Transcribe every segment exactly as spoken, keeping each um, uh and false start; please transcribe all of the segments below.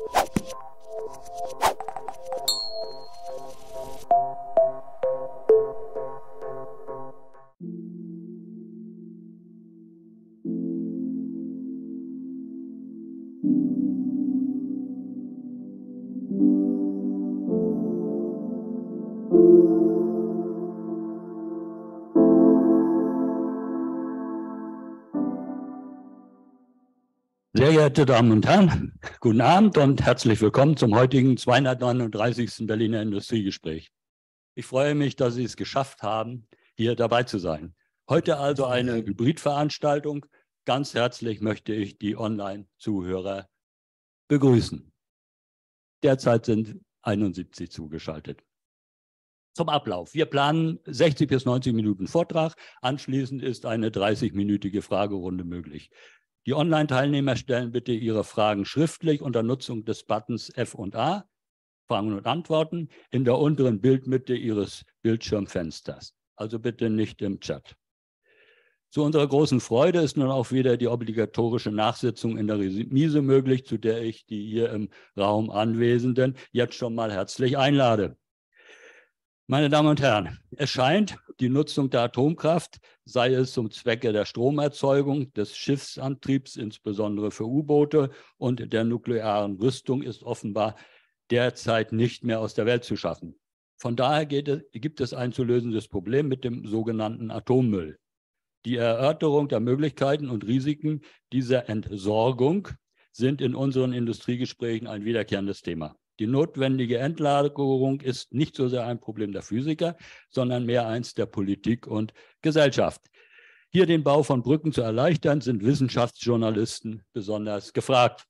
Sehr geehrte Damen und Herren, guten Abend und herzlich willkommen zum heutigen zweihundertneununddreißigsten Berliner Industriegespräch. Ich freue mich, dass Sie es geschafft haben, hier dabei zu sein. Heute also eine Hybridveranstaltung. Ganz herzlich möchte ich die Online-Zuhörer begrüßen. Derzeit sind einundsiebzig zugeschaltet. Zum Ablauf. Wir planen sechzig bis neunzig Minuten Vortrag. Anschließend ist eine dreißigminütige Fragerunde möglich. Die Online-Teilnehmer stellen bitte ihre Fragen schriftlich unter Nutzung des Buttons F und A, Fragen und Antworten, in der unteren Bildmitte Ihres Bildschirmfensters. Also bitte nicht im Chat. Zu unserer großen Freude ist nun auch wieder die obligatorische Nachsitzung in der Remise möglich, zu der ich die hier im Raum Anwesenden jetzt schon mal herzlich einlade. Meine Damen und Herren, es scheint, die Nutzung der Atomkraft, sei es zum Zwecke der Stromerzeugung, des Schiffsantriebs, insbesondere für U-Boote und der nuklearen Rüstung, ist offenbar derzeit nicht mehr aus der Welt zu schaffen. Von daher geht es, gibt es ein zu lösendes Problem mit dem sogenannten Atommüll. Die Erörterung der Möglichkeiten und Risiken dieser Entsorgung sind in unseren Industriegesprächen ein wiederkehrendes Thema. Die notwendige Endlagerung ist nicht so sehr ein Problem der Physiker, sondern mehr eins der Politik und Gesellschaft. Hier den Bau von Brücken zu erleichtern, sind Wissenschaftsjournalisten besonders gefragt.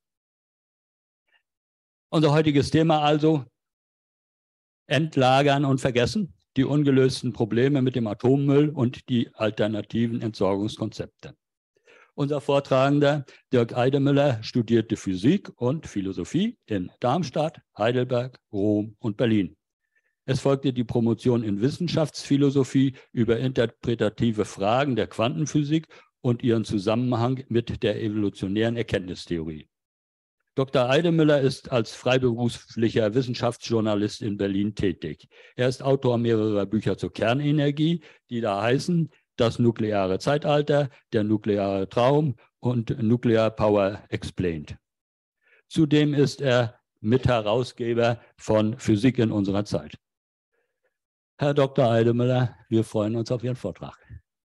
Unser heutiges Thema also: Entlagern und vergessen, die ungelösten Probleme mit dem Atommüll und die alternativen Entsorgungskonzepte. Unser Vortragender Dirk Eidemüller studierte Physik und Philosophie in Darmstadt, Heidelberg, Rom und Berlin. Es folgte die Promotion in Wissenschaftsphilosophie über interpretative Fragen der Quantenphysik und ihren Zusammenhang mit der evolutionären Erkenntnistheorie. Doktor Eidemüller ist als freiberuflicher Wissenschaftsjournalist in Berlin tätig. Er ist Autor mehrerer Bücher zur Kernenergie, die da heißen: Das nukleare Zeitalter, der nukleare Traum und Nuclear Power Explained. Zudem ist er Mitherausgeber von Physik in unserer Zeit. Herr Doktor Eidemüller, wir freuen uns auf Ihren Vortrag.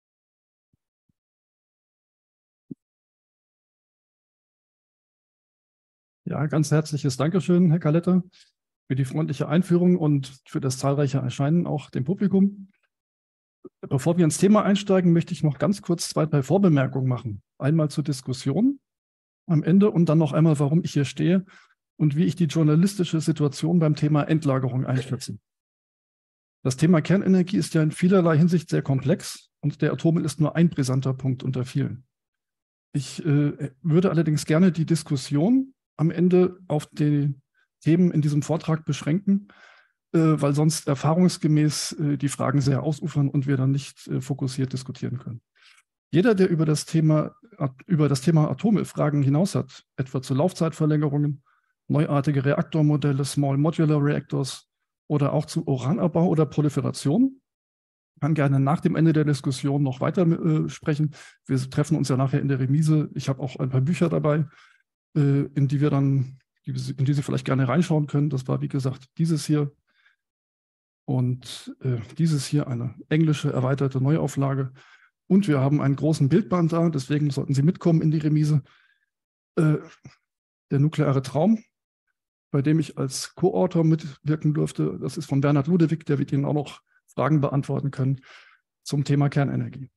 Ja, ganz herzliches Dankeschön, Herr Kaletta, für die freundliche Einführung und für das zahlreiche Erscheinen auch dem Publikum. Bevor wir ins Thema einsteigen, möchte ich noch ganz kurz zwei, drei Vorbemerkungen machen. Einmal zur Diskussion am Ende und dann noch einmal, warum ich hier stehe und wie ich die journalistische Situation beim Thema Endlagerung einschätze. Das Thema Kernenergie ist ja in vielerlei Hinsicht sehr komplex und der Atommüll ist nur ein brisanter Punkt unter vielen. Ich äh, würde allerdings gerne die Diskussion am Ende auf die Themen in diesem Vortrag beschränken, weil sonst erfahrungsgemäß die Fragen sehr ausufern und wir dann nicht fokussiert diskutieren können. Jeder, der über das Thema, über das Thema Atommüll Fragen hinaus hat, etwa zu Laufzeitverlängerungen, neuartige Reaktormodelle, Small Modular Reactors oder auch zu Uranabbau oder Proliferation, kann gerne nach dem Ende der Diskussion noch weiter äh, sprechen. Wir treffen uns ja nachher in der Remise. Ich habe auch ein paar Bücher dabei, äh, in die wir dann, in die Sie vielleicht gerne reinschauen können. Das war, wie gesagt, dieses hier. Und äh, dieses hier eine englische erweiterte Neuauflage. Und wir haben einen großen Bildband da, deswegen sollten Sie mitkommen in die Remise. Äh, der nukleare Traum, bei dem ich als Co-Autor mitwirken durfte. Das ist von Bernhard Ludewig, der wird Ihnen auch noch Fragen beantworten können zum Thema Kernenergie.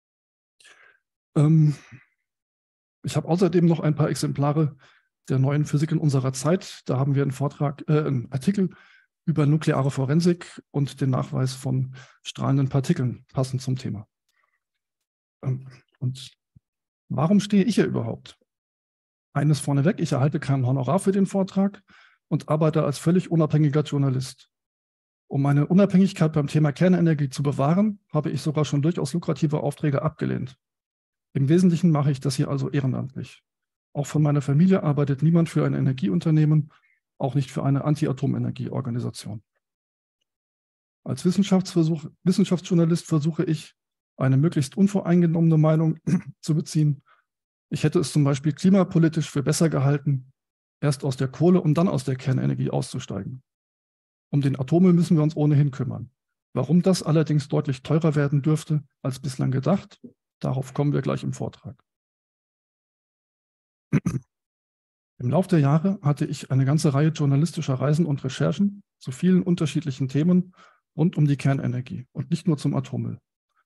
Ähm, ich habe außerdem noch ein paar Exemplare der neuen Physik in unserer Zeit. Da haben wir einen Vortrag, äh, einen Artikel über nukleare Forensik und den Nachweis von strahlenden Partikeln, passend zum Thema. Und warum stehe ich hier überhaupt? Eines vorneweg, ich erhalte kein Honorar für den Vortrag und arbeite als völlig unabhängiger Journalist. Um meine Unabhängigkeit beim Thema Kernenergie zu bewahren, habe ich sogar schon durchaus lukrative Aufträge abgelehnt. Im Wesentlichen mache ich das hier also ehrenamtlich. Auch von meiner Familie arbeitet niemand für ein Energieunternehmen auch nicht für eine Anti-Atomenergie-Organisation. Als Wissenschaftsversuch, Wissenschaftsjournalist versuche ich, eine möglichst unvoreingenommene Meinung zu beziehen. Ich hätte es zum Beispiel klimapolitisch für besser gehalten, erst aus der Kohle und dann aus der Kernenergie auszusteigen. Um den Atommüll müssen wir uns ohnehin kümmern. Warum das allerdings deutlich teurer werden dürfte als bislang gedacht, darauf kommen wir gleich im Vortrag. Im Laufe der Jahre hatte ich eine ganze Reihe journalistischer Reisen und Recherchen zu vielen unterschiedlichen Themen rund um die Kernenergie und nicht nur zum Atommüll.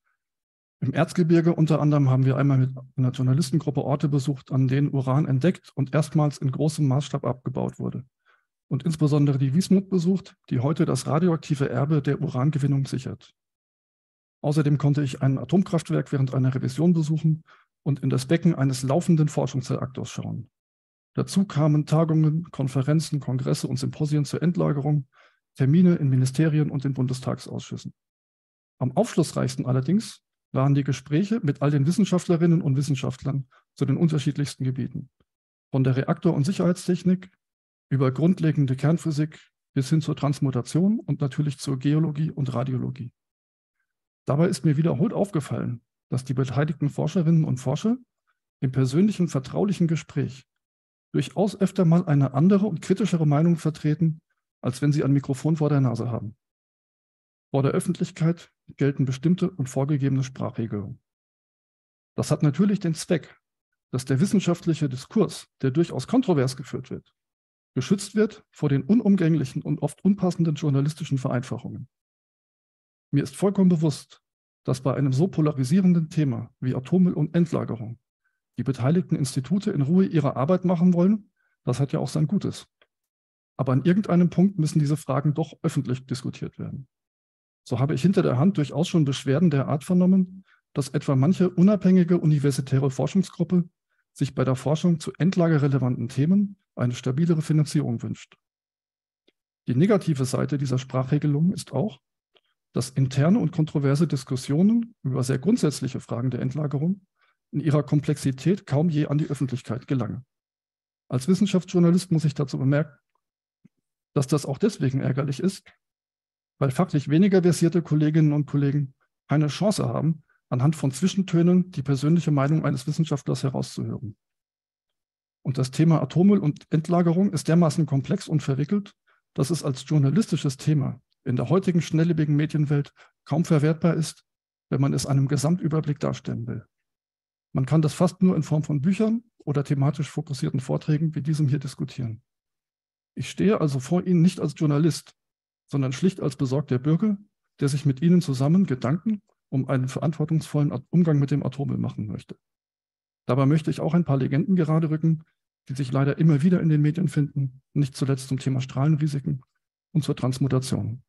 Im Erzgebirge unter anderem haben wir einmal mit einer Journalistengruppe Orte besucht, an denen Uran entdeckt und erstmals in großem Maßstab abgebaut wurde. Und insbesondere die Wismut besucht, die heute das radioaktive Erbe der Urangewinnung sichert. Außerdem konnte ich ein Atomkraftwerk während einer Revision besuchen und in das Becken eines laufenden Forschungsreaktors schauen. Dazu kamen Tagungen, Konferenzen, Kongresse und Symposien zur Endlagerung, Termine in Ministerien und in Bundestagsausschüssen. Am aufschlussreichsten allerdings waren die Gespräche mit all den Wissenschaftlerinnen und Wissenschaftlern zu den unterschiedlichsten Gebieten. Von der Reaktor- und Sicherheitstechnik über grundlegende Kernphysik bis hin zur Transmutation und natürlich zur Geologie und Radiologie. Dabei ist mir wiederholt aufgefallen, dass die beteiligten Forscherinnen und Forscher im persönlichen, vertraulichen Gespräch durchaus öfter mal eine andere und kritischere Meinung vertreten, als wenn sie ein Mikrofon vor der Nase haben. Vor der Öffentlichkeit gelten bestimmte und vorgegebene Sprachregelungen. Das hat natürlich den Zweck, dass der wissenschaftliche Diskurs, der durchaus kontrovers geführt wird, geschützt wird vor den unumgänglichen und oft unpassenden journalistischen Vereinfachungen. Mir ist vollkommen bewusst, dass bei einem so polarisierenden Thema wie Atommüll und Endlagerung die beteiligten Institute in Ruhe ihre Arbeit machen wollen. Das hat ja auch sein Gutes. Aber an irgendeinem Punkt müssen diese Fragen doch öffentlich diskutiert werden. So habe ich hinter der Hand durchaus schon Beschwerden der Art vernommen, dass etwa manche unabhängige universitäre Forschungsgruppe sich bei der Forschung zu endlagerrelevanten Themen eine stabilere Finanzierung wünscht. Die negative Seite dieser Sprachregelung ist auch, dass interne und kontroverse Diskussionen über sehr grundsätzliche Fragen der Endlagerung in ihrer Komplexität kaum je an die Öffentlichkeit gelangen. Als Wissenschaftsjournalist muss ich dazu bemerken, dass das auch deswegen ärgerlich ist, weil fachlich weniger versierte Kolleginnen und Kollegen keine Chance haben, anhand von Zwischentönen die persönliche Meinung eines Wissenschaftlers herauszuhören. Und das Thema Atommüll und Endlagerung ist dermaßen komplex und verwickelt, dass es als journalistisches Thema in der heutigen schnelllebigen Medienwelt kaum verwertbar ist, wenn man es einem Gesamtüberblick darstellen will. Man kann das fast nur in Form von Büchern oder thematisch fokussierten Vorträgen wie diesem hier diskutieren. Ich stehe also vor Ihnen nicht als Journalist, sondern schlicht als besorgter Bürger, der sich mit Ihnen zusammen Gedanken um einen verantwortungsvollen Umgang mit dem Atommüll machen möchte. Dabei möchte ich auch ein paar Legenden gerade rücken, die sich leider immer wieder in den Medien finden, nicht zuletzt zum Thema Strahlenrisiken und zur Transmutation.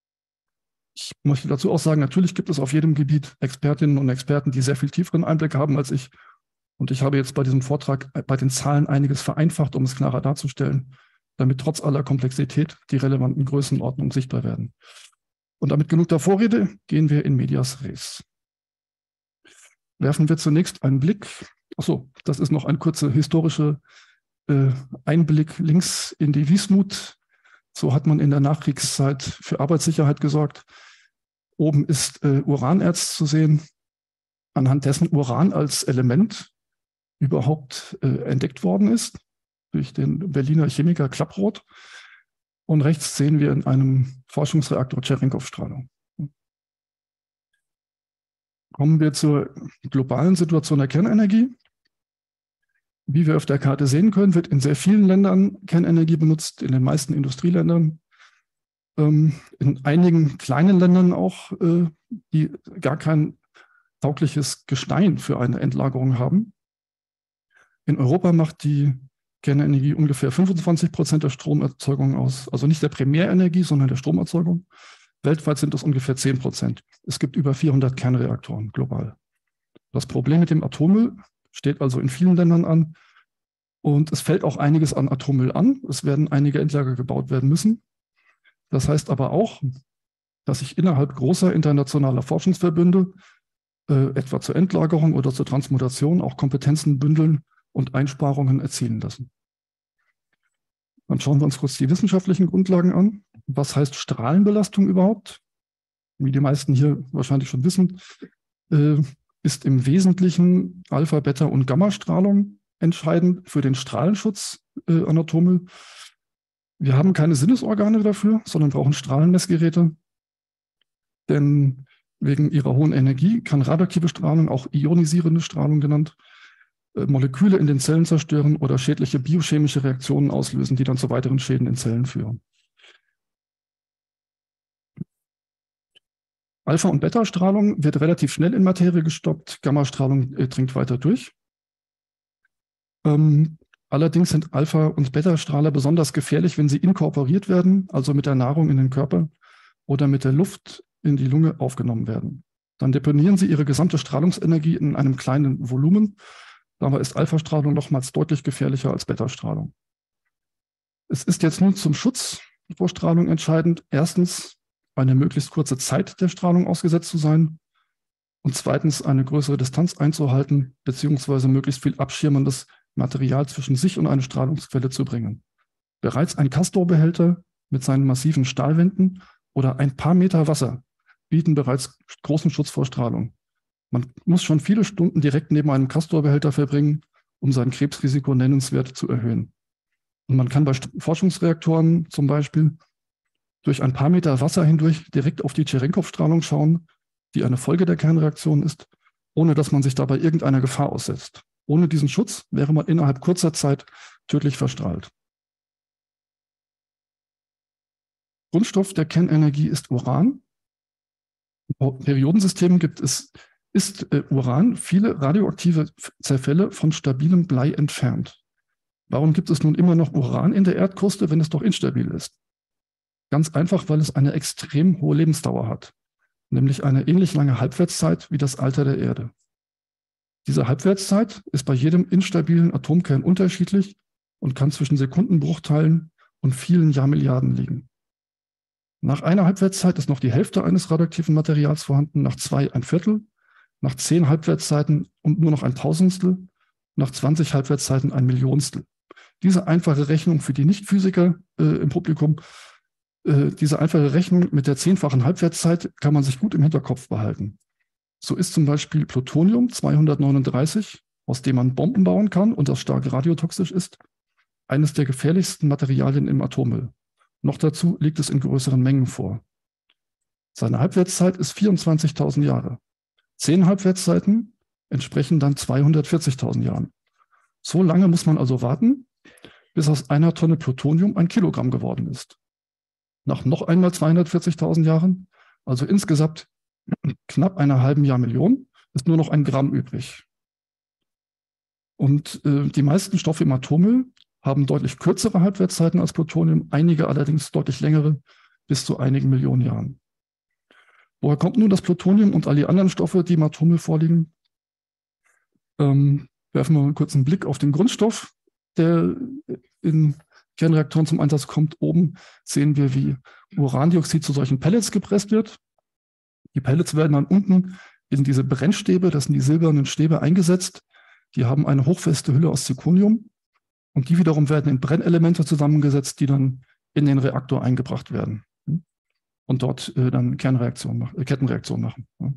Ich möchte dazu auch sagen, natürlich gibt es auf jedem Gebiet Expertinnen und Experten, die sehr viel tieferen Einblick haben als ich. Und ich habe jetzt bei diesem Vortrag bei den Zahlen einiges vereinfacht, um es klarer darzustellen, damit trotz aller Komplexität die relevanten Größenordnungen sichtbar werden. Und damit genug der Vorrede, gehen wir in medias res. Werfen wir zunächst einen Blick, achso, das ist noch ein kurzer historischer äh, Einblick links in die Wismut. So hat man in der Nachkriegszeit für Arbeitssicherheit gesorgt. Oben ist äh, Uranerz zu sehen, anhand dessen Uran als Element überhaupt äh, entdeckt worden ist, durch den Berliner Chemiker Klapproth. Und rechts sehen wir in einem Forschungsreaktor Cherenkov-Strahlung. Kommen wir zur globalen Situation der Kernenergie. Wie wir auf der Karte sehen können, wird in sehr vielen Ländern Kernenergie benutzt, in den meisten Industrieländern, ähm, in einigen kleinen Ländern auch, äh, die gar kein taugliches Gestein für eine Endlagerung haben. In Europa macht die Kernenergie ungefähr fünfundzwanzig Prozent der Stromerzeugung aus, also nicht der Primärenergie, sondern der Stromerzeugung. Weltweit sind das ungefähr zehn Prozent. Es gibt über vierhundert Kernreaktoren global. Das Problem mit dem Atommüll steht also in vielen Ländern an und es fällt auch einiges an Atommüll an. Es werden einige Endlager gebaut werden müssen. Das heißt aber auch, dass sich innerhalb großer internationaler Forschungsverbünde, äh, etwa zur Endlagerung oder zur Transmutation, auch Kompetenzen bündeln und Einsparungen erzielen lassen. Dann schauen wir uns kurz die wissenschaftlichen Grundlagen an. Was heißt Strahlenbelastung überhaupt? Wie die meisten hier wahrscheinlich schon wissen, äh, ist im Wesentlichen Alpha-, Beta- und Gammastrahlung entscheidend für den Strahlenschutz äh, an Atommüll. Wir haben keine Sinnesorgane dafür, sondern brauchen Strahlenmessgeräte. Denn wegen ihrer hohen Energie kann radioaktive Strahlung, auch ionisierende Strahlung genannt, äh, Moleküle in den Zellen zerstören oder schädliche biochemische Reaktionen auslösen, die dann zu weiteren Schäden in Zellen führen. Alpha- und Beta-Strahlung wird relativ schnell in Materie gestoppt, Gammastrahlung äh, dringt weiter durch. Ähm, allerdings sind Alpha- und Beta-Strahler besonders gefährlich, wenn sie inkorporiert werden, also mit der Nahrung in den Körper oder mit der Luft in die Lunge aufgenommen werden. Dann deponieren sie ihre gesamte Strahlungsenergie in einem kleinen Volumen. Dabei ist Alpha-Strahlung nochmals deutlich gefährlicher als Beta-Strahlung. Es ist jetzt nun zum Schutz vor Strahlung entscheidend, erstens eine möglichst kurze Zeit der Strahlung ausgesetzt zu sein und zweitens eine größere Distanz einzuhalten, beziehungsweise möglichst viel abschirmendes Material zwischen sich und eine Strahlungsquelle zu bringen. Bereits ein Castor-Behälter mit seinen massiven Stahlwänden oder ein paar Meter Wasser bieten bereits großen Schutz vor Strahlung. Man muss schon viele Stunden direkt neben einem Castor-Behälter verbringen, um sein Krebsrisiko nennenswert zu erhöhen. Und man kann bei Forschungsreaktoren zum Beispiel durch ein paar Meter Wasser hindurch direkt auf die Tscherenkow-Strahlung schauen, die eine Folge der Kernreaktion ist, ohne dass man sich dabei irgendeiner Gefahr aussetzt. Ohne diesen Schutz wäre man innerhalb kurzer Zeit tödlich verstrahlt. Grundstoff der Kernenergie ist Uran. Im Periodensystem gibt es, ist äh, Uran viele radioaktive Zerfälle von stabilem Blei entfernt. Warum gibt es nun immer noch Uran in der Erdkruste, wenn es doch instabil ist? Ganz einfach, weil es eine extrem hohe Lebensdauer hat, nämlich eine ähnlich lange Halbwertszeit wie das Alter der Erde. Diese Halbwertszeit ist bei jedem instabilen Atomkern unterschiedlich und kann zwischen Sekundenbruchteilen und vielen Jahrmilliarden liegen. Nach einer Halbwertszeit ist noch die Hälfte eines radioaktiven Materials vorhanden, nach zwei ein Viertel, nach zehn Halbwertszeiten und nur noch ein Tausendstel, nach zwanzig Halbwertszeiten ein Millionstel. Diese einfache Rechnung für die Nichtphysiker äh, im Publikum, äh, diese einfache Rechnung mit der zehnfachen Halbwertszeit kann man sich gut im Hinterkopf behalten. So ist zum Beispiel Plutonium zweihundertneununddreißig, aus dem man Bomben bauen kann und das stark radiotoxisch ist, eines der gefährlichsten Materialien im Atommüll. Noch dazu liegt es in größeren Mengen vor. Seine Halbwertszeit ist vierundzwanzigtausend Jahre. Zehn Halbwertszeiten entsprechen dann zweihundertvierzigtausend Jahren. So lange muss man also warten, bis aus einer Tonne Plutonium ein Kilogramm geworden ist. Nach noch einmal zweihundertvierzigtausend Jahren, also insgesamt knapp einer halben Jahrmillion, ist nur noch ein Gramm übrig. Und äh, die meisten Stoffe im Atommüll haben deutlich kürzere Halbwertszeiten als Plutonium, einige allerdings deutlich längere, bis zu einigen Millionen Jahren. Woher kommt nun das Plutonium und all die anderen Stoffe, die im Atommüll vorliegen? Ähm, werfen wir mal kurz einen Blick auf den Grundstoff, der in Kernreaktoren zum Einsatz kommt. Oben sehen wir, wie Urandioxid zu solchen Pellets gepresst wird. Die Pellets werden dann unten in diese Brennstäbe, das sind die silbernen Stäbe, eingesetzt. Die haben eine hochfeste Hülle aus Zirconium und die wiederum werden in Brennelemente zusammengesetzt, die dann in den Reaktor eingebracht werden und dort äh, dann Kernreaktionen, äh, Kettenreaktionen machen. Ja.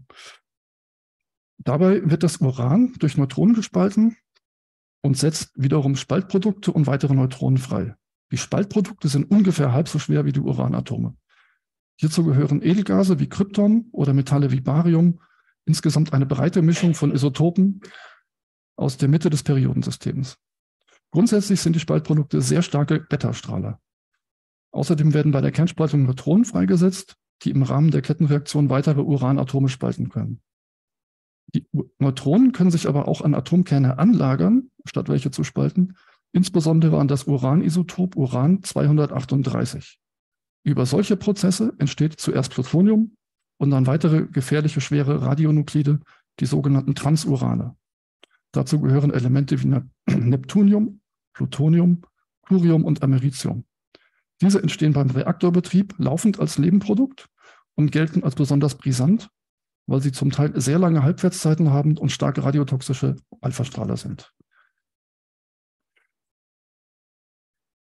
Dabei wird das Uran durch Neutronen gespalten und setzt wiederum Spaltprodukte und weitere Neutronen frei. Die Spaltprodukte sind ungefähr halb so schwer wie die Uranatome. Hierzu gehören Edelgase wie Krypton oder Metalle wie Barium, insgesamt eine breite Mischung von Isotopen aus der Mitte des Periodensystems. Grundsätzlich sind die Spaltprodukte sehr starke Beta-Strahler. Außerdem werden bei der Kernspaltung Neutronen freigesetzt, die im Rahmen der Kettenreaktion weitere Uranatome spalten können. Die Neutronen können sich aber auch an Atomkerne anlagern, statt welche zu spalten, insbesondere an das Uranisotop Uran zweihundertachtunddreißig. Über solche Prozesse entsteht zuerst Plutonium und dann weitere gefährliche schwere Radionuklide, die sogenannten Transurane. Dazu gehören Elemente wie Neptunium, Plutonium, Curium und Americium. Diese entstehen beim Reaktorbetrieb laufend als Nebenprodukt und gelten als besonders brisant, weil sie zum Teil sehr lange Halbwertszeiten haben und stark radiotoxische Alphastrahler sind.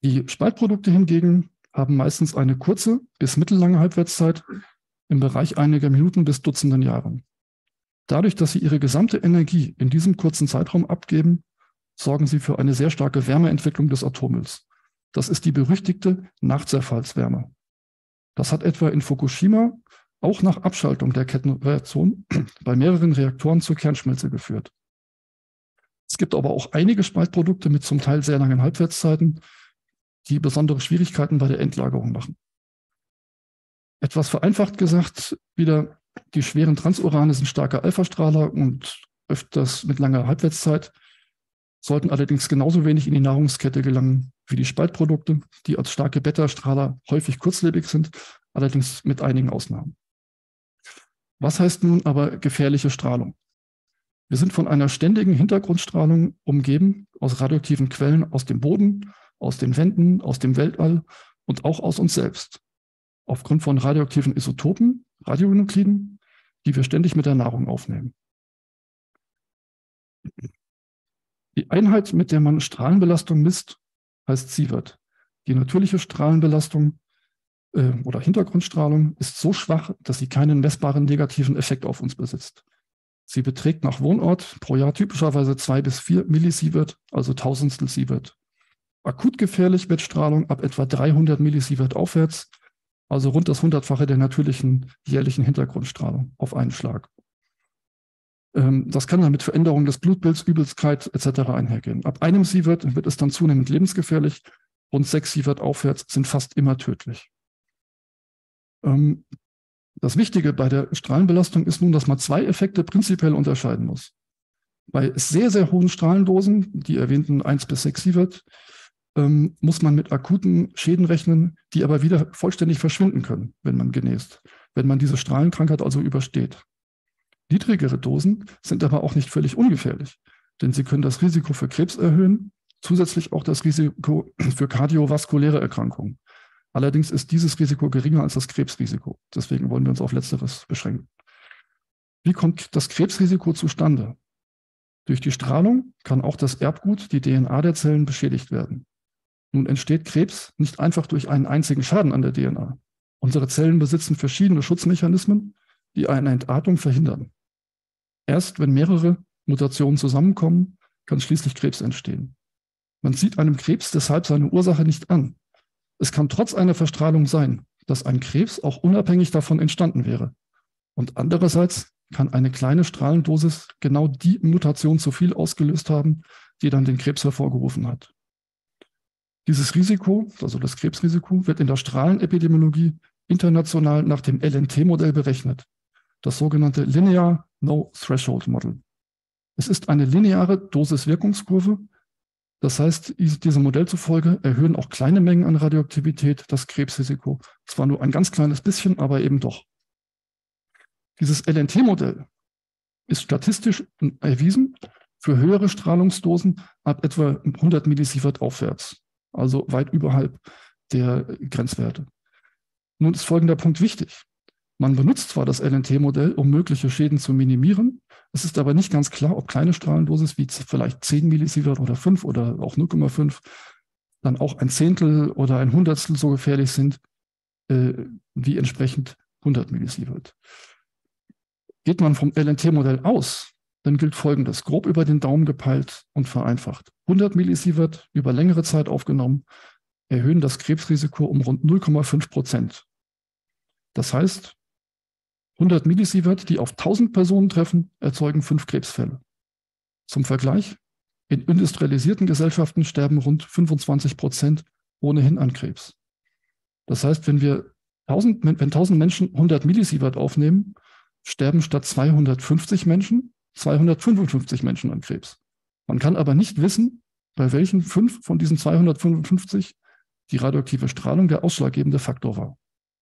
Die Spaltprodukte hingegen haben meistens eine kurze bis mittellange Halbwertszeit im Bereich einiger Minuten bis Dutzenden Jahren. Dadurch, dass sie ihre gesamte Energie in diesem kurzen Zeitraum abgeben, sorgen sie für eine sehr starke Wärmeentwicklung des Atommülls. Das ist die berüchtigte Nachzerfallswärme. Das hat etwa in Fukushima auch nach Abschaltung der Kettenreaktion bei mehreren Reaktoren zur Kernschmelze geführt. Es gibt aber auch einige Spaltprodukte mit zum Teil sehr langen Halbwertszeiten, die besondere Schwierigkeiten bei der Endlagerung machen. Etwas vereinfacht gesagt, wieder die schweren Transurane sind starke Alphastrahler und öfters mit langer Halbwertszeit, sollten allerdings genauso wenig in die Nahrungskette gelangen wie die Spaltprodukte, die als starke Beta-Strahler häufig kurzlebig sind, allerdings mit einigen Ausnahmen. Was heißt nun aber gefährliche Strahlung? Wir sind von einer ständigen Hintergrundstrahlung umgeben aus radioaktiven Quellen aus dem Boden, aus den Wänden, aus dem Weltall und auch aus uns selbst. Aufgrund von radioaktiven Isotopen, Radionukliden, die wir ständig mit der Nahrung aufnehmen. Die Einheit, mit der man Strahlenbelastung misst, heißt Sievert. Die natürliche Strahlenbelastung äh, oder Hintergrundstrahlung ist so schwach, dass sie keinen messbaren negativen Effekt auf uns besitzt. Sie beträgt nach Wohnort pro Jahr typischerweise zwei bis vier Millisievert, also Tausendstel Sievert. Akut gefährlich wird Strahlung ab etwa dreihundert Millisievert aufwärts, also rund das Hundertfache der natürlichen jährlichen Hintergrundstrahlung auf einen Schlag. Ähm, das kann dann mit Veränderungen des Blutbilds, Übelkeit et cetera einhergehen. Ab einem Sievert wird es dann zunehmend lebensgefährlich. Rund sechs Sievert aufwärts sind fast immer tödlich. Ähm, das Wichtige bei der Strahlenbelastung ist nun, dass man zwei Effekte prinzipiell unterscheiden muss. Bei sehr, sehr hohen Strahlendosen, die erwähnten eins bis sechs Sievert, ähm, muss man mit akuten Schäden rechnen, die aber wieder vollständig verschwinden können, wenn man genäst, wenn man diese Strahlenkrankheit also übersteht. Niedrigere Dosen sind aber auch nicht völlig ungefährlich, denn sie können das Risiko für Krebs erhöhen, zusätzlich auch das Risiko für kardiovaskuläre Erkrankungen. Allerdings ist dieses Risiko geringer als das Krebsrisiko. Deswegen wollen wir uns auf Letzteres beschränken. Wie kommt das Krebsrisiko zustande? Durch die Strahlung kann auch das Erbgut, die D N A der Zellen, beschädigt werden. Nun entsteht Krebs nicht einfach durch einen einzigen Schaden an der D N A. Unsere Zellen besitzen verschiedene Schutzmechanismen, die eine Entartung verhindern. Erst wenn mehrere Mutationen zusammenkommen, kann schließlich Krebs entstehen. Man sieht einem Krebs deshalb seine Ursache nicht an. Es kann trotz einer Verstrahlung sein, dass ein Krebs auch unabhängig davon entstanden wäre. Und andererseits kann eine kleine Strahlendosis genau die Mutation zu viel ausgelöst haben, die dann den Krebs hervorgerufen hat. Dieses Risiko, also das Krebsrisiko, wird in der Strahlenepidemiologie international nach dem L N T-Modell berechnet, das sogenannte Linear No Threshold Model. Es ist eine lineare Dosis-Wirkungskurve. Das heißt, diesem Modell zufolge erhöhen auch kleine Mengen an Radioaktivität das Krebsrisiko. Zwar nur ein ganz kleines bisschen, aber eben doch. Dieses L N T-Modell ist statistisch erwiesen für höhere Strahlungsdosen ab etwa hundert Millisievert aufwärts, also weit überhalb der Grenzwerte. Nun ist folgender Punkt wichtig. Man benutzt zwar das L N T-Modell, um mögliche Schäden zu minimieren, es ist aber nicht ganz klar, ob kleine Strahlendosis wie vielleicht zehn Millisievert oder fünf oder auch null Komma fünf dann auch ein Zehntel oder ein Hundertstel so gefährlich sind äh, wie entsprechend hundert Millisievert. Geht man vom L N T-Modell aus, dann gilt Folgendes, grob über den Daumen gepeilt und vereinfacht. hundert Millisievert über längere Zeit aufgenommen erhöhen das Krebsrisiko um rund null Komma fünf Prozent. Das heißt, hundert Millisievert, die auf tausend Personen treffen, erzeugen fünf Krebsfälle. Zum Vergleich, in industrialisierten Gesellschaften sterben rund fünfundzwanzig Prozent ohnehin an Krebs. Das heißt, wenn wir tausend, wenn tausend Menschen hundert Millisievert aufnehmen, sterben statt zweihundertfünfzig Menschen zweihundertfünfundfünfzig Menschen an Krebs. Man kann aber nicht wissen, bei welchen fünf von diesen zweihundertfünfundfünfzig die radioaktive Strahlung der ausschlaggebende Faktor war.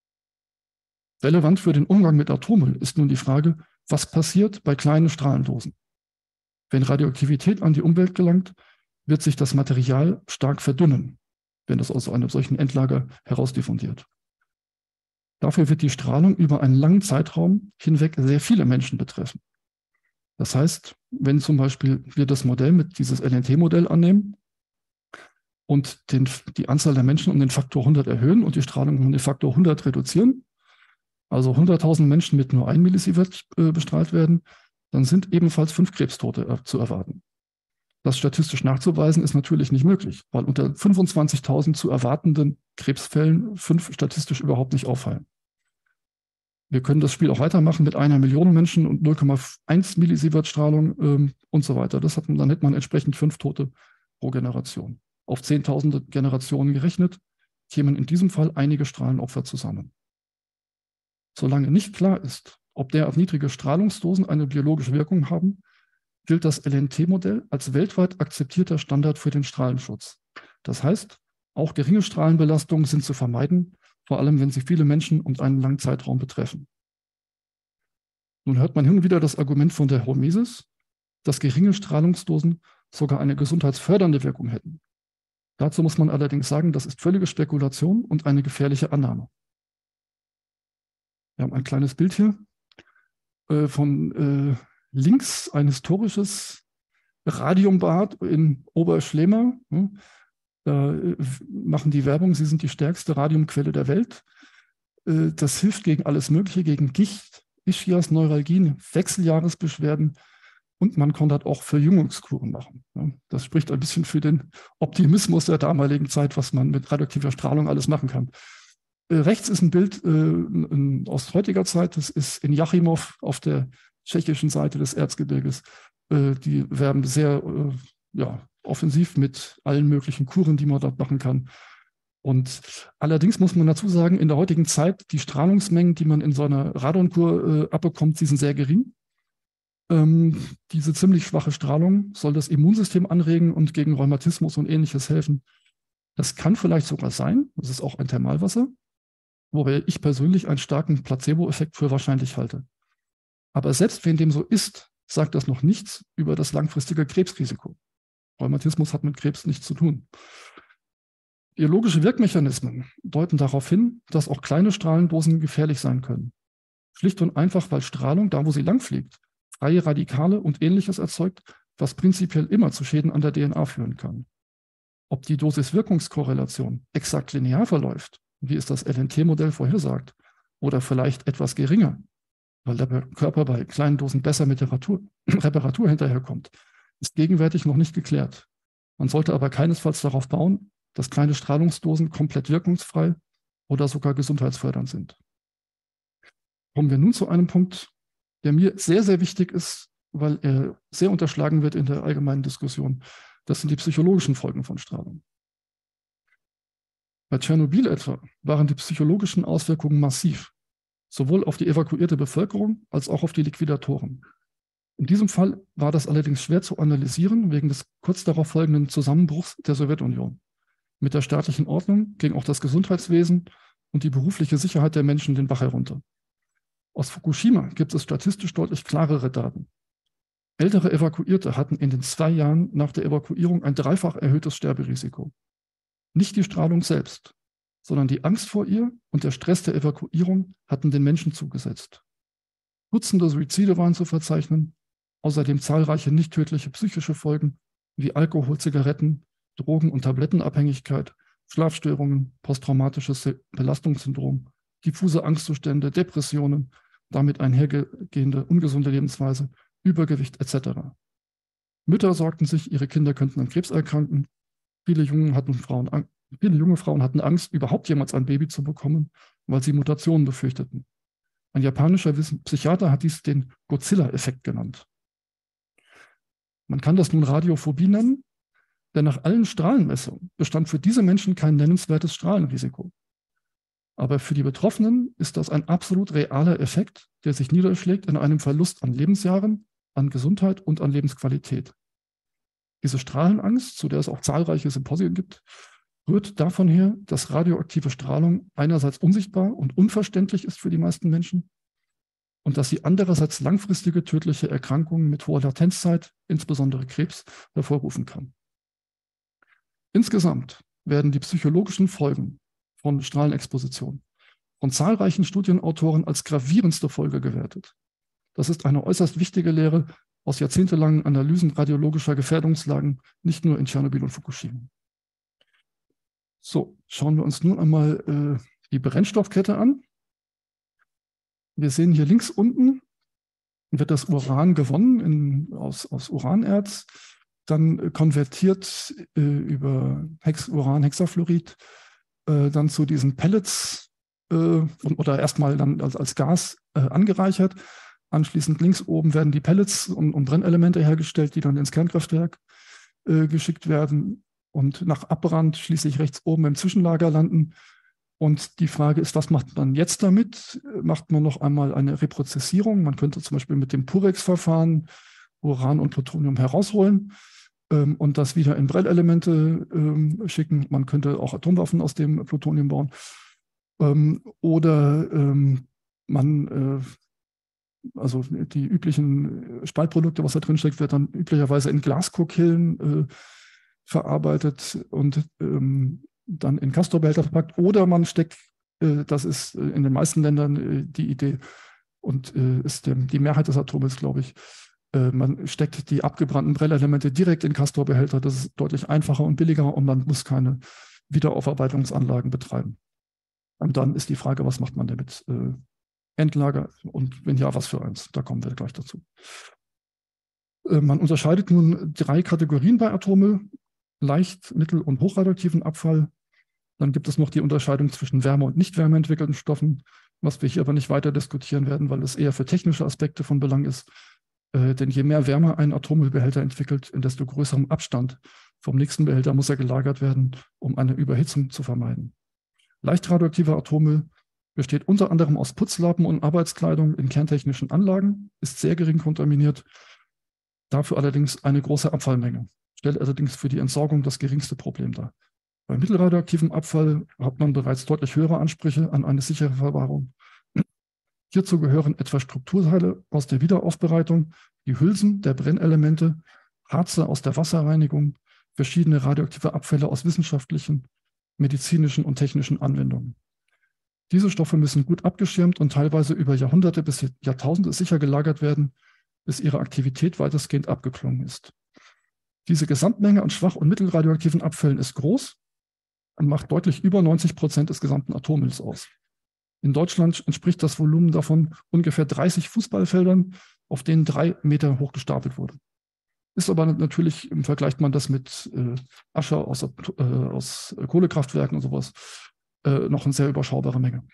Relevant für den Umgang mit Atommüll ist nun die Frage, was passiert bei kleinen Strahlendosen? Wenn Radioaktivität an die Umwelt gelangt, wird sich das Material stark verdünnen, wenn es aus einem solchen Endlager herausdiffundiert. Dafür wird die Strahlung über einen langen Zeitraum hinweg sehr viele Menschen betreffen. Das heißt, wenn zum Beispiel wir das Modell mit dieses L N T-Modell annehmen und den, die Anzahl der Menschen um den Faktor hundert erhöhen und die Strahlung um den Faktor hundert reduzieren, also hunderttausend Menschen mit nur ein Millisievert äh, bestrahlt werden, dann sind ebenfalls fünf Krebstote äh, zu erwarten. Das statistisch nachzuweisen ist natürlich nicht möglich, weil unter fünfundzwanzigtausend zu erwartenden Krebsfällen fünf statistisch überhaupt nicht auffallen. Wir können das Spiel auch weitermachen mit einer Million Menschen und null Komma eins Millisievert Strahlung ähm, und so weiter. Das hat man, dann hätte man entsprechend fünf Tote pro Generation. Auf zehntausende Generationen gerechnet, kämen in diesem Fall einige Strahlenopfer zusammen. Solange nicht klar ist, ob derart niedrige Strahlungsdosen eine biologische Wirkung haben, gilt das L N T-Modell als weltweit akzeptierter Standard für den Strahlenschutz. Das heißt, auch geringe Strahlenbelastungen sind zu vermeiden, vor allem wenn sie viele Menschen und einen langen Zeitraum betreffen. Nun hört man hin und wieder das Argument von der Hormesis, dass geringe Strahlungsdosen sogar eine gesundheitsfördernde Wirkung hätten. Dazu muss man allerdings sagen, das ist völlige Spekulation und eine gefährliche Annahme. Wir haben ein kleines Bild hier äh, von äh, links ein historisches Radiumbad in Oberschlema. Hm? Da äh, machen die Werbung, sie sind die stärkste Radiumquelle der Welt. Äh, das hilft gegen alles Mögliche, gegen Gicht, Ischias, Neuralgien, Wechseljahresbeschwerden und man kann das auch Verjüngungskuren machen. Ja? Das spricht ein bisschen für den Optimismus der damaligen Zeit, was man mit radioaktiver Strahlung alles machen kann. Rechts ist ein Bild äh, aus heutiger Zeit. Das ist in Jachimov auf der tschechischen Seite des Erzgebirges. Äh, die werben sehr äh, ja, offensiv mit allen möglichen Kuren, die man dort machen kann. Und allerdings muss man dazu sagen, in der heutigen Zeit, die Strahlungsmengen, die man in so einer Radonkur äh, abbekommt, die sind sehr gering. Ähm, diese ziemlich schwache Strahlung soll das Immunsystem anregen und gegen Rheumatismus und Ähnliches helfen. Das kann vielleicht sogar sein. Das ist auch ein Thermalwasser. Wobei ich persönlich einen starken Placebo-Effekt für wahrscheinlich halte. Aber selbst wenn dem so ist, sagt das noch nichts über das langfristige Krebsrisiko. Rheumatismus hat mit Krebs nichts zu tun. Biologische Wirkmechanismen deuten darauf hin, dass auch kleine Strahlendosen gefährlich sein können. Schlicht und einfach, weil Strahlung, da wo sie langfliegt, freie Radikale und Ähnliches erzeugt, was prinzipiell immer zu Schäden an der D N A führen kann. Ob die Dosis-Wirkungskorrelation exakt linear verläuft, wie es das L N T-Modell vorhersagt, oder vielleicht etwas geringer, weil der Körper bei kleinen Dosen besser mit Reparatur, Reparatur hinterherkommt, ist gegenwärtig noch nicht geklärt. Man sollte aber keinesfalls darauf bauen, dass kleine Strahlungsdosen komplett wirkungsfrei oder sogar gesundheitsfördernd sind. Kommen wir nun zu einem Punkt, der mir sehr, sehr wichtig ist, weil er sehr unterschlagen wird in der allgemeinen Diskussion. Das sind die psychologischen Folgen von Strahlung. Bei Tschernobyl etwa waren die psychologischen Auswirkungen massiv, sowohl auf die evakuierte Bevölkerung als auch auf die Liquidatoren. In diesem Fall war das allerdings schwer zu analysieren, wegen des kurz darauf folgenden Zusammenbruchs der Sowjetunion. Mit der staatlichen Ordnung ging auch das Gesundheitswesen und die berufliche Sicherheit der Menschen den Bach herunter. Aus Fukushima gibt es statistisch deutlich klarere Daten. Ältere Evakuierte hatten in den zwei Jahren nach der Evakuierung ein dreifach erhöhtes Sterberisiko. Nicht die Strahlung selbst, sondern die Angst vor ihr und der Stress der Evakuierung hatten den Menschen zugesetzt. Dutzende Suizide waren zu verzeichnen, außerdem zahlreiche nicht tödliche psychische Folgen wie Alkohol, Zigaretten, Drogen- und Tablettenabhängigkeit, Schlafstörungen, posttraumatisches Belastungssyndrom, diffuse Angstzustände, Depressionen, damit einhergehende ungesunde Lebensweise, Übergewicht et cetera. Mütter sorgten sich, ihre Kinder könnten an Krebs erkranken. Viele junge, hatten Frauen, viele junge Frauen hatten Angst, überhaupt jemals ein Baby zu bekommen, weil sie Mutationen befürchteten. Ein japanischer Psychiater hat dies den Godzilla-Effekt genannt. Man kann das nun Radiophobie nennen, denn nach allen Strahlenmessungen bestand für diese Menschen kein nennenswertes Strahlenrisiko. Aber für die Betroffenen ist das ein absolut realer Effekt, der sich niederschlägt in einem Verlust an Lebensjahren, an Gesundheit und an Lebensqualität. Diese Strahlenangst, zu der es auch zahlreiche Symposien gibt, rührt davon her, dass radioaktive Strahlung einerseits unsichtbar und unverständlich ist für die meisten Menschen und dass sie andererseits langfristige tödliche Erkrankungen mit hoher Latenzzeit, insbesondere Krebs, hervorrufen kann. Insgesamt werden die psychologischen Folgen von Strahlenexposition von zahlreichen Studienautoren als gravierendste Folge gewertet. Das ist eine äußerst wichtige Lehre aus jahrzehntelangen Analysen radiologischer Gefährdungslagen, nicht nur in Tschernobyl und Fukushima. So, schauen wir uns nun einmal äh, die Brennstoffkette an. Wir sehen hier links unten wird das Uran gewonnen in, aus, aus Uranerz, dann äh, konvertiert äh, über Hex, Uranhexafluorid äh, dann zu diesen Pellets äh, und, oder erstmal dann als, als Gas äh, angereichert. Anschließend links oben werden die Pellets und, und Brennelemente hergestellt, die dann ins Kernkraftwerk äh, geschickt werden und nach Abbrand schließlich rechts oben im Zwischenlager landen. Und die Frage ist, was macht man jetzt damit? Macht man noch einmal eine Reprozessierung? Man könnte zum Beispiel mit dem Purex-Verfahren Uran und Plutonium herausholen ähm, und das wieder in Brennelemente ähm, schicken. Man könnte auch Atomwaffen aus dem Plutonium bauen. Ähm, oder ähm, man, äh, also die üblichen Spaltprodukte, was da drin steckt, wird dann üblicherweise in Glaskokillen äh, verarbeitet und ähm, dann in Castor-Behälter verpackt, oder man steckt, äh, das ist äh, in den meisten Ländern äh, die Idee und äh, ist äh, die Mehrheit des Atoms, glaube ich, äh, man steckt die abgebrannten Brennelemente direkt in Castor-Behälter. Das ist deutlich einfacher und billiger und man muss keine Wiederaufarbeitungsanlagen betreiben. Und dann ist die Frage, was macht man damit? Äh, Endlager und wenn ja, was für eins? Da kommen wir gleich dazu. Äh, man unterscheidet nun drei Kategorien bei Atommüll: Leicht-, Mittel- und hochradioaktiven Abfall. Dann gibt es noch die Unterscheidung zwischen Wärme- und nicht wärmeentwickelten Stoffen, was wir hier aber nicht weiter diskutieren werden, weil es eher für technische Aspekte von Belang ist. Äh, denn je mehr Wärme ein Atommüllbehälter entwickelt, in desto größerem Abstand vom nächsten Behälter muss er gelagert werden, um eine Überhitzung zu vermeiden. Leicht radioaktiver Atommüll besteht unter anderem aus Putzlappen und Arbeitskleidung in kerntechnischen Anlagen, ist sehr gering kontaminiert, dafür allerdings eine große Abfallmenge, stellt allerdings für die Entsorgung das geringste Problem dar. Bei mittelradioaktivem Abfall hat man bereits deutlich höhere Ansprüche an eine sichere Verwahrung. Hierzu gehören etwa Strukturteile aus der Wiederaufbereitung, die Hülsen der Brennelemente, Harze aus der Wasserreinigung, verschiedene radioaktive Abfälle aus wissenschaftlichen, medizinischen und technischen Anwendungen. Diese Stoffe müssen gut abgeschirmt und teilweise über Jahrhunderte bis Jahrtausende sicher gelagert werden, bis ihre Aktivität weitestgehend abgeklungen ist. Diese Gesamtmenge an schwach- und mittelradioaktiven Abfällen ist groß und macht deutlich über neunzig Prozent des gesamten Atommülls aus. In Deutschland entspricht das Volumen davon ungefähr dreißig Fußballfeldern, auf denen drei Meter hoch gestapelt wurde. Ist aber natürlich, vergleicht man das mit äh, Asche aus, äh, aus Kohlekraftwerken und sowas, äh, noch eine sehr überschaubare Menge.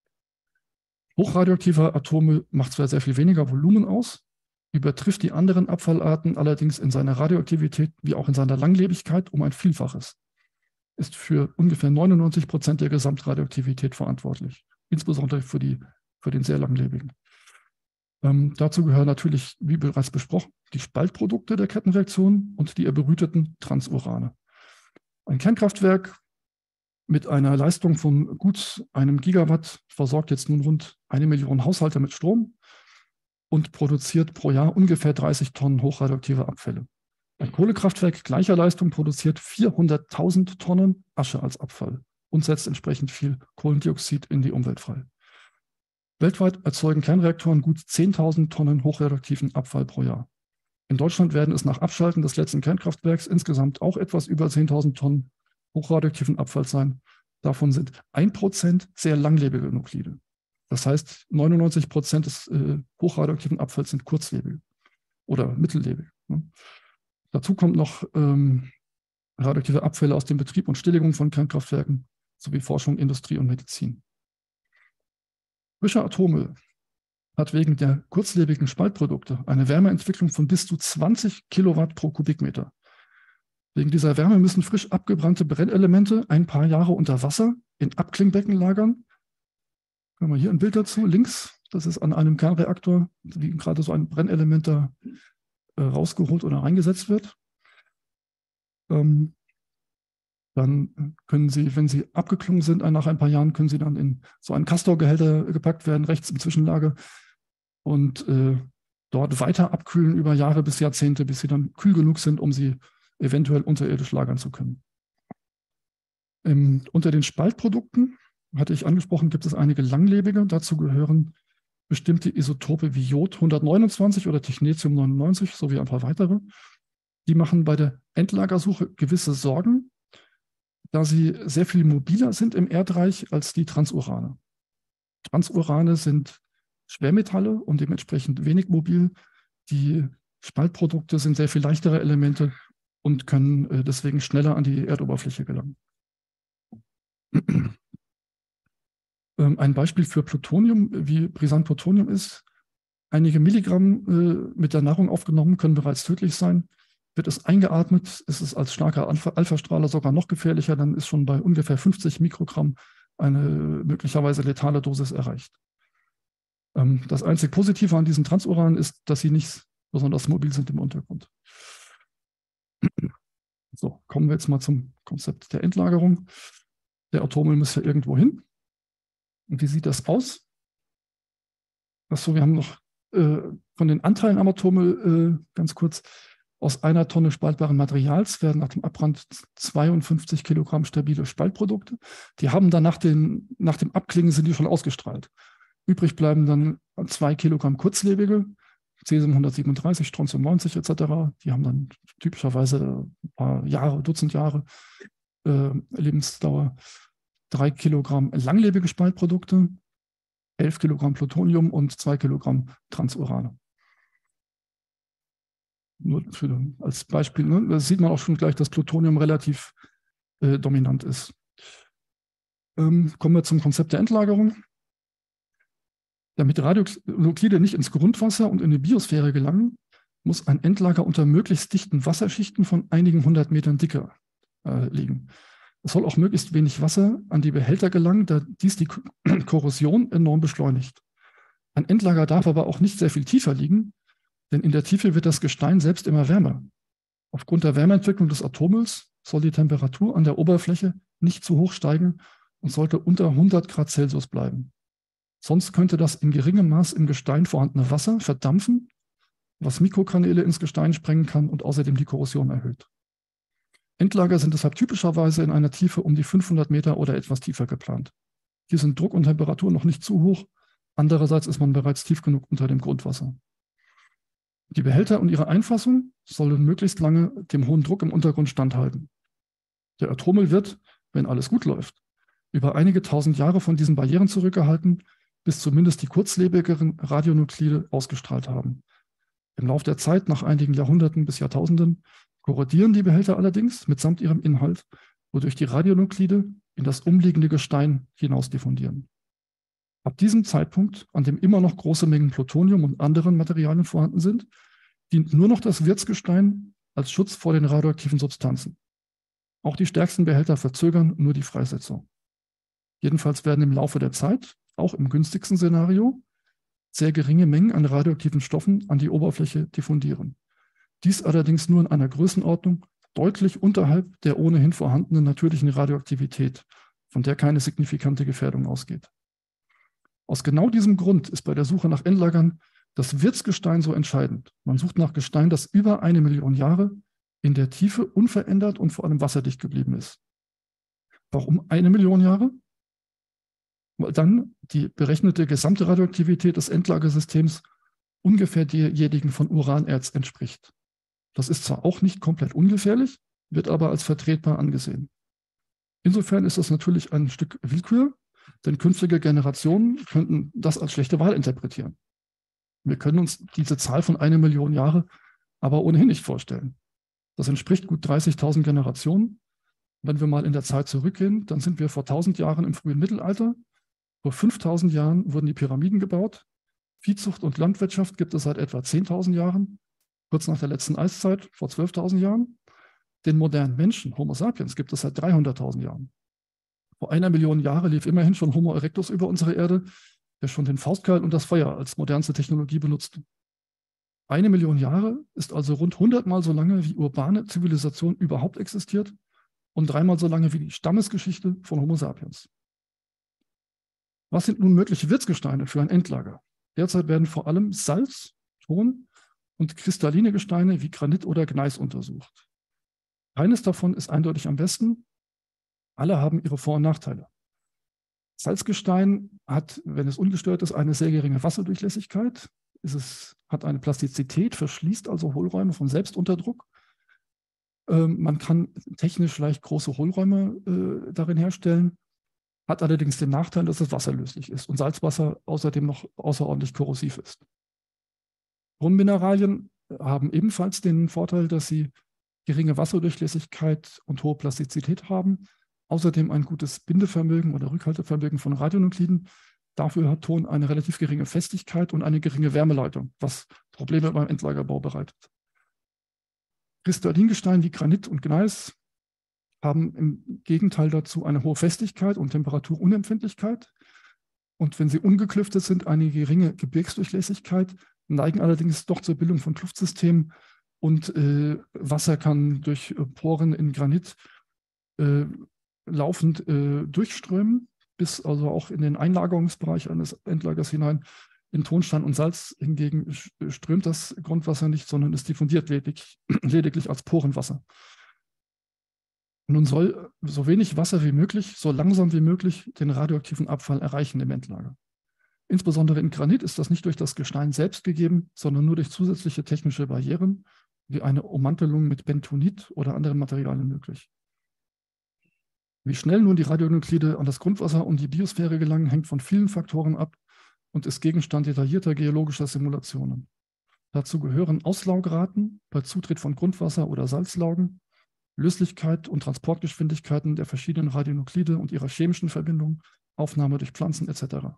Hochradioaktiver Atommüll macht zwar sehr viel weniger Volumen aus, übertrifft die anderen Abfallarten allerdings in seiner Radioaktivität wie auch in seiner Langlebigkeit um ein Vielfaches. Ist für ungefähr neunundneunzig Prozent der Gesamtradioaktivität verantwortlich, insbesondere für, die, für den sehr langlebigen. Ähm, dazu gehören natürlich, wie bereits besprochen, die Spaltprodukte der Kettenreaktion und die erbebrüteten Transurane. Ein Kernkraftwerk mit einer Leistung von gut einem Gigawatt versorgt jetzt nun rund eine Million Haushalte mit Strom und produziert pro Jahr ungefähr dreißig Tonnen hochradioaktive Abfälle. Ein Kohlekraftwerk gleicher Leistung produziert vierhunderttausend Tonnen Asche als Abfall und setzt entsprechend viel Kohlendioxid in die Umwelt frei. Weltweit erzeugen Kernreaktoren gut zehntausend Tonnen hochradioaktiven Abfall pro Jahr. In Deutschland werden es nach Abschalten des letzten Kernkraftwerks insgesamt auch etwas über zehntausend Tonnen hochradioaktiven Abfall sein. Davon sind ein Prozent sehr langlebige Nuklide. Das heißt, neunundneunzig Prozent des äh, hochradioaktiven Abfalls sind kurzlebig oder mittellebig. Ne? Dazu kommt noch ähm, radioaktive Abfälle aus dem Betrieb und Stilllegung von Kernkraftwerken sowie Forschung, Industrie und Medizin. Frischer Atommüll hat wegen der kurzlebigen Spaltprodukte eine Wärmeentwicklung von bis zu zwanzig Kilowatt pro Kubikmeter. Wegen dieser Wärme müssen frisch abgebrannte Brennelemente ein paar Jahre unter Wasser in Abklingbecken lagern. Haben wir hier ein Bild dazu, links, das ist an einem Kernreaktor, wie gerade so ein Brennelement da äh, rausgeholt oder reingesetzt wird. Ähm, dann können Sie, wenn Sie abgeklungen sind, nach ein paar Jahren, können Sie dann in so einen Castor-Behälter gepackt werden, rechts im Zwischenlager und äh, dort weiter abkühlen über Jahre bis Jahrzehnte, bis sie dann kühl genug sind, um sie eventuell unterirdisch lagern zu können. Ähm, unter den Spaltprodukten, hatte ich angesprochen, gibt es einige langlebige. Dazu gehören bestimmte Isotope wie Jod hundertneunundzwanzig oder Technetium neunundneunzig sowie ein paar weitere. Die machen bei der Endlagersuche gewisse Sorgen. da sie sehr viel mobiler sind im Erdreich als die Transurane. Transurane sind Schwermetalle und dementsprechend wenig mobil. Die Spaltprodukte sind sehr viel leichtere Elemente und können äh, deswegen schneller an die Erdoberfläche gelangen. ähm, ein Beispiel für Plutonium, wie brisant Plutonium ist: Einige Milligramm äh, mit der Nahrung aufgenommen können bereits tödlich sein. Wird es eingeatmet, ist es als starker Alpha-Strahler sogar noch gefährlicher, dann ist schon bei ungefähr fünfzig Mikrogramm eine möglicherweise letale Dosis erreicht. Ähm, das einzig Positive an diesen Transuranen ist, dass sie nicht besonders mobil sind im Untergrund. So, kommen wir jetzt mal zum Konzept der Endlagerung. Der Atommüll muss ja irgendwo hin. Und wie sieht das aus? Achso, wir haben noch äh, von den Anteilen am Atommüll äh, ganz kurz. Aus einer Tonne spaltbaren Materials werden nach dem Abbrand zweiundfünfzig Kilogramm stabile Spaltprodukte. Die haben dann nach, den, nach dem Abklingen sind die schon ausgestrahlt. Übrig bleiben dann zwei Kilogramm kurzlebige, Cäsium hundertsiebenunddreißig, Strontium neunzig et cetera. Die haben dann typischerweise ein paar Jahre, Dutzend Jahre äh, Lebensdauer. Drei Kilogramm langlebige Spaltprodukte, elf Kilogramm Plutonium und zwei Kilogramm Transurane. Nur für, als Beispiel, ne? Da sieht man auch schon gleich, dass Plutonium relativ äh, dominant ist. Ähm, kommen wir zum Konzept der Endlagerung. Damit Radionuklide nicht ins Grundwasser und in die Biosphäre gelangen, muss ein Endlager unter möglichst dichten Wasserschichten von einigen hundert Metern Dicke äh, liegen. Es soll auch möglichst wenig Wasser an die Behälter gelangen, da dies die Korrosion enorm beschleunigt. Ein Endlager darf aber auch nicht sehr viel tiefer liegen, denn in der Tiefe wird das Gestein selbst immer wärmer. Aufgrund der Wärmeentwicklung des Atommülls soll die Temperatur an der Oberfläche nicht zu hoch steigen und sollte unter hundert Grad Celsius bleiben. Sonst könnte das in geringem Maß im Gestein vorhandene Wasser verdampfen, was Mikrokanäle ins Gestein sprengen kann und außerdem die Korrosion erhöht. Endlager sind deshalb typischerweise in einer Tiefe um die fünfhundert Meter oder etwas tiefer geplant. Hier sind Druck und Temperatur noch nicht zu hoch. Andererseits ist man bereits tief genug unter dem Grundwasser. Die Behälter und ihre Einfassung sollen möglichst lange dem hohen Druck im Untergrund standhalten. Der Atommüll wird, wenn alles gut läuft, über einige tausend Jahre von diesen Barrieren zurückgehalten, bis zumindest die kurzlebigeren Radionuklide ausgestrahlt haben. Im Laufe der Zeit, nach einigen Jahrhunderten bis Jahrtausenden, korrodieren die Behälter allerdings mitsamt ihrem Inhalt, wodurch die Radionuklide in das umliegende Gestein hinaus diffundieren. Ab diesem Zeitpunkt, an dem immer noch große Mengen Plutonium und anderen Materialien vorhanden sind, dient nur noch das Wirtsgestein als Schutz vor den radioaktiven Substanzen. Auch die stärksten Behälter verzögern nur die Freisetzung. Jedenfalls werden im Laufe der Zeit, auch im günstigsten Szenario, sehr geringe Mengen an radioaktiven Stoffen an die Oberfläche diffundieren. Dies allerdings nur in einer Größenordnung deutlich unterhalb der ohnehin vorhandenen natürlichen Radioaktivität, von der keine signifikante Gefährdung ausgeht. Aus genau diesem Grund ist bei der Suche nach Endlagern das Wirtsgestein so entscheidend. Man sucht nach Gestein, das über eine Million Jahre in der Tiefe unverändert und vor allem wasserdicht geblieben ist. Warum eine Million Jahre? Weil dann die berechnete gesamte Radioaktivität des Endlagersystems ungefähr derjenigen von Uranerz entspricht. Das ist zwar auch nicht komplett ungefährlich, wird aber als vertretbar angesehen. Insofern ist das natürlich ein Stück Willkür, denn künftige Generationen könnten das als schlechte Wahl interpretieren. Wir können uns diese Zahl von einer Million Jahre aber ohnehin nicht vorstellen. Das entspricht gut dreißigtausend Generationen. Wenn wir mal in der Zeit zurückgehen, dann sind wir vor tausend Jahren im frühen Mittelalter. Vor fünftausend Jahren wurden die Pyramiden gebaut. Viehzucht und Landwirtschaft gibt es seit etwa zehntausend Jahren. Kurz nach der letzten Eiszeit, vor zwölftausend Jahren. Den modernen Menschen, Homo sapiens, gibt es seit dreihunderttausend Jahren. Vor einer Million Jahre lief immerhin schon Homo erectus über unsere Erde, der schon den Faustkeil und das Feuer als modernste Technologie benutzte. Eine Million Jahre ist also rund hundertmal so lange, wie urbane Zivilisation überhaupt existiert und dreimal so lange wie die Stammesgeschichte von Homo sapiens. Was sind nun mögliche Wirtsgesteine für ein Endlager? Derzeit werden vor allem Salz, Ton und kristalline Gesteine wie Granit oder Gneis untersucht. Keines davon ist eindeutig am besten. Alle haben ihre Vor- und Nachteile. Salzgestein hat, wenn es ungestört ist, eine sehr geringe Wasserdurchlässigkeit. Es ist, hat eine Plastizität, verschließt also Hohlräume von selbst unter Druck. Ähm, man kann technisch leicht große Hohlräume äh, darin herstellen, hat allerdings den Nachteil, dass es wasserlöslich ist und Salzwasser außerdem noch außerordentlich korrosiv ist. Grundmineralien haben ebenfalls den Vorteil, dass sie geringe Wasserdurchlässigkeit und hohe Plastizität haben, außerdem ein gutes Bindevermögen oder Rückhaltevermögen von Radionukliden. Dafür hat Ton eine relativ geringe Festigkeit und eine geringe Wärmeleitung, was Probleme beim Endlagerbau bereitet. Kristallingesteine wie Granit und Gneis haben im Gegenteil dazu eine hohe Festigkeit und Temperaturunempfindlichkeit. Und wenn sie ungeklüftet sind, eine geringe Gebirgsdurchlässigkeit, neigen allerdings doch zur Bildung von Kluftsystemen und äh, Wasser kann durch äh, Poren in Granit äh, laufend äh, durchströmen, bis also auch in den Einlagerungsbereich eines Endlagers hinein. In Tonstein und Salz hingegen strömt das Grundwasser nicht, sondern es diffundiert ledig, lediglich als Porenwasser. Nun soll so wenig Wasser wie möglich, so langsam wie möglich den radioaktiven Abfall erreichen im Endlager. Insbesondere in Granit ist das nicht durch das Gestein selbst gegeben, sondern nur durch zusätzliche technische Barrieren, wie eine Ummantelung mit Bentonit oder anderen Materialien möglich. Wie schnell nun die Radionuklide an das Grundwasser und die Biosphäre gelangen, hängt von vielen Faktoren ab und ist Gegenstand detaillierter geologischer Simulationen. Dazu gehören Auslaugraten bei Zutritt von Grundwasser oder Salzlaugen, Löslichkeit und Transportgeschwindigkeiten der verschiedenen Radionuklide und ihrer chemischen Verbindung, Aufnahme durch Pflanzen et cetera.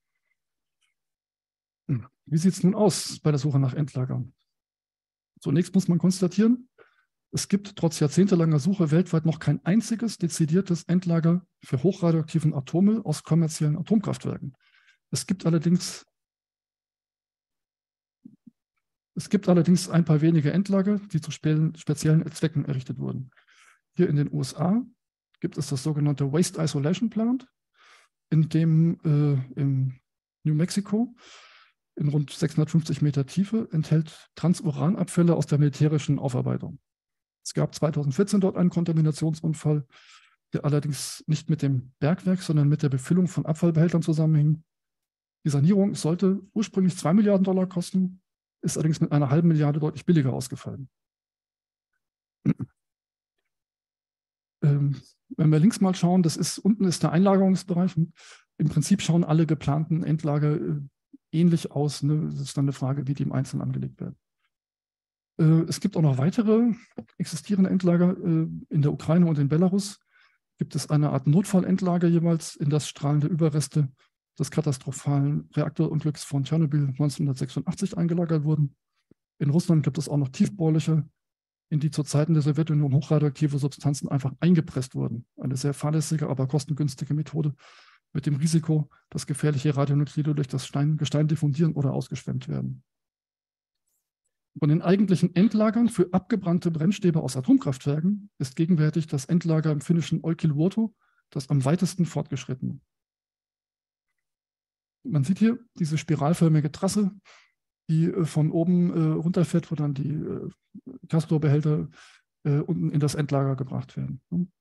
Wie sieht es nun aus bei der Suche nach Endlagern? Zunächst muss man konstatieren, es gibt trotz jahrzehntelanger Suche weltweit noch kein einziges dezidiertes Endlager für hochradioaktiven Atommüll aus kommerziellen Atomkraftwerken. Es gibt allerdings, es gibt allerdings ein paar wenige Endlager, die zu speziellen Zwecken errichtet wurden. Hier in den U S A gibt es das sogenannte Waste Isolation Plant, in dem äh, in New Mexico in rund sechshundertfünfzig Meter Tiefe enthält Transuranabfälle aus der militärischen Aufarbeitung. Es gab zweitausendvierzehn dort einen Kontaminationsunfall, der allerdings nicht mit dem Bergwerk, sondern mit der Befüllung von Abfallbehältern zusammenhing. Die Sanierung sollte ursprünglich zwei Milliarden Dollar kosten, ist allerdings mit einer halben Milliarde deutlich billiger ausgefallen. Ähm, wenn wir links mal schauen, das ist, unten ist der Einlagerungsbereich. Im Prinzip schauen alle geplanten Endlager äh, ähnlich aus. Ne? Das ist dann eine Frage, wie die im Einzelnen angelegt werden. Äh, es gibt auch noch weitere existierende Endlager. Äh, in der Ukraine und in Belarus gibt es eine Art Notfallendlager jeweils, in das strahlende Überreste des katastrophalen Reaktorunglücks von Tschernobyl neunzehnhundertsechsundachtzig eingelagert wurden. In Russland gibt es auch noch Tiefbohrlöcher, in die zu Zeiten der Sowjetunion hochradioaktive Substanzen einfach eingepresst wurden. Eine sehr fahrlässige, aber kostengünstige Methode mit dem Risiko, dass gefährliche Radionuklide durch das Stein, Gestein diffundieren oder ausgeschwemmt werden. Von den eigentlichen Endlagern für abgebrannte Brennstäbe aus Atomkraftwerken ist gegenwärtig das Endlager im finnischen Olkiluoto das am weitesten fortgeschrittene. Man sieht hier diese spiralförmige Trasse, die von oben äh, runterfährt, wo dann die äh, Castor-Behälter äh, unten in das Endlager gebracht werden.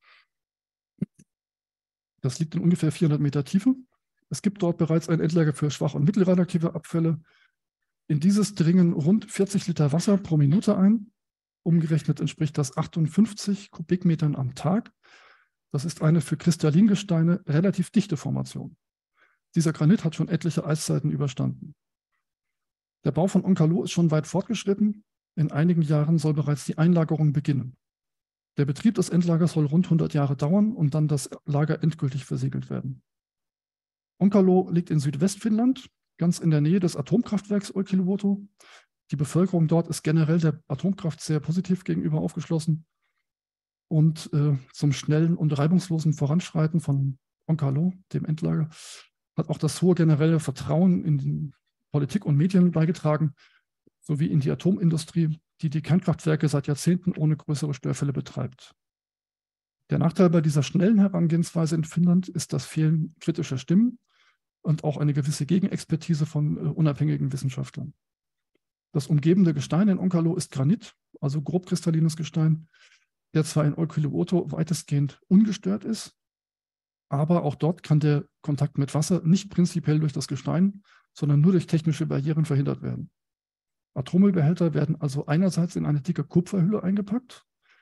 Das liegt in ungefähr vierhundert Meter Tiefe. Es gibt dort bereits ein Endlager für schwach- und mittelradioaktive Abfälle. In dieses dringen rund vierzig Liter Wasser pro Minute ein. Umgerechnet entspricht das achtundfünfzig Kubikmetern am Tag. Das ist eine für Kristallingesteine relativ dichte Formation. Dieser Granit hat schon etliche Eiszeiten überstanden. Der Bau von Onkalo ist schon weit fortgeschritten. In einigen Jahren soll bereits die Einlagerung beginnen. Der Betrieb des Endlagers soll rund hundert Jahre dauern und dann das Lager endgültig versiegelt werden. Onkalo liegt in Südwestfinnland, ganz in der Nähe des Atomkraftwerks Olkiluoto. Die Bevölkerung dort ist generell der Atomkraft sehr positiv gegenüber aufgeschlossen. Und äh, zum schnellen und reibungslosen Voranschreiten von Onkalo, dem Endlager, hat auch das hohe generelle Vertrauen in die Politik und Medien beigetragen, sowie in die Atomindustrie, die die Kernkraftwerke seit Jahrzehnten ohne größere Störfälle betreibt. Der Nachteil bei dieser schnellen Herangehensweise in Finnland ist das Fehlen kritischer Stimmen und auch eine gewisse Gegenexpertise von äh, unabhängigen Wissenschaftlern. Das umgebende Gestein in Onkalo ist Granit, also grobkristallines Gestein, der zwar in Olkiluoto weitestgehend ungestört ist, aber auch dort kann der Kontakt mit Wasser nicht prinzipiell durch das Gestein, sondern nur durch technische Barrieren verhindert werden. Atommüllbehälter werden also einerseits in eine dicke Kupferhülle eingepackt,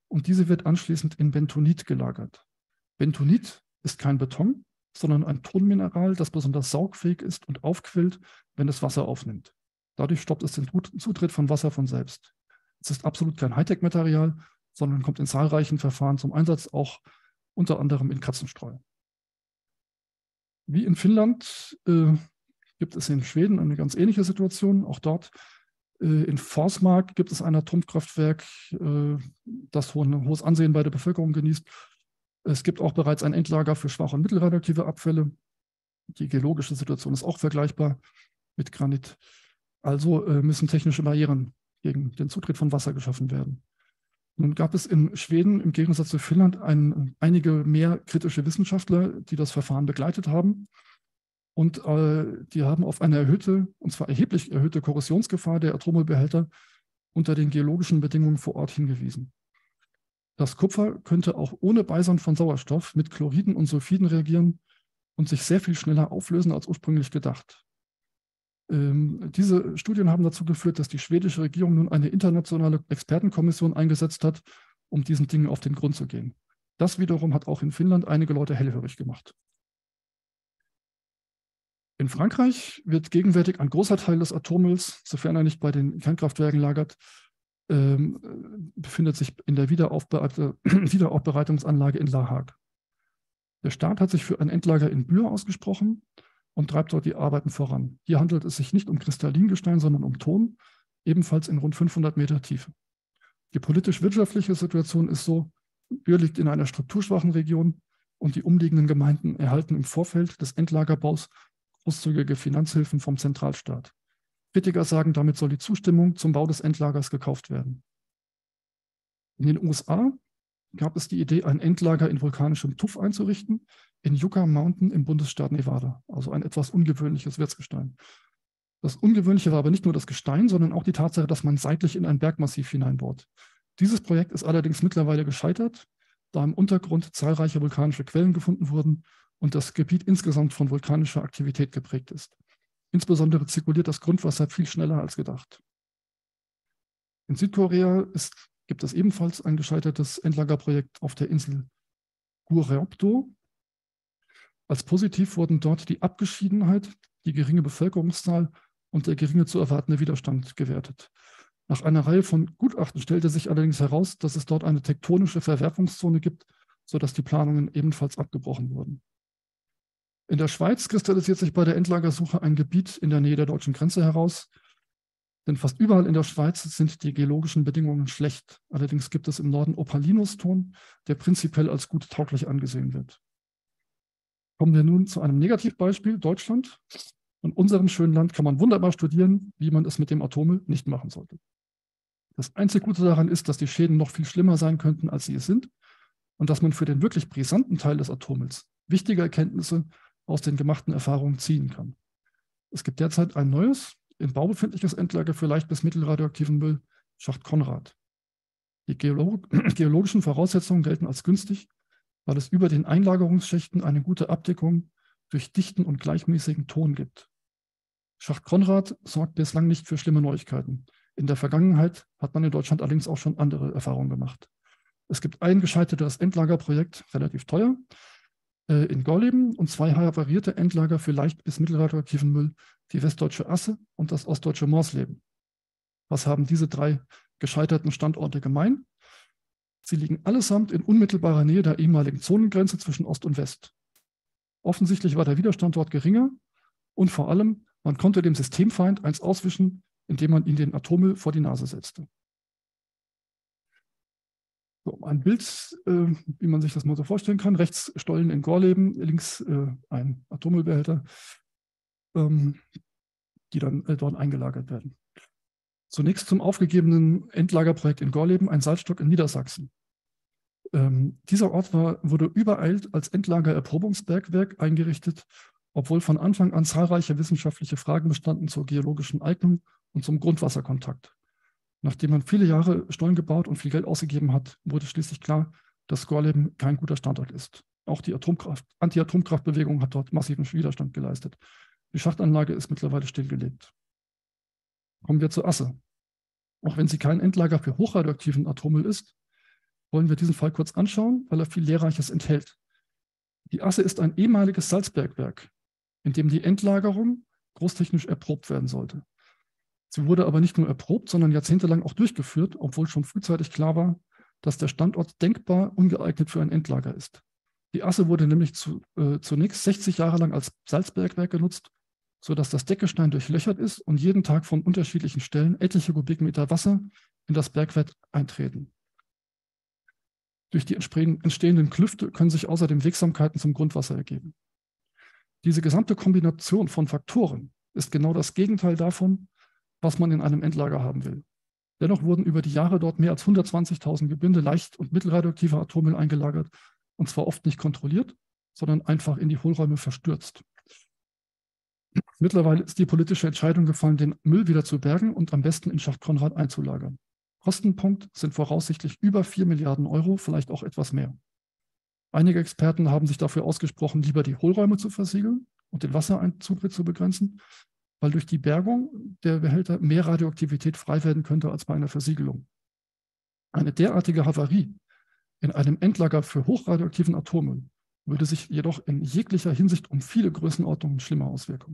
und diese wird anschließend in Bentonit gelagert. Bentonit ist kein Beton, sondern ein Tonmineral, das besonders saugfähig ist und aufquillt, wenn es Wasser aufnimmt. Dadurch stoppt es den Zutritt von Wasser von selbst. Es ist absolut kein Hightech-Material, sondern kommt in zahlreichen Verfahren zum Einsatz, auch unter anderem in Katzenstreu. Wie in Finnland äh, gibt es in Schweden eine ganz ähnliche Situation. Auch dort äh, in Forsmark gibt es ein Atomkraftwerk, äh, das ein hohes Ansehen bei der Bevölkerung genießt. Es gibt auch bereits ein Endlager für schwach- und mittelradioaktive Abfälle. Die geologische Situation ist auch vergleichbar mit Granit. Also äh, müssen technische Barrieren gegen den Zutritt von Wasser geschaffen werden. Nun gab es in Schweden im Gegensatz zu Finnland ein, einige mehr kritische Wissenschaftler, die das Verfahren begleitet haben. Und äh, die haben auf eine erhöhte, und zwar erheblich erhöhte Korrosionsgefahr der Atommüllbehälter unter den geologischen Bedingungen vor Ort hingewiesen. Das Kupfer könnte auch ohne Beisein von Sauerstoff mit Chloriden und Sulfiden reagieren und sich sehr viel schneller auflösen als ursprünglich gedacht. Ähm, diese Studien haben dazu geführt, dass die schwedische Regierung nun eine internationale Expertenkommission eingesetzt hat, um diesen Dingen auf den Grund zu gehen. Das wiederum hat auch in Finnland einige Leute hellhörig gemacht. In Frankreich wird gegenwärtig ein großer Teil des Atommülls, sofern er nicht bei den Kernkraftwerken lagert, ähm, befindet sich in der Wiederaufbereite, Wiederaufbereitungsanlage in La Hague. Der Staat hat sich für ein Endlager in Bure ausgesprochen und treibt dort die Arbeiten voran. Hier handelt es sich nicht um Kristallingestein, sondern um Ton, ebenfalls in rund fünfhundert Meter Tiefe. Die politisch-wirtschaftliche Situation ist so, Bure liegt in einer strukturschwachen Region und die umliegenden Gemeinden erhalten im Vorfeld des Endlagerbaus großzügige Finanzhilfen vom Zentralstaat. Kritiker sagen, damit soll die Zustimmung zum Bau des Endlagers gekauft werden. In den U S A gab es die Idee, ein Endlager in vulkanischem Tuff einzurichten, in Yucca Mountain im Bundesstaat Nevada, also ein etwas ungewöhnliches Wirtsgestein. Das Ungewöhnliche war aber nicht nur das Gestein, sondern auch die Tatsache, dass man seitlich in ein Bergmassiv hineinbohrt. Dieses Projekt ist allerdings mittlerweile gescheitert, da im Untergrund zahlreiche vulkanische Quellen gefunden wurden und das Gebiet insgesamt von vulkanischer Aktivität geprägt ist. Insbesondere zirkuliert das Grundwasser viel schneller als gedacht. In Südkorea ist, gibt es ebenfalls ein gescheitertes Endlagerprojekt auf der Insel Goryeo-do. Als positiv wurden dort die Abgeschiedenheit, die geringe Bevölkerungszahl und der geringe zu erwartende Widerstand gewertet. Nach einer Reihe von Gutachten stellte sich allerdings heraus, dass es dort eine tektonische Verwerfungszone gibt, sodass die Planungen ebenfalls abgebrochen wurden. In der Schweiz kristallisiert sich bei der Endlagersuche ein Gebiet in der Nähe der deutschen Grenze heraus, denn fast überall in der Schweiz sind die geologischen Bedingungen schlecht. Allerdings gibt es im Norden Opalinuston, der prinzipiell als gut tauglich angesehen wird. Kommen wir nun zu einem Negativbeispiel, Deutschland. In unserem schönen Land kann man wunderbar studieren, wie man es mit dem Atommüll nicht machen sollte. Das einzige Gute daran ist, dass die Schäden noch viel schlimmer sein könnten, als sie es sind, und dass man für den wirklich brisanten Teil des Atommülls wichtige Erkenntnisse aus den gemachten Erfahrungen ziehen kann. Es gibt derzeit ein neues, im Bau befindliches Endlager für leicht bis mittelradioaktiven Müll, Schacht Konrad. Die geolog geologischen Voraussetzungen gelten als günstig, weil es über den Einlagerungsschächten eine gute Abdeckung durch dichten und gleichmäßigen Ton gibt. Schacht Konrad sorgt bislang nicht für schlimme Neuigkeiten. In der Vergangenheit hat man in Deutschland allerdings auch schon andere Erfahrungen gemacht. Es gibt ein gescheitertes Endlagerprojekt, relativ teuer, äh, in Gorleben und zwei havarierte Endlager für leicht bis mittelradioaktiven Müll, die westdeutsche Asse und das ostdeutsche Morsleben. Was haben diese drei gescheiterten Standorte gemein? Sie liegen allesamt in unmittelbarer Nähe der ehemaligen Zonengrenze zwischen Ost und West. Offensichtlich war der Widerstand dort geringer und vor allem, man konnte dem Systemfeind eins auswischen, indem man ihm den Atommüll vor die Nase setzte. So, ein Bild, äh, wie man sich das mal so vorstellen kann. Rechts Stollen in Gorleben, links äh, ein Atommüllbehälter, ähm, die dann äh, dort eingelagert werden. Zunächst zum aufgegebenen Endlagerprojekt in Gorleben, ein Salzstock in Niedersachsen. Ähm, dieser Ort war, wurde übereilt als Endlagererprobungsbergwerk eingerichtet, obwohl von Anfang an zahlreiche wissenschaftliche Fragen bestanden zur geologischen Eignung und zum Grundwasserkontakt. Nachdem man viele Jahre Stollen gebaut und viel Geld ausgegeben hat, wurde schließlich klar, dass Gorleben kein guter Standort ist. Auch die Atomkraft, Anti-Atomkraftbewegung hat dort massiven Widerstand geleistet. Die Schachtanlage ist mittlerweile stillgelegt. Kommen wir zur Asse. Auch wenn sie kein Endlager für hochradioaktiven Atommüll ist, wollen wir diesen Fall kurz anschauen, weil er viel Lehrreiches enthält. Die Asse ist ein ehemaliges Salzbergwerk, in dem die Endlagerung großtechnisch erprobt werden sollte. Sie wurde aber nicht nur erprobt, sondern jahrzehntelang auch durchgeführt, obwohl schon frühzeitig klar war, dass der Standort denkbar ungeeignet für ein Endlager ist. Die Asse wurde nämlich zu, äh, zunächst sechzig Jahre lang als Salzbergwerk genutzt, sodass das Deckgestein durchlöchert ist und jeden Tag von unterschiedlichen Stellen etliche Kubikmeter Wasser in das Bergwerk eintreten. Durch die entstehenden Klüfte können sich außerdem Wirksamkeiten zum Grundwasser ergeben. Diese gesamte Kombination von Faktoren ist genau das Gegenteil davon, was man in einem Endlager haben will. Dennoch wurden über die Jahre dort mehr als hundertzwanzigtausend Gebinde leicht- und mittelradioaktiver Atommüll eingelagert, und zwar oft nicht kontrolliert, sondern einfach in die Hohlräume verstürzt. Mittlerweile ist die politische Entscheidung gefallen, den Müll wieder zu bergen und am besten in Schacht Konrad einzulagern. Kostenpunkt sind voraussichtlich über vier Milliarden Euro, vielleicht auch etwas mehr. Einige Experten haben sich dafür ausgesprochen, lieber die Hohlräume zu versiegeln und den Wassereinzutritt zu begrenzen, weil durch die Bergung der Behälter mehr Radioaktivität frei werden könnte als bei einer Versiegelung. Eine derartige Havarie in einem Endlager für hochradioaktiven Atommüll würde sich jedoch in jeglicher Hinsicht um viele Größenordnungen schlimmer auswirken.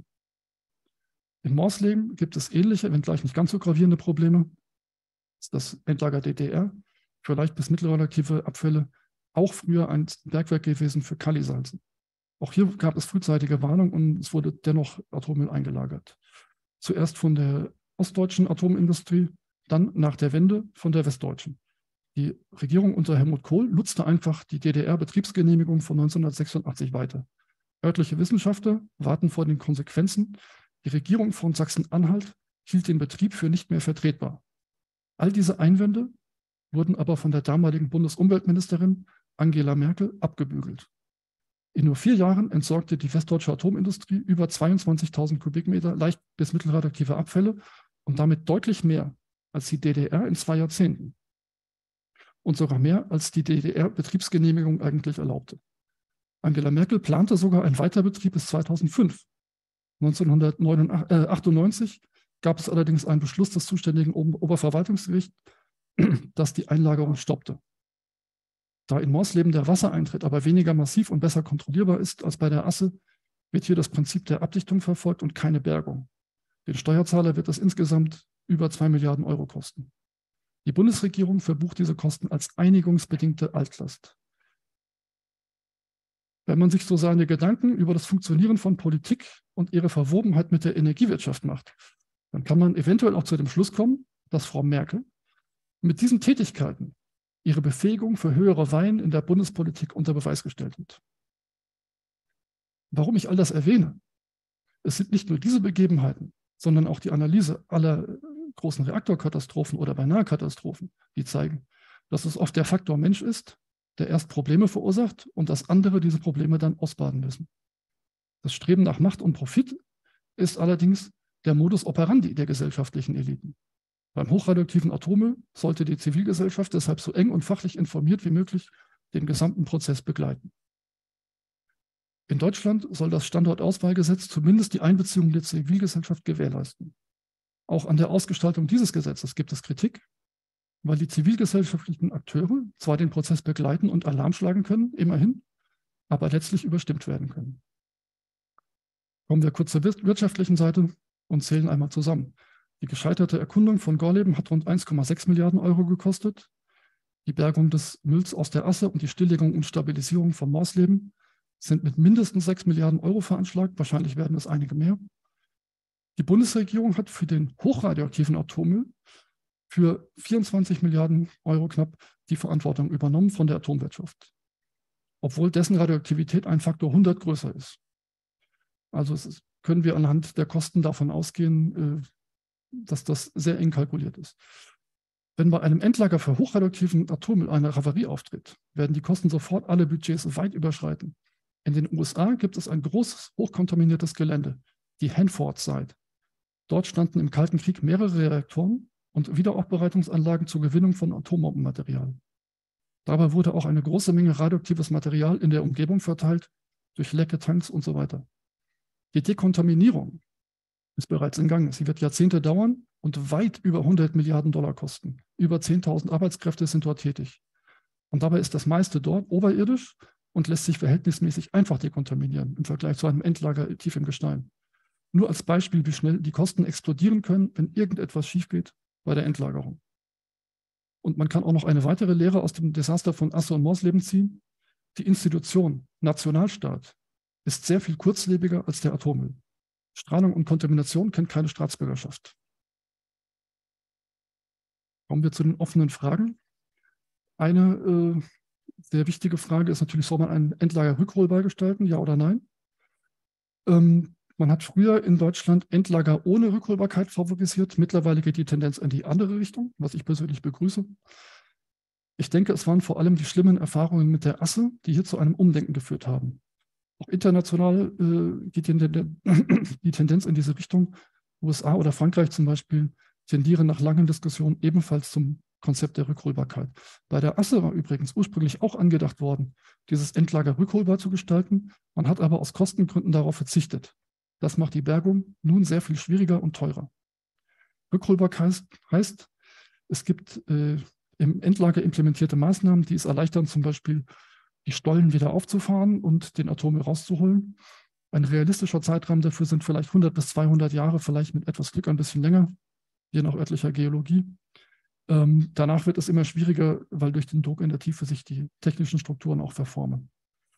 In Morsleben gibt es ähnliche, wenngleich nicht ganz so gravierende Probleme. Das Endlager D D R für leicht- bis mittelradioaktive Abfälle auch früher ein Bergwerk gewesen für Kalisalzen. Auch hier gab es frühzeitige Warnung und es wurde dennoch Atommüll eingelagert. Zuerst von der ostdeutschen Atomindustrie, dann nach der Wende von der westdeutschen. Die Regierung unter Helmut Kohl nutzte einfach die D D R-Betriebsgenehmigung von neunzehnhundertsechsundachtzig weiter. Örtliche Wissenschaftler warten vor den Konsequenzen. Die Regierung von Sachsen-Anhalt hielt den Betrieb für nicht mehr vertretbar. All diese Einwände wurden aber von der damaligen Bundesumweltministerin Angela Merkel abgebügelt. In nur vier Jahren entsorgte die westdeutsche Atomindustrie über zweiundzwanzigtausend Kubikmeter leicht- bis mittelradioaktive Abfälle und damit deutlich mehr als die D D R in zwei Jahrzehnten. Und sogar mehr, als die D D R-Betriebsgenehmigung eigentlich erlaubte. Angela Merkel plante sogar einen Weiterbetrieb bis zweitausendfünf. neunzehnhundertachtundneunzig gab es allerdings einen Beschluss des zuständigen Oberverwaltungsgerichts, das die Einlagerung stoppte. Da in Morsleben der Wassereintritt aber weniger massiv und besser kontrollierbar ist als bei der Asse, wird hier das Prinzip der Abdichtung verfolgt und keine Bergung. Den Steuerzahler wird das insgesamt über zwei Milliarden Euro kosten. Die Bundesregierung verbucht diese Kosten als einigungsbedingte Altlast. Wenn man sich so seine Gedanken über das Funktionieren von Politik und ihre Verwobenheit mit der Energiewirtschaft macht, dann kann man eventuell auch zu dem Schluss kommen, dass Frau Merkel mit diesen Tätigkeiten ihre Befähigung für höhere Weihen in der Bundespolitik unter Beweis gestellt wird. Warum ich all das erwähne? Es sind nicht nur diese Begebenheiten, sondern auch die Analyse aller großen Reaktorkatastrophen oder beinahe Katastrophen, die zeigen, dass es oft der Faktor Mensch ist, der erst Probleme verursacht und dass andere diese Probleme dann ausbaden müssen. Das Streben nach Macht und Profit ist allerdings der Modus operandi der gesellschaftlichen Eliten. Beim hochradioaktiven Atommüll sollte die Zivilgesellschaft deshalb so eng und fachlich informiert wie möglich den gesamten Prozess begleiten. In Deutschland soll das Standortauswahlgesetz zumindest die Einbeziehung der Zivilgesellschaft gewährleisten. Auch an der Ausgestaltung dieses Gesetzes gibt es Kritik, weil die zivilgesellschaftlichen Akteure zwar den Prozess begleiten und Alarm schlagen können, immerhin, aber letztlich überstimmt werden können. Kommen wir kurz zur wirtschaftlichen Seite und zählen einmal zusammen. Die gescheiterte Erkundung von Gorleben hat rund eins Komma sechs Milliarden Euro gekostet. Die Bergung des Mülls aus der Asse und die Stilllegung und Stabilisierung von Morsleben sind mit mindestens sechs Milliarden Euro veranschlagt. Wahrscheinlich werden es einige mehr. Die Bundesregierung hat für den hochradioaktiven Atommüll für vierundzwanzig Milliarden Euro knapp die Verantwortung übernommen von der Atomwirtschaft, obwohl dessen Radioaktivität ein Faktor hundert größer ist. Also es ist, können wir anhand der Kosten davon ausgehen, dass das sehr eng kalkuliert ist. Wenn bei einem Endlager für hochradioaktiven Atommüll eine Havarie auftritt, werden die Kosten sofort alle Budgets weit überschreiten. In den U S A gibt es ein großes, hochkontaminiertes Gelände, die Hanford-Site. Dort standen im Kalten Krieg mehrere Reaktoren und Wiederaufbereitungsanlagen zur Gewinnung von Atombombenmaterial. Dabei wurde auch eine große Menge radioaktives Material in der Umgebung verteilt, durch Lecke, Tanks und so weiter. Die Dekontaminierung ist bereits in Gang. Sie wird Jahrzehnte dauern und weit über hundert Milliarden Dollar kosten. Über zehntausend Arbeitskräfte sind dort tätig. Und dabei ist das meiste dort oberirdisch und lässt sich verhältnismäßig einfach dekontaminieren im Vergleich zu einem Endlager tief im Gestein. Nur als Beispiel, wie schnell die Kosten explodieren können, wenn irgendetwas schief geht bei der Endlagerung. Und man kann auch noch eine weitere Lehre aus dem Desaster von Asse und Morsleben ziehen. Die Institution, Nationalstaat, ist sehr viel kurzlebiger als der Atommüll. Strahlung und Kontamination kennt keine Staatsbürgerschaft. Kommen wir zu den offenen Fragen. Eine äh, sehr wichtige Frage ist natürlich, soll man ein Endlager rückholbar gestalten, ja oder nein? Ähm, man hat früher in Deutschland Endlager ohne Rückholbarkeit favorisiert. Mittlerweile geht die Tendenz in die andere Richtung, was ich persönlich begrüße. Ich denke, es waren vor allem die schlimmen Erfahrungen mit der Asse, die hier zu einem Umdenken geführt haben. Auch international äh, geht die, die Tendenz in diese Richtung. U S A oder Frankreich zum Beispiel tendieren nach langen Diskussionen ebenfalls zum Konzept der Rückholbarkeit. Bei der Asse war übrigens ursprünglich auch angedacht worden, dieses Endlager rückholbar zu gestalten. Man hat aber aus Kostengründen darauf verzichtet. Das macht die Bergung nun sehr viel schwieriger und teurer. Rückholbarkeit heißt, es gibt äh, im Endlager implementierte Maßnahmen, die es erleichtern, zum Beispiel die Stollen wieder aufzufahren und den Atommüll rauszuholen. Ein realistischer Zeitrahmen dafür sind vielleicht hundert bis zweihundert Jahre, vielleicht mit etwas Glück ein bisschen länger, je nach örtlicher Geologie. Ähm, danach wird es immer schwieriger, weil durch den Druck in der Tiefe sich die technischen Strukturen auch verformen.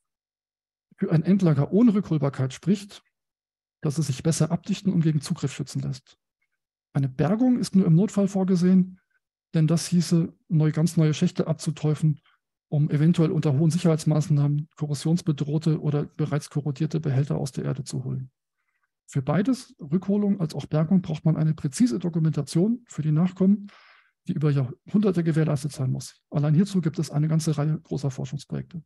Für ein Endlager ohne Rückholbarkeit spricht, dass es sich besser abdichten und gegen Zugriff schützen lässt. Eine Bergung ist nur im Notfall vorgesehen, denn das hieße, neu, ganz neue Schächte abzuteufen, um eventuell unter hohen Sicherheitsmaßnahmen korrosionsbedrohte oder bereits korrodierte Behälter aus der Erde zu holen. Für beides, Rückholung als auch Bergung, braucht man eine präzise Dokumentation für die Nachkommen, die über Jahrhunderte gewährleistet sein muss. Allein hierzu gibt es eine ganze Reihe großer Forschungsprojekte.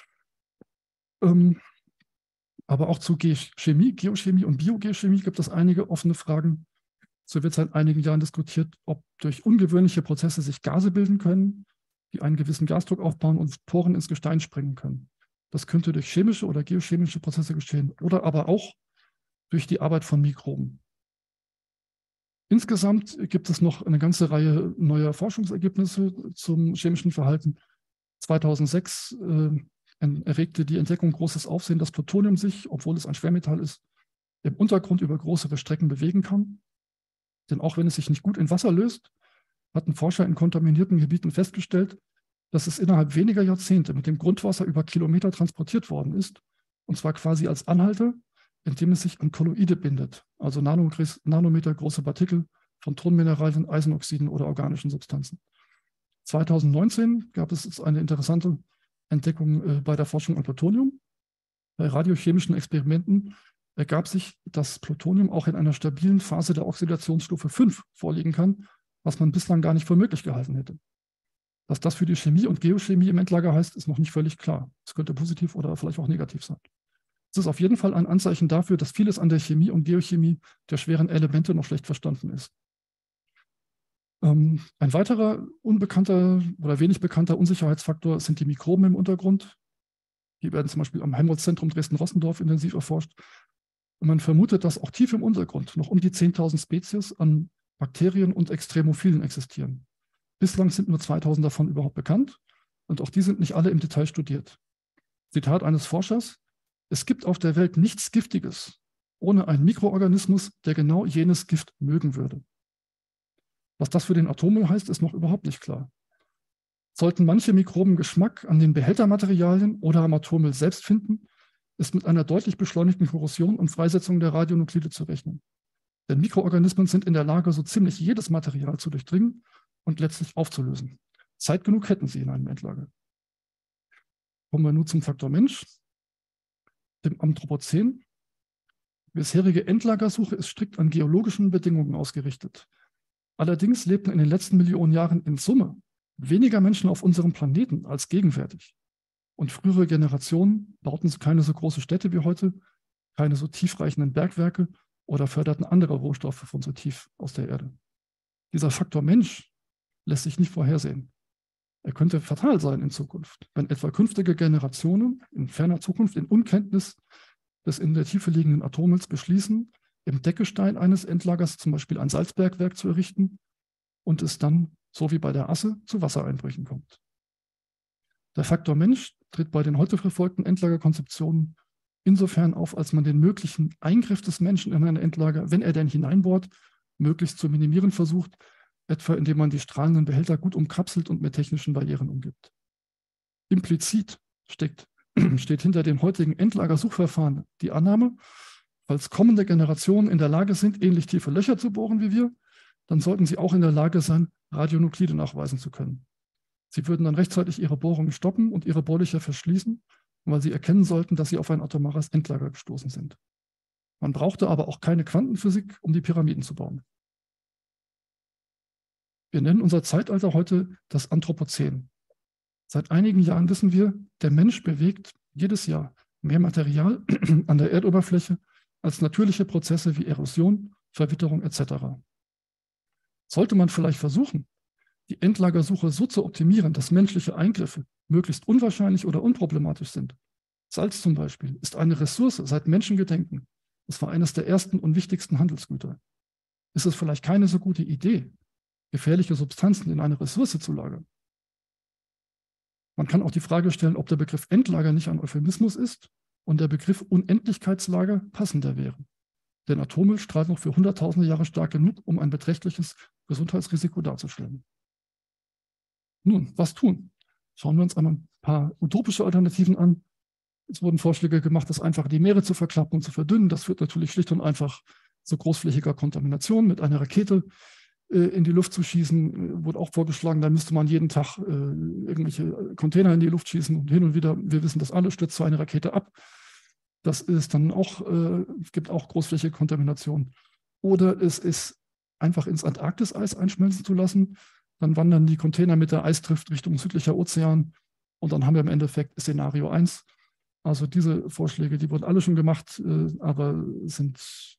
Ähm, aber auch zu Chemie, Geochemie und Biogeochemie gibt es einige offene Fragen. So wird seit einigen Jahren diskutiert, ob durch ungewöhnliche Prozesse sich Gase bilden können, die einen gewissen Gasdruck aufbauen und Poren ins Gestein sprengen können. Das könnte durch chemische oder geochemische Prozesse geschehen oder aber auch durch die Arbeit von Mikroben. Insgesamt gibt es noch eine ganze Reihe neuer Forschungsergebnisse zum chemischen Verhalten. zweitausendsechs äh, erregte die Entdeckung großes Aufsehen, dass Plutonium sich, obwohl es ein Schwermetall ist, im Untergrund über größere Strecken bewegen kann. Denn auch wenn es sich nicht gut in Wasser löst, hatten Forscher in kontaminierten Gebieten festgestellt, dass es innerhalb weniger Jahrzehnte mit dem Grundwasser über Kilometer transportiert worden ist, und zwar quasi als Anhalter, indem es sich an Kolloide bindet, also Nanometer große Partikel von Tonmineralien, Eisenoxiden oder organischen Substanzen. zweitausendneunzehn gab es eine interessante Entdeckung äh, bei der Forschung an Plutonium. Bei radiochemischen Experimenten ergab sich, dass Plutonium auch in einer stabilen Phase der Oxidationsstufe fünf vorliegen kann, was man bislang gar nicht für möglich gehalten hätte. Was das für die Chemie und Geochemie im Endlager heißt, ist noch nicht völlig klar. Es könnte positiv oder vielleicht auch negativ sein. Es ist auf jeden Fall ein Anzeichen dafür, dass vieles an der Chemie und Geochemie der schweren Elemente noch schlecht verstanden ist. Ähm, ein weiterer unbekannter oder wenig bekannter Unsicherheitsfaktor sind die Mikroben im Untergrund. Die werden zum Beispiel am Helmholtz-Zentrum Dresden-Rossendorf intensiv erforscht. Und man vermutet, dass auch tief im Untergrund noch um die zehntausend Spezies an Bakterien und Extremophilen existieren. Bislang sind nur zweitausend davon überhaupt bekannt und auch die sind nicht alle im Detail studiert. Zitat eines Forschers: Es gibt auf der Welt nichts Giftiges ohne einen Mikroorganismus, der genau jenes Gift mögen würde. Was das für den Atommüll heißt, ist noch überhaupt nicht klar. Sollten manche Mikroben Geschmack an den Behältermaterialien oder am Atommüll selbst finden, ist mit einer deutlich beschleunigten Korrosion und Freisetzung der Radionuklide zu rechnen. Denn Mikroorganismen sind in der Lage, so ziemlich jedes Material zu durchdringen und letztlich aufzulösen. Zeit genug hätten sie in einem Endlager. Kommen wir nun zum Faktor Mensch, dem Anthropozän. Die bisherige Endlagersuche ist strikt an geologischen Bedingungen ausgerichtet. Allerdings lebten in den letzten Millionen Jahren in Summe weniger Menschen auf unserem Planeten als gegenwärtig. Und frühere Generationen bauten keine so große Städte wie heute, keine so tiefreichenden Bergwerke oder förderten andere Rohstoffe von so tief aus der Erde. Dieser Faktor Mensch lässt sich nicht vorhersehen. Er könnte fatal sein in Zukunft, wenn etwa künftige Generationen in ferner Zukunft in Unkenntnis des in der Tiefe liegenden Atommülls beschließen, im Deckgestein eines Endlagers zum Beispiel ein Salzbergwerk zu errichten und es dann, so wie bei der Asse, zu Wassereinbrüchen kommt. Der Faktor Mensch tritt bei den heute verfolgten Endlagerkonzeptionen insofern auf, als man den möglichen Eingriff des Menschen in ein Endlager, wenn er denn hineinbohrt, möglichst zu minimieren versucht, etwa indem man die strahlenden Behälter gut umkapselt und mit technischen Barrieren umgibt. Implizit steckt, steht hinter dem heutigen Endlagersuchverfahren die Annahme, falls kommende Generationen in der Lage sind, ähnlich tiefe Löcher zu bohren wie wir, dann sollten sie auch in der Lage sein, Radionuklide nachweisen zu können. Sie würden dann rechtzeitig ihre Bohrungen stoppen und ihre Bohrlöcher verschließen, weil sie erkennen sollten, dass sie auf ein atomares Endlager gestoßen sind. Man brauchte aber auch keine Quantenphysik, um die Pyramiden zu bauen. Wir nennen unser Zeitalter heute das Anthropozän. Seit einigen Jahren wissen wir, der Mensch bewegt jedes Jahr mehr Material an der Erdoberfläche als natürliche Prozesse wie Erosion, Verwitterung et cetera. Sollte man vielleicht versuchen, die Endlagersuche so zu optimieren, dass menschliche Eingriffe möglichst unwahrscheinlich oder unproblematisch sind. Salz zum Beispiel ist eine Ressource seit Menschengedenken. Es war eines der ersten und wichtigsten Handelsgüter. Ist es vielleicht keine so gute Idee, gefährliche Substanzen in eine Ressource zu lagern? Man kann auch die Frage stellen, ob der Begriff Endlager nicht ein Euphemismus ist und der Begriff Unendlichkeitslager passender wäre. Denn Atommüll strahlt noch für hunderttausende Jahre stark genug, um ein beträchtliches Gesundheitsrisiko darzustellen. Nun, was tun? Schauen wir uns einmal ein paar utopische Alternativen an. Es wurden Vorschläge gemacht, das einfach die Meere zu verklappen und zu verdünnen. Das führt natürlich schlicht und einfach zu großflächiger Kontamination. Mit einer Rakete äh, in die Luft zu schießen, äh, wurde auch vorgeschlagen, da müsste man jeden Tag äh, irgendwelche Container in die Luft schießen und hin und wieder, wir wissen das alle, stürzt so eine Rakete ab. Das ist dann auch, äh, gibt auch großflächige Kontamination. Oder es ist einfach ins Antarktiseis einschmelzen zu lassen. Dann wandern die Container mit der Eisdrift Richtung südlicher Ozean und dann haben wir im Endeffekt Szenario eins. Also diese Vorschläge, die wurden alle schon gemacht, äh, aber sind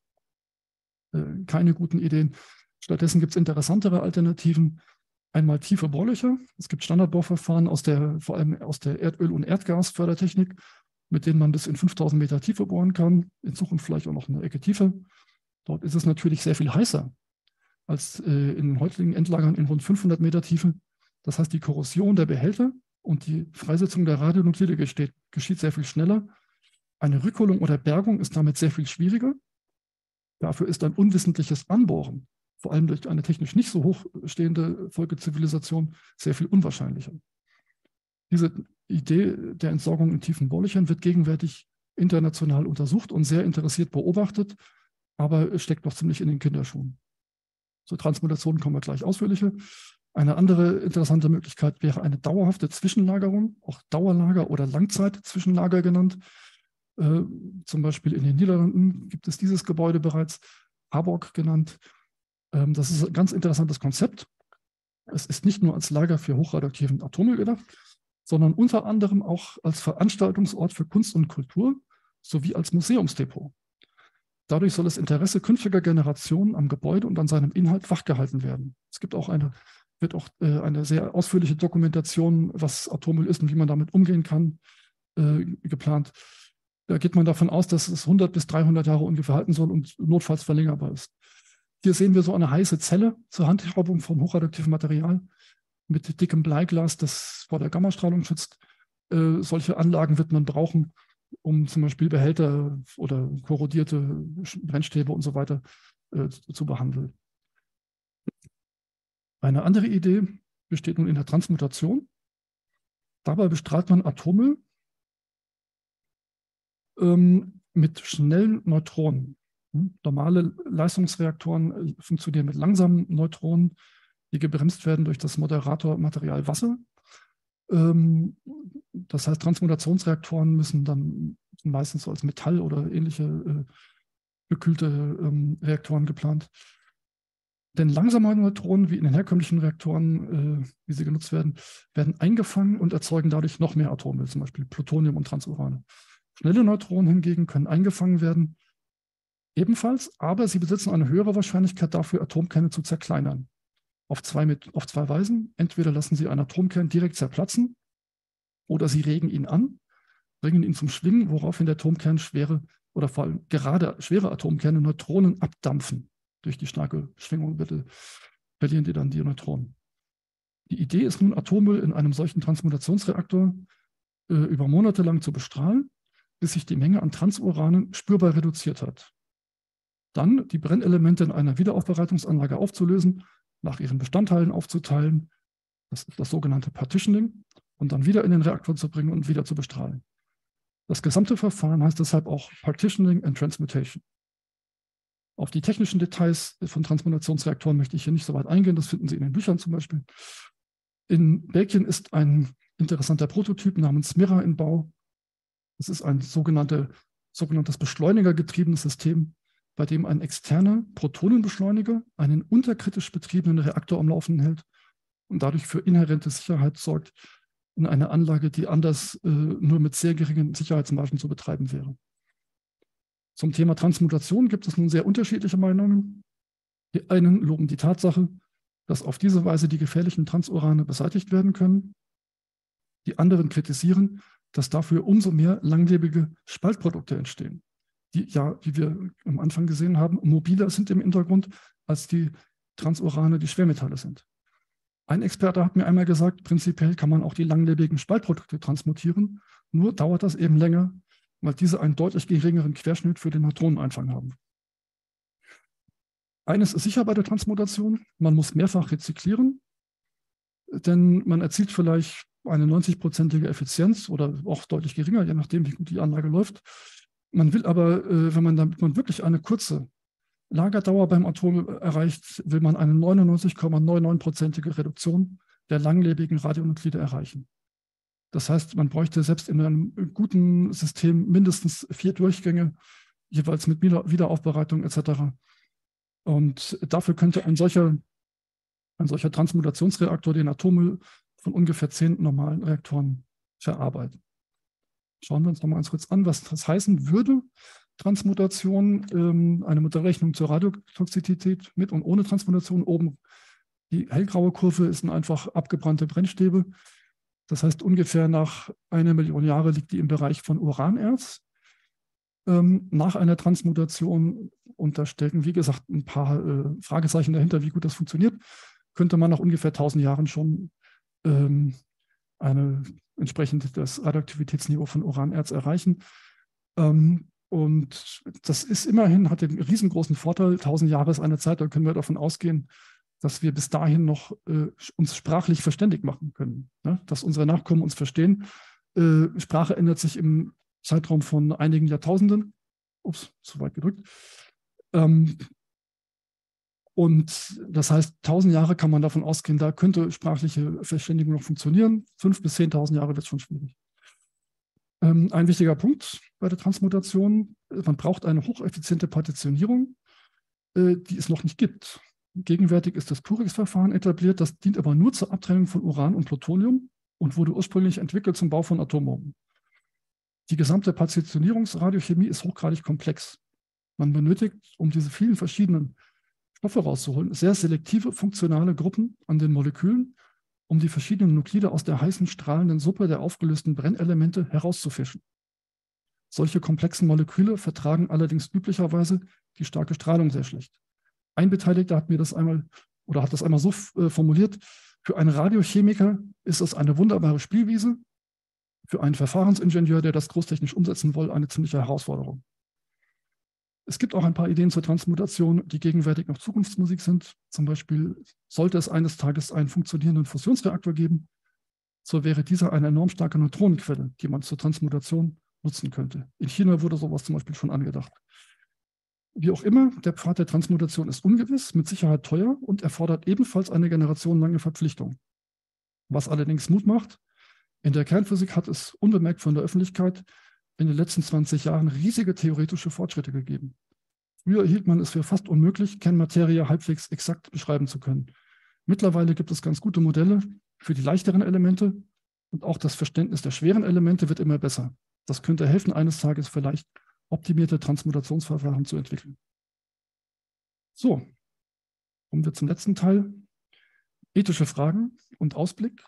äh, keine guten Ideen. Stattdessen gibt es interessantere Alternativen. Einmal tiefe Bohrlöcher. Es gibt Standardbohrverfahren aus der, vor allem aus der Erdöl- und Erdgasfördertechnik, mit denen man bis in fünftausend Meter Tiefe bohren kann. In Zukunft vielleicht auch noch eine Ecke tiefer. Dort ist es natürlich sehr viel heißer als äh, in den heutigen Endlagern in rund fünfhundert Meter Tiefe. Das heißt, die Korrosion der Behälter und die Freisetzung der Radionuklide geschieht, geschieht sehr viel schneller. Eine Rückholung oder Bergung ist damit sehr viel schwieriger. Dafür ist ein unwissentliches Anbohren, vor allem durch eine technisch nicht so hochstehende Folgezivilisation, sehr viel unwahrscheinlicher. Diese Idee der Entsorgung in tiefen Bohrlöchern wird gegenwärtig international untersucht und sehr interessiert beobachtet, aber steckt noch ziemlich in den Kinderschuhen. Zur Transmutation kommen wir gleich ausführlicher. Eine andere interessante Möglichkeit wäre eine dauerhafte Zwischenlagerung, auch Dauerlager oder Langzeit-Zwischenlager genannt. Äh, zum Beispiel in den Niederlanden gibt es dieses Gebäude bereits, Harburg genannt. Ähm, das ist ein ganz interessantes Konzept. Es ist nicht nur als Lager für hochradioaktiven Atommüll gedacht, sondern unter anderem auch als Veranstaltungsort für Kunst und Kultur sowie als Museumsdepot. Dadurch soll das Interesse künftiger Generationen am Gebäude und an seinem Inhalt wachgehalten werden. Es gibt auch eine, wird auch äh, eine sehr ausführliche Dokumentation, was Atommüll ist und wie man damit umgehen kann, äh, geplant. Da geht man davon aus, dass es hundert bis dreihundert Jahre ungefähr halten soll und notfalls verlängerbar ist. Hier sehen wir so eine heiße Zelle zur Handhabung von hochradioaktivem Material mit dickem Bleiglas, das vor der Gammastrahlung schützt. Äh, solche Anlagen wird man brauchen, um zum Beispiel Behälter oder korrodierte Brennstäbe und so weiter äh, zu behandeln. Eine andere Idee besteht nun in der Transmutation. Dabei bestrahlt man Atommüll ähm, mit schnellen Neutronen. Hm? Normale Leistungsreaktoren äh, funktionieren mit langsamen Neutronen, die gebremst werden durch das Moderatormaterial Wasser. Ähm, das heißt, Transmutationsreaktoren müssen dann meistens so als Metall oder ähnliche äh, gekühlte ähm, Reaktoren geplant. Denn langsame Neutronen, wie in den herkömmlichen Reaktoren, äh, wie sie genutzt werden, werden eingefangen und erzeugen dadurch noch mehr Atommüll, zum Beispiel Plutonium und Transurane. Schnelle Neutronen hingegen können eingefangen werden, ebenfalls, aber sie besitzen eine höhere Wahrscheinlichkeit dafür, Atomkerne zu zerkleinern. Auf zwei, mit, auf zwei Weisen. Entweder lassen sie einen Atomkern direkt zerplatzen oder sie regen ihn an, bringen ihn zum Schwingen, woraufhin der Atomkern schwere oder vor allem gerade schwere Atomkerne Neutronen abdampfen. Durch die starke Schwingung verlieren die dann die Neutronen. Die Idee ist nun, Atommüll in einem solchen Transmutationsreaktor äh, über Monate lang zu bestrahlen, bis sich die Menge an Transuranen spürbar reduziert hat. Dann die Brennelemente in einer Wiederaufbereitungsanlage aufzulösen, nach ihren Bestandteilen aufzuteilen, das ist das sogenannte Partitioning, und dann wieder in den Reaktor zu bringen und wieder zu bestrahlen. Das gesamte Verfahren heißt deshalb auch Partitioning and Transmutation. Auf die technischen Details von Transmutationsreaktoren möchte ich hier nicht so weit eingehen, das finden Sie in den Büchern zum Beispiel. In Belgien ist ein interessanter Prototyp namens Mira in Bau. Das ist ein sogenannte, sogenanntes beschleunigergetriebenes System, bei dem ein externer Protonenbeschleuniger einen unterkritisch betriebenen Reaktor am Laufen hält und dadurch für inhärente Sicherheit sorgt in einer Anlage, die anders äh, nur mit sehr geringen Sicherheitsmargen zu betreiben wäre. Zum Thema Transmutation gibt es nun sehr unterschiedliche Meinungen. Die einen loben die Tatsache, dass auf diese Weise die gefährlichen Transurane beseitigt werden können. Die anderen kritisieren, dass dafür umso mehr langlebige Spaltprodukte entstehen, die ja, wie wir am Anfang gesehen haben, mobiler sind im Hintergrund, als die Transurane, die Schwermetalle sind. Ein Experte hat mir einmal gesagt, prinzipiell kann man auch die langlebigen Spaltprodukte transmutieren, nur dauert das eben länger, weil diese einen deutlich geringeren Querschnitt für den Neutroneneinfang haben. Eines ist sicher bei der Transmutation, man muss mehrfach rezyklieren, denn man erzielt vielleicht eine neunzig-prozentige Effizienz oder auch deutlich geringer, je nachdem, wie gut die Anlage läuft. Man will aber, wenn man damit man wirklich eine kurze Lagerdauer beim Atom erreicht, will man eine neunundneunzig Komma neunundneunzig-prozentige Reduktion der langlebigen Radionuklide erreichen. Das heißt, man bräuchte selbst in einem guten System mindestens vier Durchgänge, jeweils mit Wiederaufbereitung et cetera. Und dafür könnte ein solcher, ein solcher Transmutationsreaktor den Atommüll von ungefähr zehn normalen Reaktoren verarbeiten. Schauen wir uns noch mal ganz kurz an, was das heißen würde. Transmutation, ähm, eine Modellrechnung zur Radiotoxizität mit und ohne Transmutation. Oben die hellgraue Kurve ist einfach abgebrannte Brennstäbe. Das heißt, ungefähr nach einer Million Jahre liegt die im Bereich von Uranerz. Ähm, nach einer Transmutation, und da stecken, wie gesagt, ein paar äh, Fragezeichen dahinter, wie gut das funktioniert, könnte man nach ungefähr tausend Jahren schon ähm, eine, entsprechend das Radioaktivitätsniveau von Uranerz erreichen. Ähm, und das ist immerhin, hat den riesengroßen Vorteil, tausend Jahre ist eine Zeit, da können wir davon ausgehen, dass wir bis dahin noch äh, uns sprachlich verständig machen können, ne? Dass unsere Nachkommen uns verstehen. Äh, Sprache ändert sich im Zeitraum von einigen Jahrtausenden. Ups, zu weit gedrückt. Ähm, und das heißt, tausend Jahre kann man davon ausgehen, da könnte sprachliche Verständigung noch funktionieren. fünftausend bis zehntausend Jahre wird es schon schwierig. Ähm, ein wichtiger Punkt bei der Transmutation, man braucht eine hocheffiziente Partitionierung, äh, die es noch nicht gibt. Gegenwärtig ist das Curex-Verfahren etabliert, das dient aber nur zur Abtrennung von Uran und Plutonium und wurde ursprünglich entwickelt zum Bau von Atombomben. Die gesamte Partitionierungsradiochemie ist hochgradig komplex. Man benötigt, um diese vielen verschiedenen Stoffe rauszuholen, sehr selektive funktionale Gruppen an den Molekülen, um die verschiedenen Nuklide aus der heißen, strahlenden Suppe der aufgelösten Brennelemente herauszufischen. Solche komplexen Moleküle vertragen allerdings üblicherweise die starke Strahlung sehr schlecht. Ein Beteiligter hat mir das einmal oder hat das einmal so äh, formuliert: Für einen Radiochemiker ist es eine wunderbare Spielwiese, für einen Verfahrensingenieur, der das großtechnisch umsetzen will, eine ziemliche Herausforderung. Es gibt auch ein paar Ideen zur Transmutation, die gegenwärtig noch Zukunftsmusik sind. Zum Beispiel sollte es eines Tages einen funktionierenden Fusionsreaktor geben, so wäre dieser eine enorm starke Neutronenquelle, die man zur Transmutation nutzen könnte. In China wurde sowas zum Beispiel schon angedacht. Wie auch immer, der Pfad der Transmutation ist ungewiss, mit Sicherheit teuer und erfordert ebenfalls eine generationenlange Verpflichtung. Was allerdings Mut macht: In der Kernphysik hat es unbemerkt von der Öffentlichkeit in den letzten zwanzig Jahren riesige theoretische Fortschritte gegeben. Früher hielt man es für fast unmöglich, Kernmaterie halbwegs exakt beschreiben zu können. Mittlerweile gibt es ganz gute Modelle für die leichteren Elemente und auch das Verständnis der schweren Elemente wird immer besser. Das könnte helfen, eines Tages vielleicht optimierte Transmutationsverfahren zu entwickeln. So, kommen wir zum letzten Teil. Ethische Fragen und Ausblick.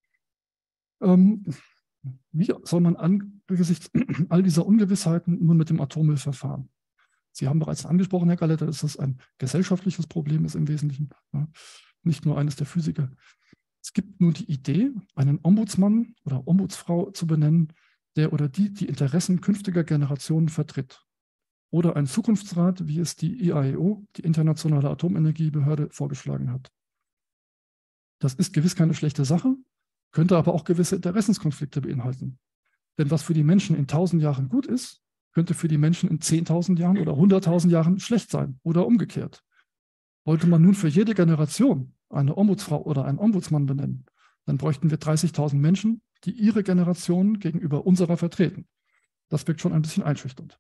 Ähm, wie soll man angesichts all dieser Ungewissheiten nun mit dem Atommüll verfahren? Sie haben bereits angesprochen, Herr Galletta, dass das ein gesellschaftliches Problem ist im Wesentlichen, ja, nicht nur eines der Physiker. Es gibt nun die Idee, einen Ombudsmann oder Ombudsfrau zu benennen, der oder die die Interessen künftiger Generationen vertritt. Oder einen Zukunftsrat, wie es die I A E O, die Internationale Atomenergiebehörde, vorgeschlagen hat. Das ist gewiss keine schlechte Sache, könnte aber auch gewisse Interessenskonflikte beinhalten. Denn was für die Menschen in tausend Jahren gut ist, könnte für die Menschen in zehntausend Jahren oder hunderttausend Jahren schlecht sein oder umgekehrt. Wollte man nun für jede Generation eine Ombudsfrau oder einen Ombudsmann benennen, dann bräuchten wir dreißigtausend Menschen, die ihre Generation gegenüber unserer vertreten. Das wirkt schon ein bisschen einschüchternd.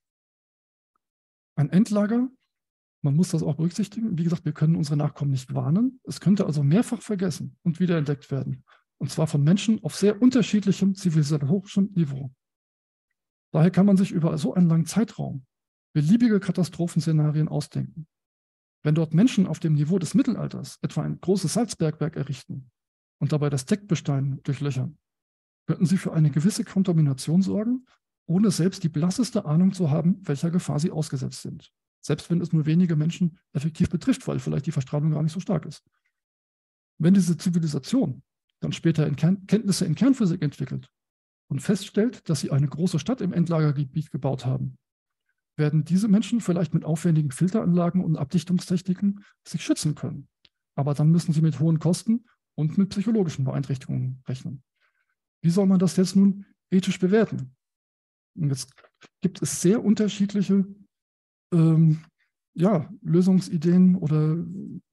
Ein Endlager, man muss das auch berücksichtigen. Wie gesagt, wir können unsere Nachkommen nicht warnen. Es könnte also mehrfach vergessen und wiederentdeckt werden. Und zwar von Menschen auf sehr unterschiedlichem zivilisatorischem Niveau. Daher kann man sich über so einen langen Zeitraum beliebige Katastrophenszenarien ausdenken. Wenn dort Menschen auf dem Niveau des Mittelalters etwa ein großes Salzbergwerk errichten und dabei das Deckgestein durchlöchern, könnten sie für eine gewisse Kontamination sorgen, ohne selbst die blasseste Ahnung zu haben, welcher Gefahr sie ausgesetzt sind. Selbst wenn es nur wenige Menschen effektiv betrifft, weil vielleicht die Verstrahlung gar nicht so stark ist. Wenn diese Zivilisation dann später in Kern Kenntnisse in Kernphysik entwickelt und feststellt, dass sie eine große Stadt im Endlagergebiet gebaut haben, werden diese Menschen vielleicht mit aufwendigen Filteranlagen und Abdichtungstechniken sich schützen können. Aber dann müssen sie mit hohen Kosten und mit psychologischen Beeinträchtigungen rechnen. Wie soll man das jetzt nun ethisch bewerten? Und jetzt gibt es sehr unterschiedliche ähm, ja, Lösungsideen oder,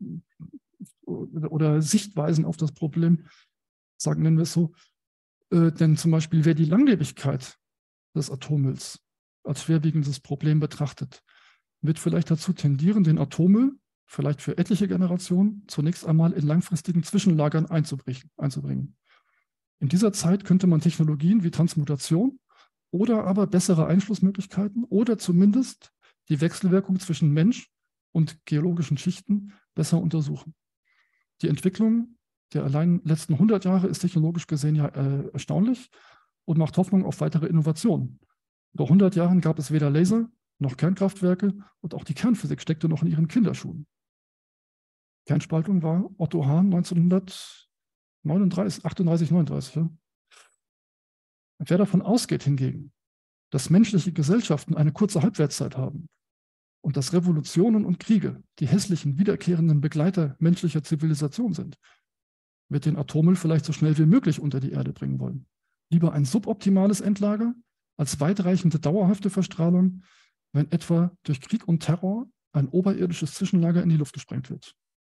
oder, oder Sichtweisen auf das Problem, sagen nennen wir es so. Äh, denn zum Beispiel, wer die Langlebigkeit des Atommülls als schwerwiegendes Problem betrachtet, wird vielleicht dazu tendieren, den Atommüll vielleicht für etliche Generationen zunächst einmal in langfristigen Zwischenlagern einzubringen. In dieser Zeit könnte man Technologien wie Transmutation oder aber bessere Einflussmöglichkeiten oder zumindest die Wechselwirkung zwischen Mensch und geologischen Schichten besser untersuchen. Die Entwicklung der allein letzten hundert Jahre ist technologisch gesehen ja äh, erstaunlich und macht Hoffnung auf weitere Innovationen. Vor hundert Jahren gab es weder Laser noch Kernkraftwerke und auch die Kernphysik steckte noch in ihren Kinderschuhen. Kernspaltung war Otto Hahn neunzehnhundertneununddreißig, achtunddreißig, neununddreißig. Ja. Wer davon ausgeht hingegen, dass menschliche Gesellschaften eine kurze Halbwertszeit haben und dass Revolutionen und Kriege die hässlichen, wiederkehrenden Begleiter menschlicher Zivilisation sind, wird den Atommüll vielleicht so schnell wie möglich unter die Erde bringen wollen. Lieber ein suboptimales Endlager als weitreichende dauerhafte Verstrahlung, wenn etwa durch Krieg und Terror ein oberirdisches Zwischenlager in die Luft gesprengt wird.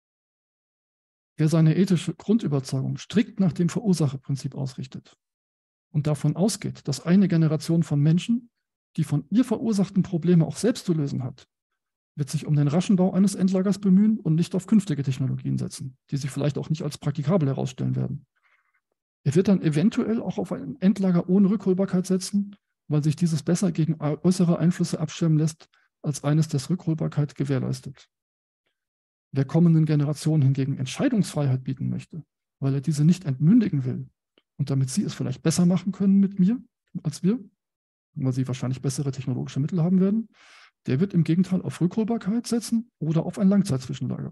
Wer seine ethische Grundüberzeugung strikt nach dem Verursacherprinzip ausrichtet und davon ausgeht, dass eine Generation von Menschen die von ihr verursachten Probleme auch selbst zu lösen hat, wird sich um den raschen Bau eines Endlagers bemühen und nicht auf künftige Technologien setzen, die sich vielleicht auch nicht als praktikabel herausstellen werden. Er wird dann eventuell auch auf ein Endlager ohne Rückholbarkeit setzen, weil sich dieses besser gegen äußere Einflüsse abschirmen lässt, als eines, das Rückholbarkeit gewährleistet. Wer kommenden Generationen hingegen Entscheidungsfreiheit bieten möchte, weil er diese nicht entmündigen will und damit sie es vielleicht besser machen können mit mir als wir, weil sie wahrscheinlich bessere technologische Mittel haben werden, der wird im Gegenteil auf Rückholbarkeit setzen oder auf ein Langzeitzwischenlager.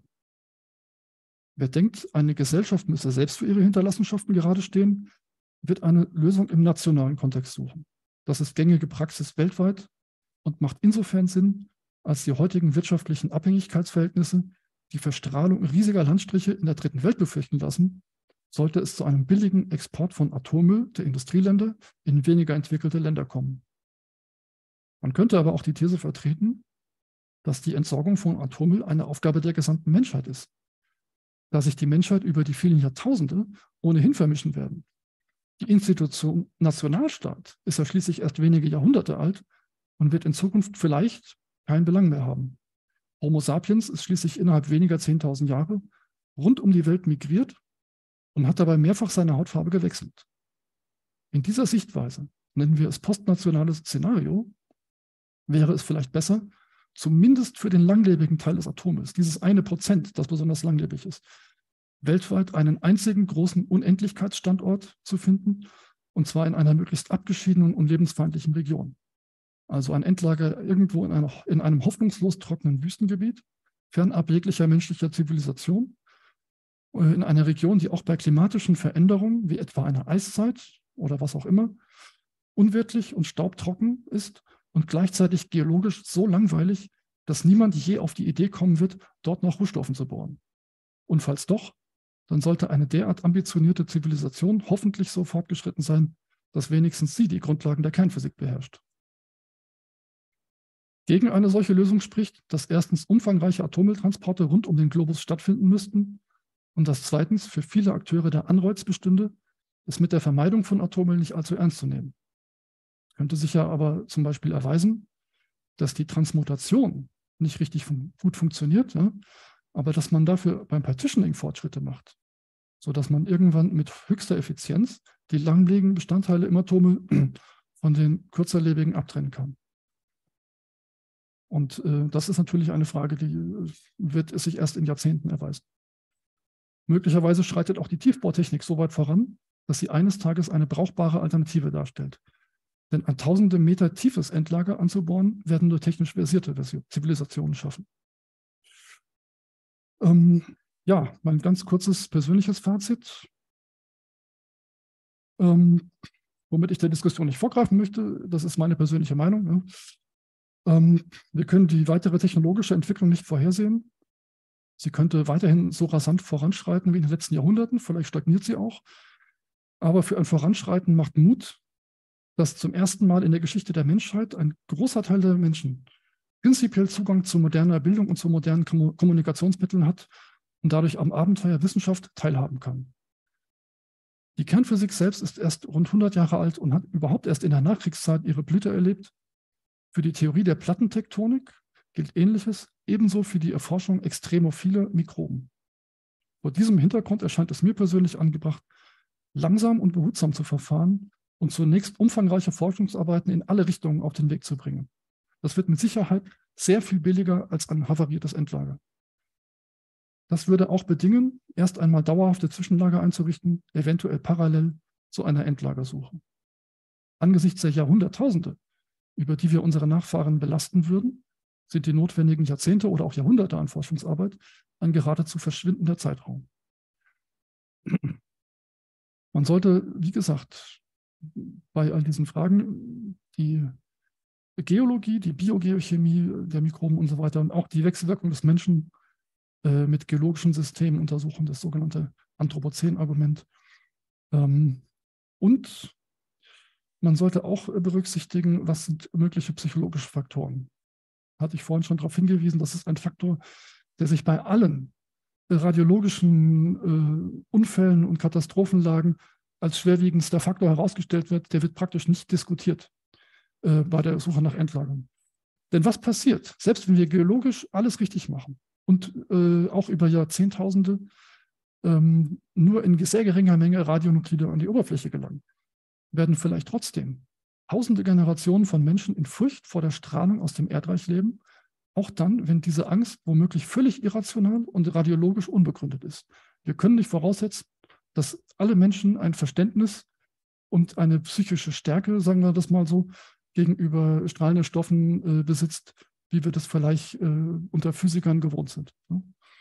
Wer denkt, eine Gesellschaft müsse selbst für ihre Hinterlassenschaften gerade stehen, wird eine Lösung im nationalen Kontext suchen. Das ist gängige Praxis weltweit und macht insofern Sinn, als die heutigen wirtschaftlichen Abhängigkeitsverhältnisse die Verstrahlung riesiger Landstriche in der dritten Welt befürchten lassen, sollte es zu einem billigen Export von Atommüll der Industrieländer in weniger entwickelte Länder kommen. Man könnte aber auch die These vertreten, dass die Entsorgung von Atommüll eine Aufgabe der gesamten Menschheit ist, da sich die Menschheit über die vielen Jahrtausende ohnehin vermischen werden. Die Institution Nationalstaat ist ja schließlich erst wenige Jahrhunderte alt und wird in Zukunft vielleicht keinen Belang mehr haben. Homo sapiens ist schließlich innerhalb weniger zehntausend Jahre rund um die Welt migriert und hat dabei mehrfach seine Hautfarbe gewechselt. In dieser Sichtweise, nennen wir es postnationales Szenario, wäre es vielleicht besser, zumindest für den langlebigen Teil des Atoms, dieses eine Prozent, das besonders langlebig ist, weltweit einen einzigen großen Unendlichkeitsstandort zu finden, und zwar in einer möglichst abgeschiedenen und lebensfeindlichen Region. Also ein Endlager irgendwo in, einer, in einem hoffnungslos trockenen Wüstengebiet, fernab jeglicher menschlicher Zivilisation, in einer Region, die auch bei klimatischen Veränderungen, wie etwa einer Eiszeit oder was auch immer, unwirtlich und staubtrocken ist und gleichzeitig geologisch so langweilig, dass niemand je auf die Idee kommen wird, dort nach Rohstoffen zu bohren. Und falls doch, dann sollte eine derart ambitionierte Zivilisation hoffentlich so fortgeschritten sein, dass wenigstens sie die Grundlagen der Kernphysik beherrscht. Gegen eine solche Lösung spricht, dass erstens umfangreiche Atommülltransporte rund um den Globus stattfinden müssten und dass zweitens für viele Akteure der Anreiz bestünde, es mit der Vermeidung von Atommüll nicht allzu ernst zu nehmen. Könnte sich ja aber zum Beispiel erweisen, dass die Transmutation nicht richtig fun- gut funktioniert, ja, aber dass man dafür beim Partitioning Fortschritte macht, sodass man irgendwann mit höchster Effizienz die langlebigen Bestandteile im Atommüll von den kurzerlebigen abtrennen kann. Und äh, das ist natürlich eine Frage, die äh, wird es sich erst in Jahrzehnten erweisen. Möglicherweise schreitet auch die Tiefbautechnik so weit voran, dass sie eines Tages eine brauchbare Alternative darstellt. Denn ein tausende Meter tiefes Endlager anzubohren, werden nur technisch versierte Zivilisationen schaffen. Ähm, ja, mein ganz kurzes persönliches Fazit, ähm, womit ich der Diskussion nicht vorgreifen möchte. Das ist meine persönliche Meinung. Ja. Ähm, wir können die weitere technologische Entwicklung nicht vorhersehen. Sie könnte weiterhin so rasant voranschreiten wie in den letzten Jahrhunderten. Vielleicht stagniert sie auch. Aber für ein Voranschreiten macht Mut, dass zum ersten Mal in der Geschichte der Menschheit ein großer Teil der Menschen prinzipiell Zugang zu moderner Bildung und zu modernen Kommunikationsmitteln hat und dadurch am Abenteuer Wissenschaft teilhaben kann. Die Kernphysik selbst ist erst rund hundert Jahre alt und hat überhaupt erst in der Nachkriegszeit ihre Blüte erlebt. Für die Theorie der Plattentektonik gilt Ähnliches, ebenso für die Erforschung extremophiler Mikroben. Vor diesem Hintergrund erscheint es mir persönlich angebracht, langsam und behutsam zu verfahren und zunächst umfangreiche Forschungsarbeiten in alle Richtungen auf den Weg zu bringen. Das wird mit Sicherheit sehr viel billiger als ein havariertes Endlager. Das würde auch bedingen, erst einmal dauerhafte Zwischenlager einzurichten, eventuell parallel zu einer Endlagersuche. Angesichts der Jahrhunderttausende, über die wir unsere Nachfahren belasten würden, sind die notwendigen Jahrzehnte oder auch Jahrhunderte an Forschungsarbeit ein geradezu verschwindender Zeitraum. Man sollte, wie gesagt, bei all diesen Fragen die Geologie, die Biogeochemie der Mikroben und so weiter und auch die Wechselwirkung des Menschen äh, mit geologischen Systemen untersuchen, das sogenannte Anthropozän-Argument. Ähm, und man sollte auch berücksichtigen, was sind mögliche psychologische Faktoren. Hatte ich vorhin schon darauf hingewiesen, das ist ein Faktor, der sich bei allen radiologischen äh, Unfällen und Katastrophenlagen als schwerwiegendster Faktor herausgestellt wird, der wird praktisch nicht diskutiert äh, bei der Suche nach Endlagern. Denn was passiert, selbst wenn wir geologisch alles richtig machen und äh, auch über Jahrzehntausende ähm, nur in sehr geringer Menge Radionuklide an die Oberfläche gelangen, werden vielleicht trotzdem tausende Generationen von Menschen in Furcht vor der Strahlung aus dem Erdreich leben, auch dann, wenn diese Angst womöglich völlig irrational und radiologisch unbegründet ist. Wir können nicht voraussetzen, dass alle Menschen ein Verständnis und eine psychische Stärke, sagen wir das mal so, gegenüber strahlenden Stoffen äh, besitzt, wie wir das vielleicht äh, unter Physikern gewohnt sind. Ja?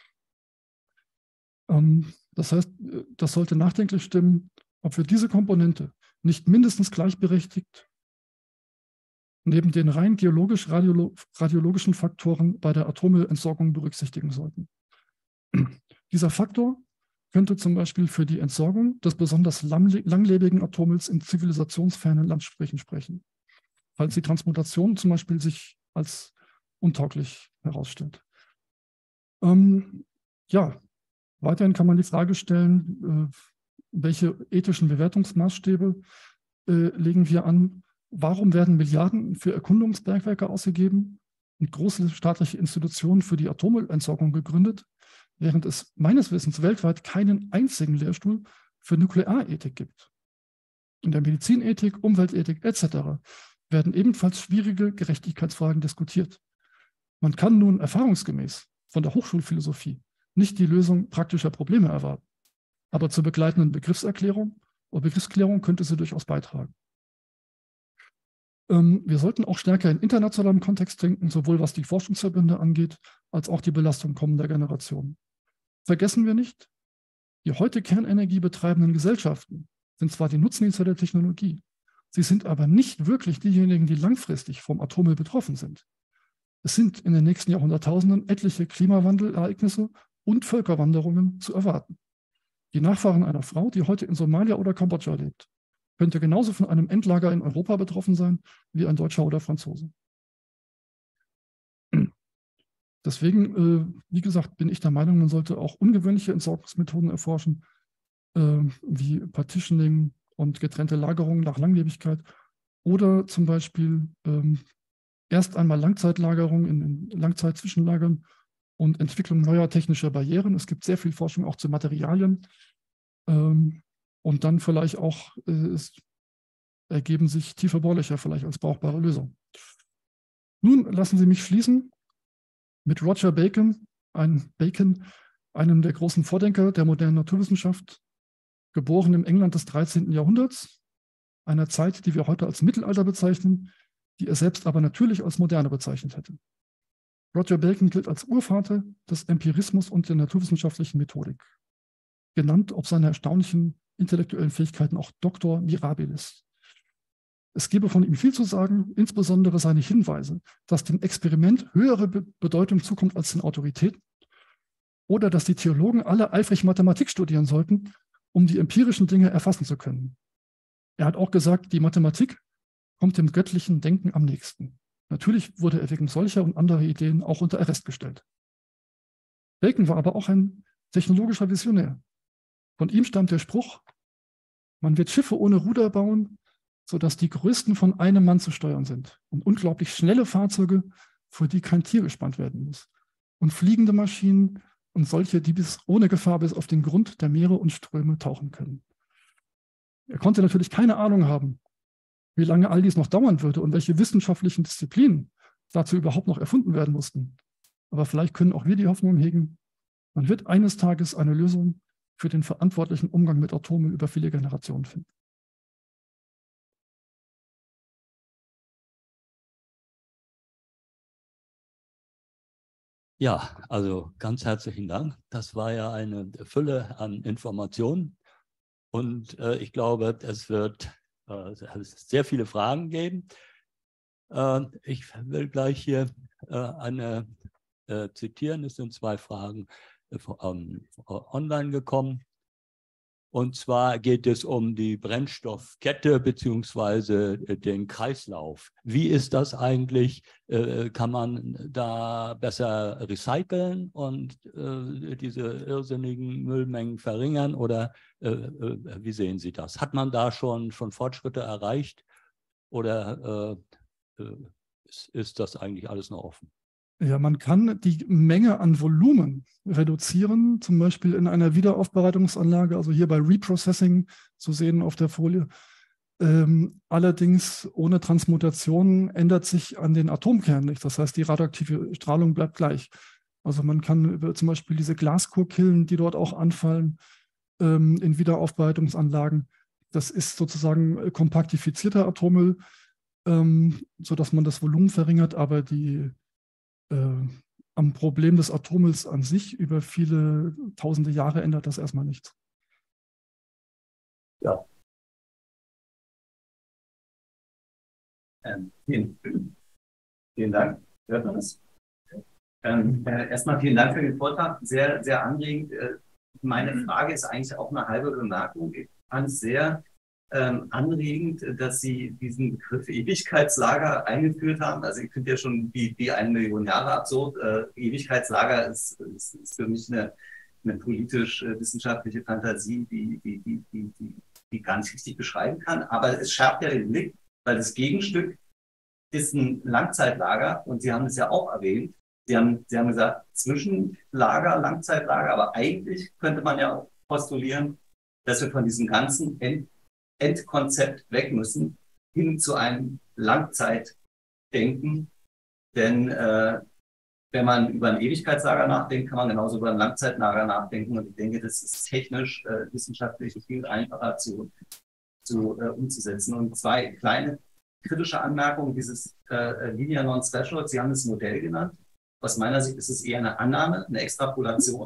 Ähm, das heißt, das sollte nachdenklich stimmen, ob wir diese Komponente nicht mindestens gleichberechtigt neben den rein geologisch-radiologischen Faktoren bei der Atommüllentsorgung berücksichtigen sollten. Dieser Faktor könnte zum Beispiel für die Entsorgung des besonders langlebigen Atommülls in zivilisationsfernen Landstrichen sprechen, falls die Transmutation zum Beispiel sich als untauglich herausstellt. Ähm, ja, weiterhin kann man die Frage stellen, äh, welche ethischen Bewertungsmaßstäbe äh, legen wir an? Warum werden Milliarden für Erkundungsbergwerke ausgegeben und große staatliche Institutionen für die Atommüllentsorgung gegründet, während es meines Wissens weltweit keinen einzigen Lehrstuhl für Nuklearethik gibt? In der Medizinethik, Umweltethik et cetera werden ebenfalls schwierige Gerechtigkeitsfragen diskutiert. Man kann nun erfahrungsgemäß von der Hochschulphilosophie nicht die Lösung praktischer Probleme erwarten, aber zur begleitenden Begriffserklärung oder Begriffsklärung könnte sie durchaus beitragen. Wir sollten auch stärker in internationalem Kontext denken, sowohl was die Forschungsverbünde angeht, als auch die Belastung kommender Generationen. Vergessen wir nicht, Die heute Kernenergie betreibenden Gesellschaften sind zwar die Nutznießer der Technologie, sie sind aber nicht wirklich diejenigen, die langfristig vom Atommüll betroffen sind. Es sind in den nächsten Jahrhunderttausenden etliche Klimawandelereignisse und Völkerwanderungen zu erwarten. Die Nachfahren einer Frau, die heute in Somalia oder Kambodscha lebt, könnte genauso von einem Endlager in Europa betroffen sein wie ein Deutscher oder Franzose. Deswegen, äh, wie gesagt, bin ich der Meinung, man sollte auch ungewöhnliche Entsorgungsmethoden erforschen, äh, wie Partitioning und getrennte Lagerung nach Langlebigkeit oder zum Beispiel ähm, erst einmal Langzeitlagerung in, in Langzeit-Zwischenlagern und Entwicklung neuer technischer Barrieren. Es gibt sehr viel Forschung auch zu Materialien. Ähm, und dann vielleicht auch äh, es ergeben sich tiefe Bohrlöcher vielleicht als brauchbare Lösung. Nun lassen Sie mich schließen mit Roger Bacon, ein Bacon, einem der großen Vordenker der modernen Naturwissenschaft, geboren im England des dreizehnten Jahrhunderts, einer Zeit, die wir heute als Mittelalter bezeichnen, die er selbst aber natürlich als Moderne bezeichnet hätte. Roger Bacon gilt als Urvater des Empirismus und der naturwissenschaftlichen Methodik, genannt ob seiner erstaunlichen intellektuellen Fähigkeiten auch Doktor Mirabilis. Es gebe von ihm viel zu sagen, insbesondere seine Hinweise, dass dem Experiment höhere Be- Bedeutung zukommt als den Autoritäten oder dass die Theologen alle eifrig Mathematik studieren sollten, um die empirischen Dinge erfassen zu können. Er hat auch gesagt, die Mathematik kommt dem göttlichen Denken am nächsten. Natürlich wurde er wegen solcher und anderer Ideen auch unter Arrest gestellt. Bacon war aber auch ein technologischer Visionär. Von ihm stammt der Spruch, man wird Schiffe ohne Ruder bauen, sodass die größten von einem Mann zu steuern sind und unglaublich schnelle Fahrzeuge, vor die kein Tier gespannt werden muss. Und fliegende Maschinen und solche, die bis ohne Gefahr bis auf den Grund der Meere und Ströme tauchen können. Er konnte natürlich keine Ahnung haben, wie lange all dies noch dauern würde und welche wissenschaftlichen Disziplinen dazu überhaupt noch erfunden werden mussten. Aber vielleicht können auch wir die Hoffnung hegen, man wird eines Tages eine Lösung für den verantwortlichen Umgang mit Atomen über viele Generationen finden. Ja, also ganz herzlichen Dank. Das war ja eine Fülle an Informationen. Und äh, ich glaube, es wird äh, sehr viele Fragen geben. Äh, ich will gleich hier äh, eine äh, zitieren. Es sind zwei Fragen äh, ähm, online gekommen. Und zwar geht es um die Brennstoffkette beziehungsweise den Kreislauf. Wie ist das eigentlich? Äh, kann man da besser recyceln und äh, diese irrsinnigen Müllmengen verringern? Oder äh, äh, wie sehen Sie das? Hat man da schon, schon Fortschritte erreicht? Oder äh, äh, ist, ist das eigentlich alles noch offen? Ja, man kann die Menge an Volumen reduzieren, zum Beispiel in einer Wiederaufbereitungsanlage, also hier bei Reprocessing zu sehen auf der Folie. Ähm, allerdings ohne Transmutation ändert sich an den Atomkernen nichts. Das heißt, die radioaktive Strahlung bleibt gleich. Also man kann über zum Beispiel diese Glaskurkillen, die dort auch anfallen, ähm, in Wiederaufbereitungsanlagen, das ist sozusagen kompaktifizierter Atommüll, ähm, sodass man das Volumen verringert, aber die Äh, am Problem des Atommülls an sich über viele tausende Jahre ändert das erstmal nichts. Ja. Ähm, vielen, vielen Dank. Hört man das? Ähm, äh, erstmal vielen Dank für den Vortrag. Sehr, sehr anregend. Äh, meine Frage ist eigentlich auch eine halbe Bemerkung. Ich fand es sehr ähm, anregend, dass Sie diesen Begriff Ewigkeitslager eingeführt haben. Also ich finde ja schon wie, wie eine Million Jahre absurd. Äh, Ewigkeitslager ist, ist, ist für mich eine, eine politisch-wissenschaftliche Fantasie, die, die, die, die, die, die gar nicht richtig beschreiben kann. Aber es schärft ja den Blick, weil das Gegenstück ist ein Langzeitlager und Sie haben es ja auch erwähnt. Sie haben, Sie haben gesagt, Zwischenlager, Langzeitlager, aber eigentlich könnte man ja auch postulieren, dass wir von diesem ganzen End Endkonzept weg müssen, hin zu einem Langzeitdenken. Denn äh, wenn man über ein Ewigkeitslager nachdenkt, kann man genauso über ein Langzeitlager nachdenken. Und ich denke, das ist technisch, äh, wissenschaftlich viel einfacher zu, zu äh, umzusetzen. Und zwei kleine kritische Anmerkungen. Dieses äh, Linear Non-Threshold, Sie haben das Modell genannt. Aus meiner Sicht ist es eher eine Annahme, eine Extrapolation.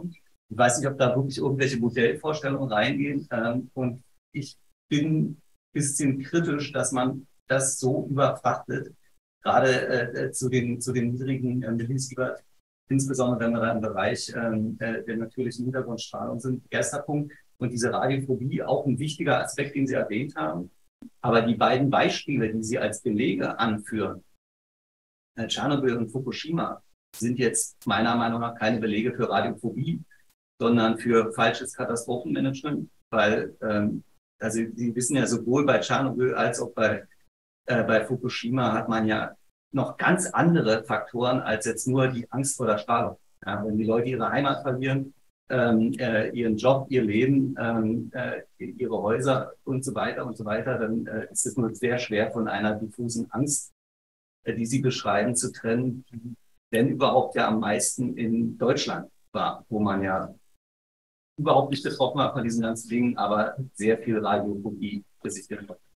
Ich weiß nicht, ob da wirklich irgendwelche Modellvorstellungen reingehen. Ähm, und ich bin ein bisschen kritisch, dass man das so überfrachtet, gerade äh, zu, den, zu den niedrigen äh, Millisieverts, insbesondere wenn wir da im Bereich ähm, äh, der natürlichen Hintergrundstrahlung sind. Erster Punkt. Und diese Radiophobie, auch ein wichtiger Aspekt, den Sie erwähnt haben. Aber die beiden Beispiele, die Sie als Belege anführen, äh, Tschernobyl und Fukushima, sind jetzt meiner Meinung nach keine Belege für Radiophobie, sondern für falsches Katastrophenmanagement, weil ähm, also Sie wissen ja, sowohl bei Tschernobyl als auch bei, äh, bei Fukushima hat man ja noch ganz andere Faktoren als jetzt nur die Angst vor der Strahlung. Ja, wenn die Leute ihre Heimat verlieren, ähm, äh, ihren Job, ihr Leben, ähm, äh, ihre Häuser und so weiter und so weiter, dann äh, ist es nur sehr schwer von einer diffusen Angst, äh, die Sie beschreiben, zu trennen, die denn überhaupt ja am meisten in Deutschland war, wo man ja überhaupt nicht betroffen war von diesen ganzen Dingen, aber sehr viel Radiophobie besichtigt hat.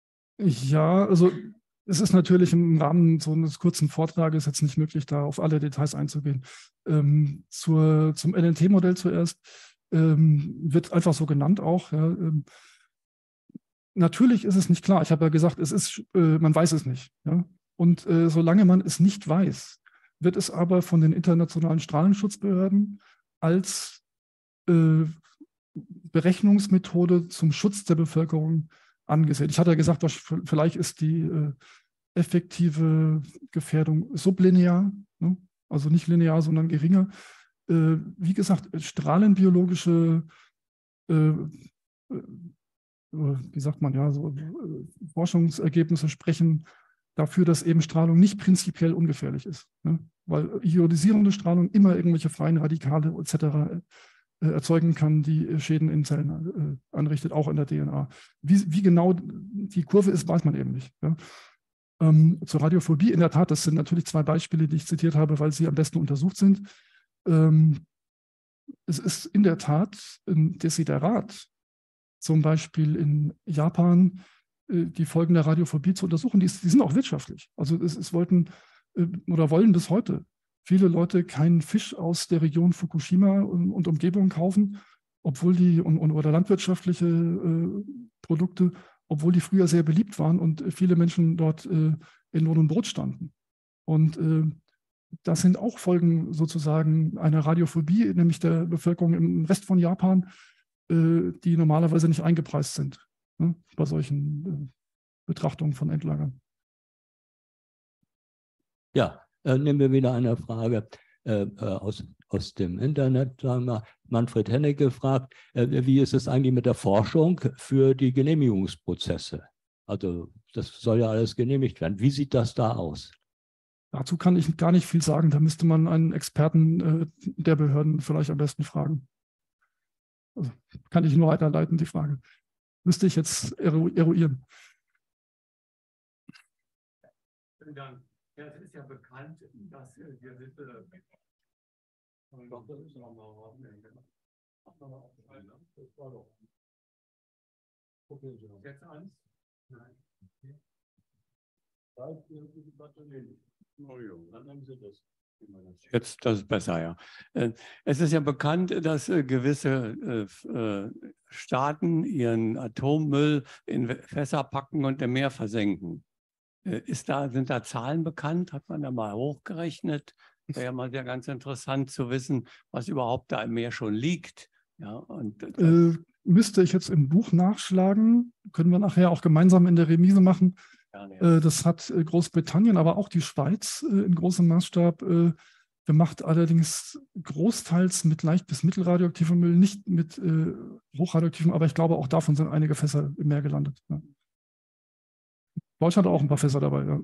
Ja, also es ist natürlich im Rahmen so eines kurzen Vortrages jetzt nicht möglich, da auf alle Details einzugehen. Ähm, zur, zum L N T-Modell zuerst ähm, wird einfach so genannt auch. Ja, ähm, natürlich ist es nicht klar. Ich habe ja gesagt, es ist, äh, man weiß es nicht. Ja? Und äh, solange man es nicht weiß, wird es aber von den internationalen Strahlenschutzbehörden als äh, Berechnungsmethode zum Schutz der Bevölkerung angesehen. Ich hatte ja gesagt, vielleicht ist die äh, effektive Gefährdung sublinear, ne? Also nicht linear, sondern geringer. Äh, wie gesagt, strahlenbiologische, äh, äh, wie sagt man ja, so äh, Forschungsergebnisse sprechen dafür, dass eben Strahlung nicht prinzipiell ungefährlich ist, ne? Weil ionisierende Strahlung immer irgendwelche freien Radikale et cetera erzeugen kann, die Schäden in Zellen äh, anrichtet, auch in der D N A. Wie, wie genau die Kurve ist, weiß man eben nicht. Ja. Ähm, zur Radiophobie, in der Tat, das sind natürlich zwei Beispiele, die ich zitiert habe, weil sie am besten untersucht sind. Ähm, es ist in der Tat ein Desiderat, zum Beispiel in Japan, äh, die Folgen der Radiophobie zu untersuchen. Die, ist, die sind auch wirtschaftlich. Also es, es wollten äh, oder wollen bis heute viele Leute keinen Fisch aus der Region Fukushima und, und Umgebung kaufen, obwohl die, und, und, oder landwirtschaftliche äh, Produkte, obwohl die früher sehr beliebt waren und viele Menschen dort äh, in Lohn und Brot standen. Und äh, das sind auch Folgen sozusagen einer Radiophobie, nämlich der Bevölkerung im Rest von Japan, äh, die normalerweise nicht eingepreist sind, ne, bei solchen äh, Betrachtungen von Endlagern. Ja. Äh, nehmen wir wieder eine Frage äh, aus, aus dem Internet. Sagen wir, Manfred Hennecke fragt, äh, wie ist es eigentlich mit der Forschung für die Genehmigungsprozesse? Also das soll ja alles genehmigt werden. Wie sieht das da aus? Dazu kann ich gar nicht viel sagen. Da müsste man einen Experten äh, der Behörden vielleicht am besten fragen. Also, kann ich nur weiterleiten, die Frage. Müsste ich jetzt eru eruieren. Vielen Dank. Ja, es ist ja bekannt, dass äh, gewisse. Jetzt eins? Nein. Jetzt, das ist besser, ja. Es ist ja bekannt, dass gewisse Staaten ihren Atommüll in Fässer packen und im Meer versenken. Ist da, sind da Zahlen bekannt? Hat man da mal hochgerechnet? Wäre ja mal sehr ganz interessant zu wissen, was überhaupt da im Meer schon liegt. Ja, und äh, müsste ich jetzt im Buch nachschlagen. Können wir nachher auch gemeinsam in der Remise machen. Ja, ja. Äh, das hat äh, Großbritannien, aber auch die Schweiz äh, in großem Maßstab äh, gemacht, allerdings großteils mit leicht bis mittelradioaktivem Müll, nicht mit äh, hochradioaktivem, aber ich glaube, auch davon sind einige Fässer im Meer gelandet. Ja. Deutschland hat auch ein paar Fässer dabei, ja.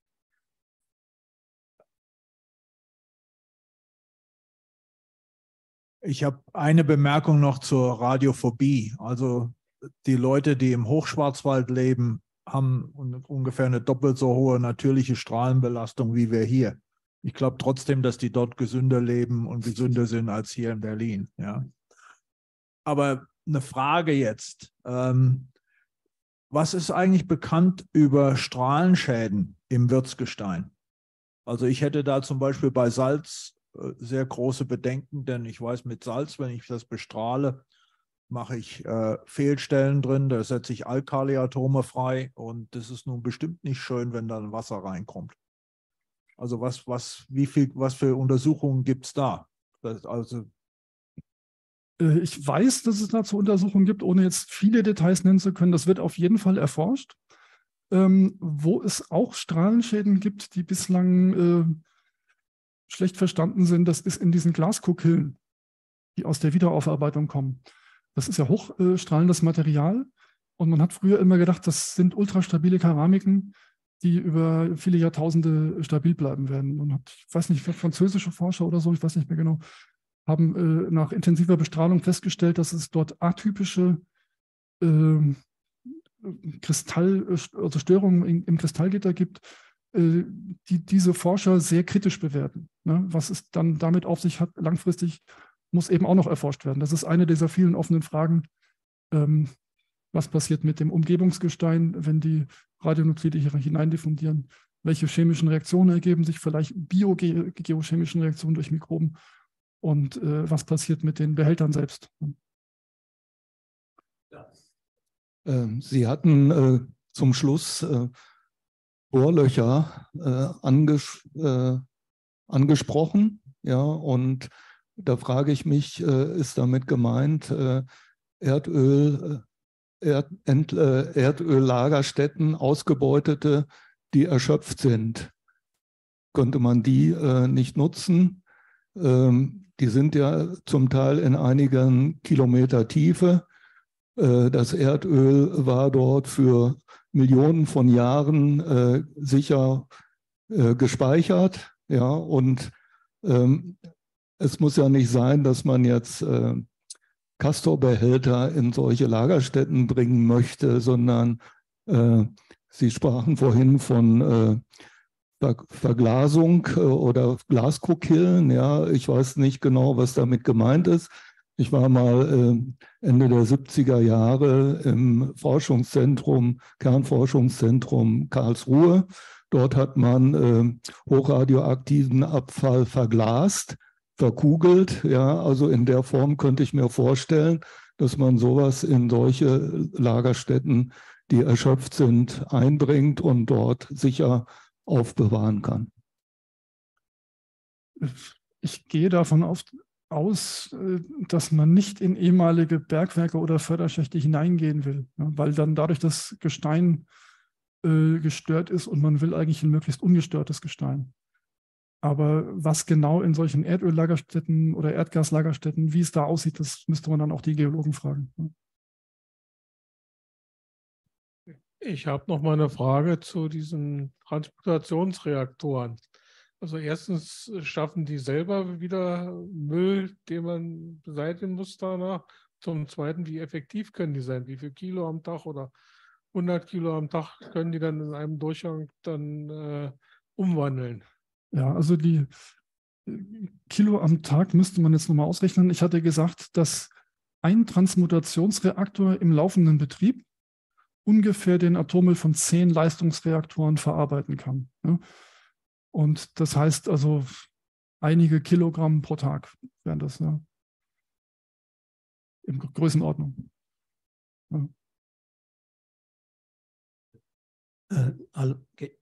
Ich habe eine Bemerkung noch zur Radiophobie. Also die Leute, die im Hochschwarzwald leben, haben ungefähr eine doppelt so hohe natürliche Strahlenbelastung wie wir hier. Ich glaube trotzdem, dass die dort gesünder leben und gesünder sind als hier in Berlin. Ja. Aber eine Frage jetzt. Ähm, Was ist eigentlich bekannt über Strahlenschäden im Wirtsgestein? Also ich hätte da zum Beispiel bei Salz äh, sehr große Bedenken, denn ich weiß, mit Salz, wenn ich das bestrahle, mache ich äh, Fehlstellen drin, da setze ich Alkaliatome frei und das ist nun bestimmt nicht schön, wenn dann Wasser reinkommt. Also was, was, wie viel, was für Untersuchungen gibt es da? Das, also Ich weiß, dass es dazu Untersuchungen gibt, ohne jetzt viele Details nennen zu können. Das wird auf jeden Fall erforscht. Ähm, wo es auch Strahlenschäden gibt, die bislang äh, schlecht verstanden sind, das ist in diesen Glaskokillen, die aus der Wiederaufarbeitung kommen. Das ist ja hochstrahlendes Material und man hat früher immer gedacht, das sind ultrastabile Keramiken, die über viele Jahrtausende stabil bleiben werden. Und hat, ich weiß nicht, französische Forscher oder so, ich weiß nicht mehr genau, haben äh, nach intensiver Bestrahlung festgestellt, dass es dort atypische äh, Kristall, also Störungen im, im Kristallgitter gibt, äh, die diese Forscher sehr kritisch bewerten. Ne? Was es dann damit auf sich hat, langfristig muss eben auch noch erforscht werden. Das ist eine dieser vielen offenen Fragen. Ähm, was passiert mit dem Umgebungsgestein, wenn die Radionuklide hier hineindiffundieren? Welche chemischen Reaktionen ergeben sich, vielleicht biogeochemischen Reaktionen durch Mikroben? Und äh, was passiert mit den Behältern selbst? Sie hatten äh, zum Schluss äh, Bohrlöcher äh, anges äh, angesprochen, ja, und da frage ich mich, äh, ist damit gemeint, äh, Erdöl, Erd, Ent, äh, Erdöllagerstätten, ausgebeutete, die erschöpft sind? Könnte man die äh, nicht nutzen? Ähm, die sind ja zum Teil in einigen Kilometer Tiefe. Äh, das Erdöl war dort für Millionen von Jahren äh, sicher äh, gespeichert. Ja, und ähm, es muss ja nicht sein, dass man jetzt äh, Castor-Behälter in solche Lagerstätten bringen möchte, sondern äh, Sie sprachen vorhin von äh, Ver Verglasung äh, oder Glaskokillen. Ja, ich weiß nicht genau, was damit gemeint ist. Ich war mal äh, Ende der siebziger Jahre im Forschungszentrum, Kernforschungszentrum Karlsruhe. Dort hat man äh, hochradioaktiven Abfall verglast, verkugelt. Ja, also in der Form könnte ich mir vorstellen, dass man sowas in solche Lagerstätten, die erschöpft sind, einbringt und dort sicher aufbewahren kann. Ich gehe davon auf, aus, dass man nicht in ehemalige Bergwerke oder Förderschächte hineingehen will, ja, weil dann dadurch das Gestein äh, gestört ist und man will eigentlich ein möglichst ungestörtes Gestein. Aber was genau in solchen Erdöllagerstätten oder Erdgaslagerstätten, wie es da aussieht, das müsste man dann auch die Geologen fragen. Ich habe noch mal eine Frage zu diesen Transmutationsreaktoren. Also erstens schaffen die selber wieder Müll, den man beseitigen muss danach. Zum Zweiten, wie effektiv können die sein? Wie viel Kilo am Tag oder hundert Kilo am Tag können die dann in einem Durchgang dann äh, umwandeln? Ja, also die Kilo am Tag müsste man jetzt nochmal ausrechnen. Ich hatte gesagt, dass ein Transmutationsreaktor im laufenden Betrieb ungefähr den Atommüll von zehn Leistungsreaktoren verarbeiten kann. Ja? Und das heißt also einige Kilogramm pro Tag wären das, ja. In Größenordnung. Ja. Äh, also, okay.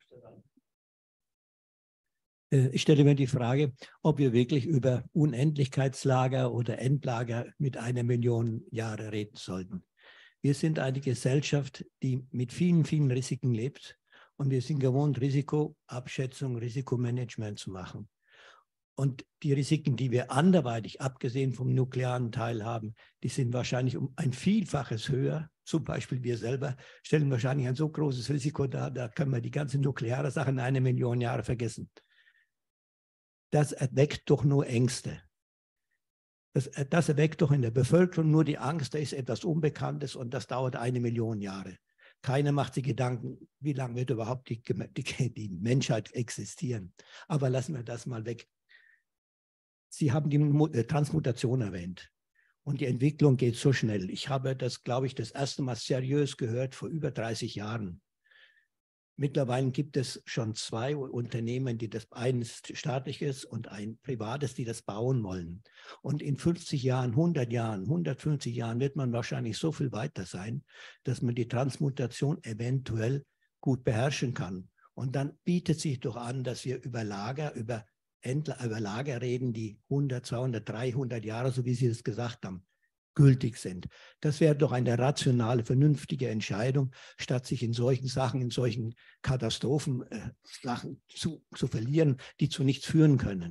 Ich stelle mir die Frage, ob wir wirklich über Unendlichkeitslager oder Endlager mit einer Million Jahre reden sollten. Wir sind eine Gesellschaft, die mit vielen, vielen Risiken lebt und wir sind gewohnt, Risikoabschätzung, Risikomanagement zu machen. Und die Risiken, die wir anderweitig, abgesehen vom nuklearen Teil haben, die sind wahrscheinlich um ein Vielfaches höher. Zum Beispiel wir selber stellen wahrscheinlich ein so großes Risiko dar, da können wir die ganze nukleare Sache in eine Million Jahre vergessen. Das erweckt doch nur Ängste. Das, das erweckt doch in der Bevölkerung nur die Angst, da ist etwas Unbekanntes und das dauert eine Million Jahre. Keiner macht sich Gedanken, wie lange wird überhaupt die, die, die Menschheit existieren. Aber lassen wir das mal weg. Sie haben die Transmutation erwähnt und die Entwicklung geht so schnell. Ich habe das, glaube ich, das erste Mal seriös gehört vor über dreißig Jahren. Mittlerweile gibt es schon zwei Unternehmen, die das, eines staatliches und ein privates, die das bauen wollen. Und in fünfzig Jahren, hundert Jahren, hundertfünfzig Jahren wird man wahrscheinlich so viel weiter sein, dass man die Transmutation eventuell gut beherrschen kann. Und dann bietet sich doch an, dass wir über Lager, über, Endla über Lager reden, die hundert, zweihundert, dreihundert Jahre, so wie Sie es gesagt haben, gültig sind. Das wäre doch eine rationale, vernünftige Entscheidung, statt sich in solchen Sachen, in solchen Katastrophen äh, Sachen zu, zu verlieren, die zu nichts führen können.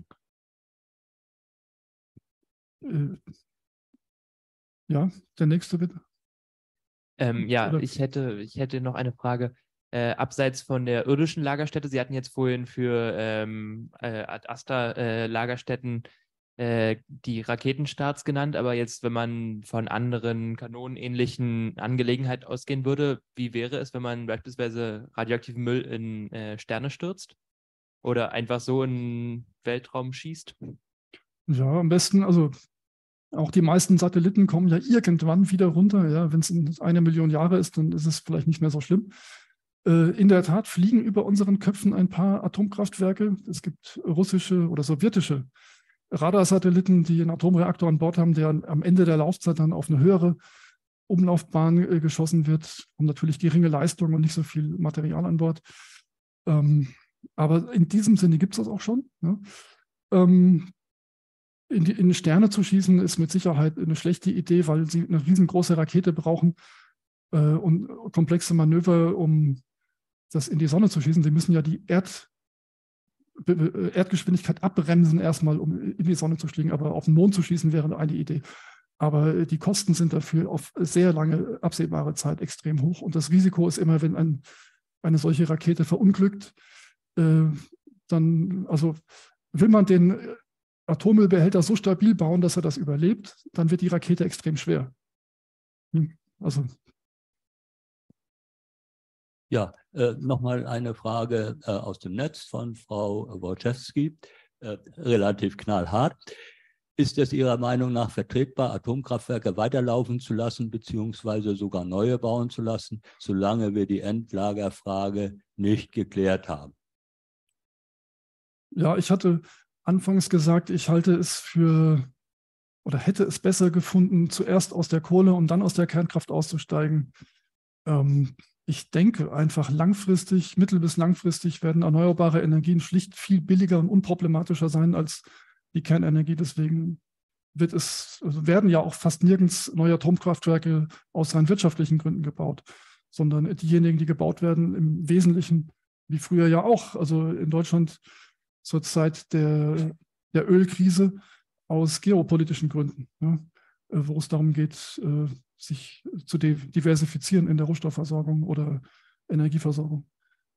Äh, ja, der nächste bitte. Ähm, ja, Oder- ich hätte, ich hätte noch eine Frage. Äh, abseits von der irdischen Lagerstätte, Sie hatten jetzt vorhin für ähm, äh, Ad Astra äh, Lagerstätten äh, die Raketenstarts genannt, aber jetzt, wenn man von anderen kanonenähnlichen Angelegenheiten ausgehen würde, wie wäre es, wenn man beispielsweise radioaktiven Müll in äh, Sterne stürzt? Oder einfach so in den Weltraum schießt? Ja, am besten, also auch die meisten Satelliten kommen ja irgendwann wieder runter. Ja, wenn es in eine Million Jahre ist, dann ist es vielleicht nicht mehr so schlimm. Äh, in der Tat fliegen über unseren Köpfen ein paar Atomkraftwerke. Es gibt russische oder sowjetische Radarsatelliten, die einen Atomreaktor an Bord haben, der am Ende der Laufzeit dann auf eine höhere Umlaufbahn äh, geschossen wird. Haben natürlich geringe Leistung und nicht so viel Material an Bord. Ähm, aber in diesem Sinne gibt es das auch schon. Ja. Ähm, in, die, in Sterne zu schießen ist mit Sicherheit eine schlechte Idee, weil sie eine riesengroße Rakete brauchen äh, und komplexe Manöver, um das in die Sonne zu schießen. Sie müssen ja die Erd, Erdgeschwindigkeit abbremsen erstmal, um in die Sonne zu fliegen. Aber auf den Mond zu schießen wäre eine Idee. Aber die Kosten sind dafür auf sehr lange absehbare Zeit extrem hoch. Und das Risiko ist immer, wenn ein, eine solche Rakete verunglückt, äh, dann, also will man den Atommüllbehälter so stabil bauen, dass er das überlebt, dann wird die Rakete extrem schwer. Also Ja, äh, nochmal eine Frage äh, aus dem Netz von Frau Wojciechowski, äh, relativ knallhart. Ist es Ihrer Meinung nach vertretbar, Atomkraftwerke weiterlaufen zu lassen, beziehungsweise sogar neue bauen zu lassen, solange wir die Endlagerfrage nicht geklärt haben? Ja, ich hatte anfangs gesagt, ich halte es für oder hätte es besser gefunden, zuerst aus der Kohle und dann aus der Kernkraft auszusteigen. Ähm, ich denke einfach langfristig, mittel- bis langfristig werden erneuerbare Energien schlicht viel billiger und unproblematischer sein als die Kernenergie. Deswegen wird es, also werden ja auch fast nirgends neue Atomkraftwerke aus rein wirtschaftlichen Gründen gebaut, sondern diejenigen, die gebaut werden, im Wesentlichen, wie früher ja auch, also in Deutschland zur Zeit der, der Ölkrise, aus geopolitischen Gründen, ja, wo es darum geht, sich zu diversifizieren in der Rohstoffversorgung oder Energieversorgung.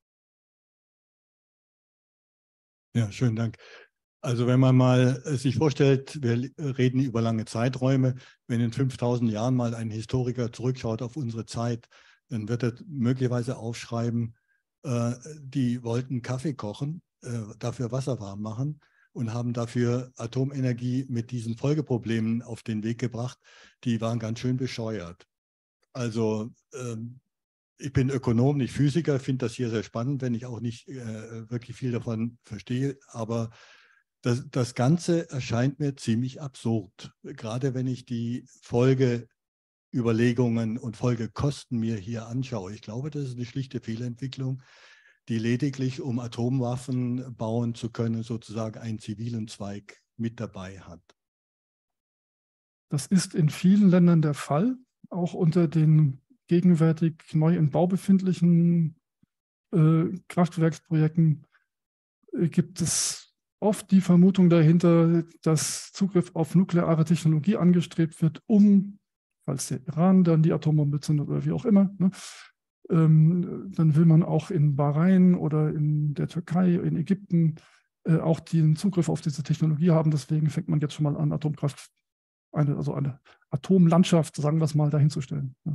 Ja, schönen Dank. Also wenn man mal sich vorstellt, wir reden über lange Zeiträume, wenn in fünftausend Jahren mal ein Historiker zurückschaut auf unsere Zeit, dann wird er möglicherweise aufschreiben, äh, die wollten Kaffee kochen, äh, dafür Wasser warm machen und haben dafür Atomenergie mit diesen Folgeproblemen auf den Weg gebracht. Die waren ganz schön bescheuert. Also ähm, ich bin Ökonom, nicht Physiker, finde das hier sehr spannend, wenn ich auch nicht äh, wirklich viel davon verstehe, aber Das, das Ganze erscheint mir ziemlich absurd, gerade wenn ich die Folgeüberlegungen und Folgekosten mir hier anschaue. Ich glaube, das ist eine schlichte Fehlentwicklung, die lediglich, um Atomwaffen bauen zu können, sozusagen einen zivilen Zweig mit dabei hat. Das ist in vielen Ländern der Fall, auch unter den gegenwärtig neu in Bau befindlichen äh, Kraftwerksprojekten äh, gibt es oft die Vermutung dahinter, dass Zugriff auf nukleare Technologie angestrebt wird, um, falls der Iran dann die Atombombe zündet oder wie auch immer, ne, ähm, dann will man auch in Bahrain oder in der Türkei, in Ägypten äh, auch den Zugriff auf diese Technologie haben. Deswegen fängt man jetzt schon mal an, Atomkraft, eine, also eine Atomlandschaft, sagen wir es mal, dahinzustellen. Ja.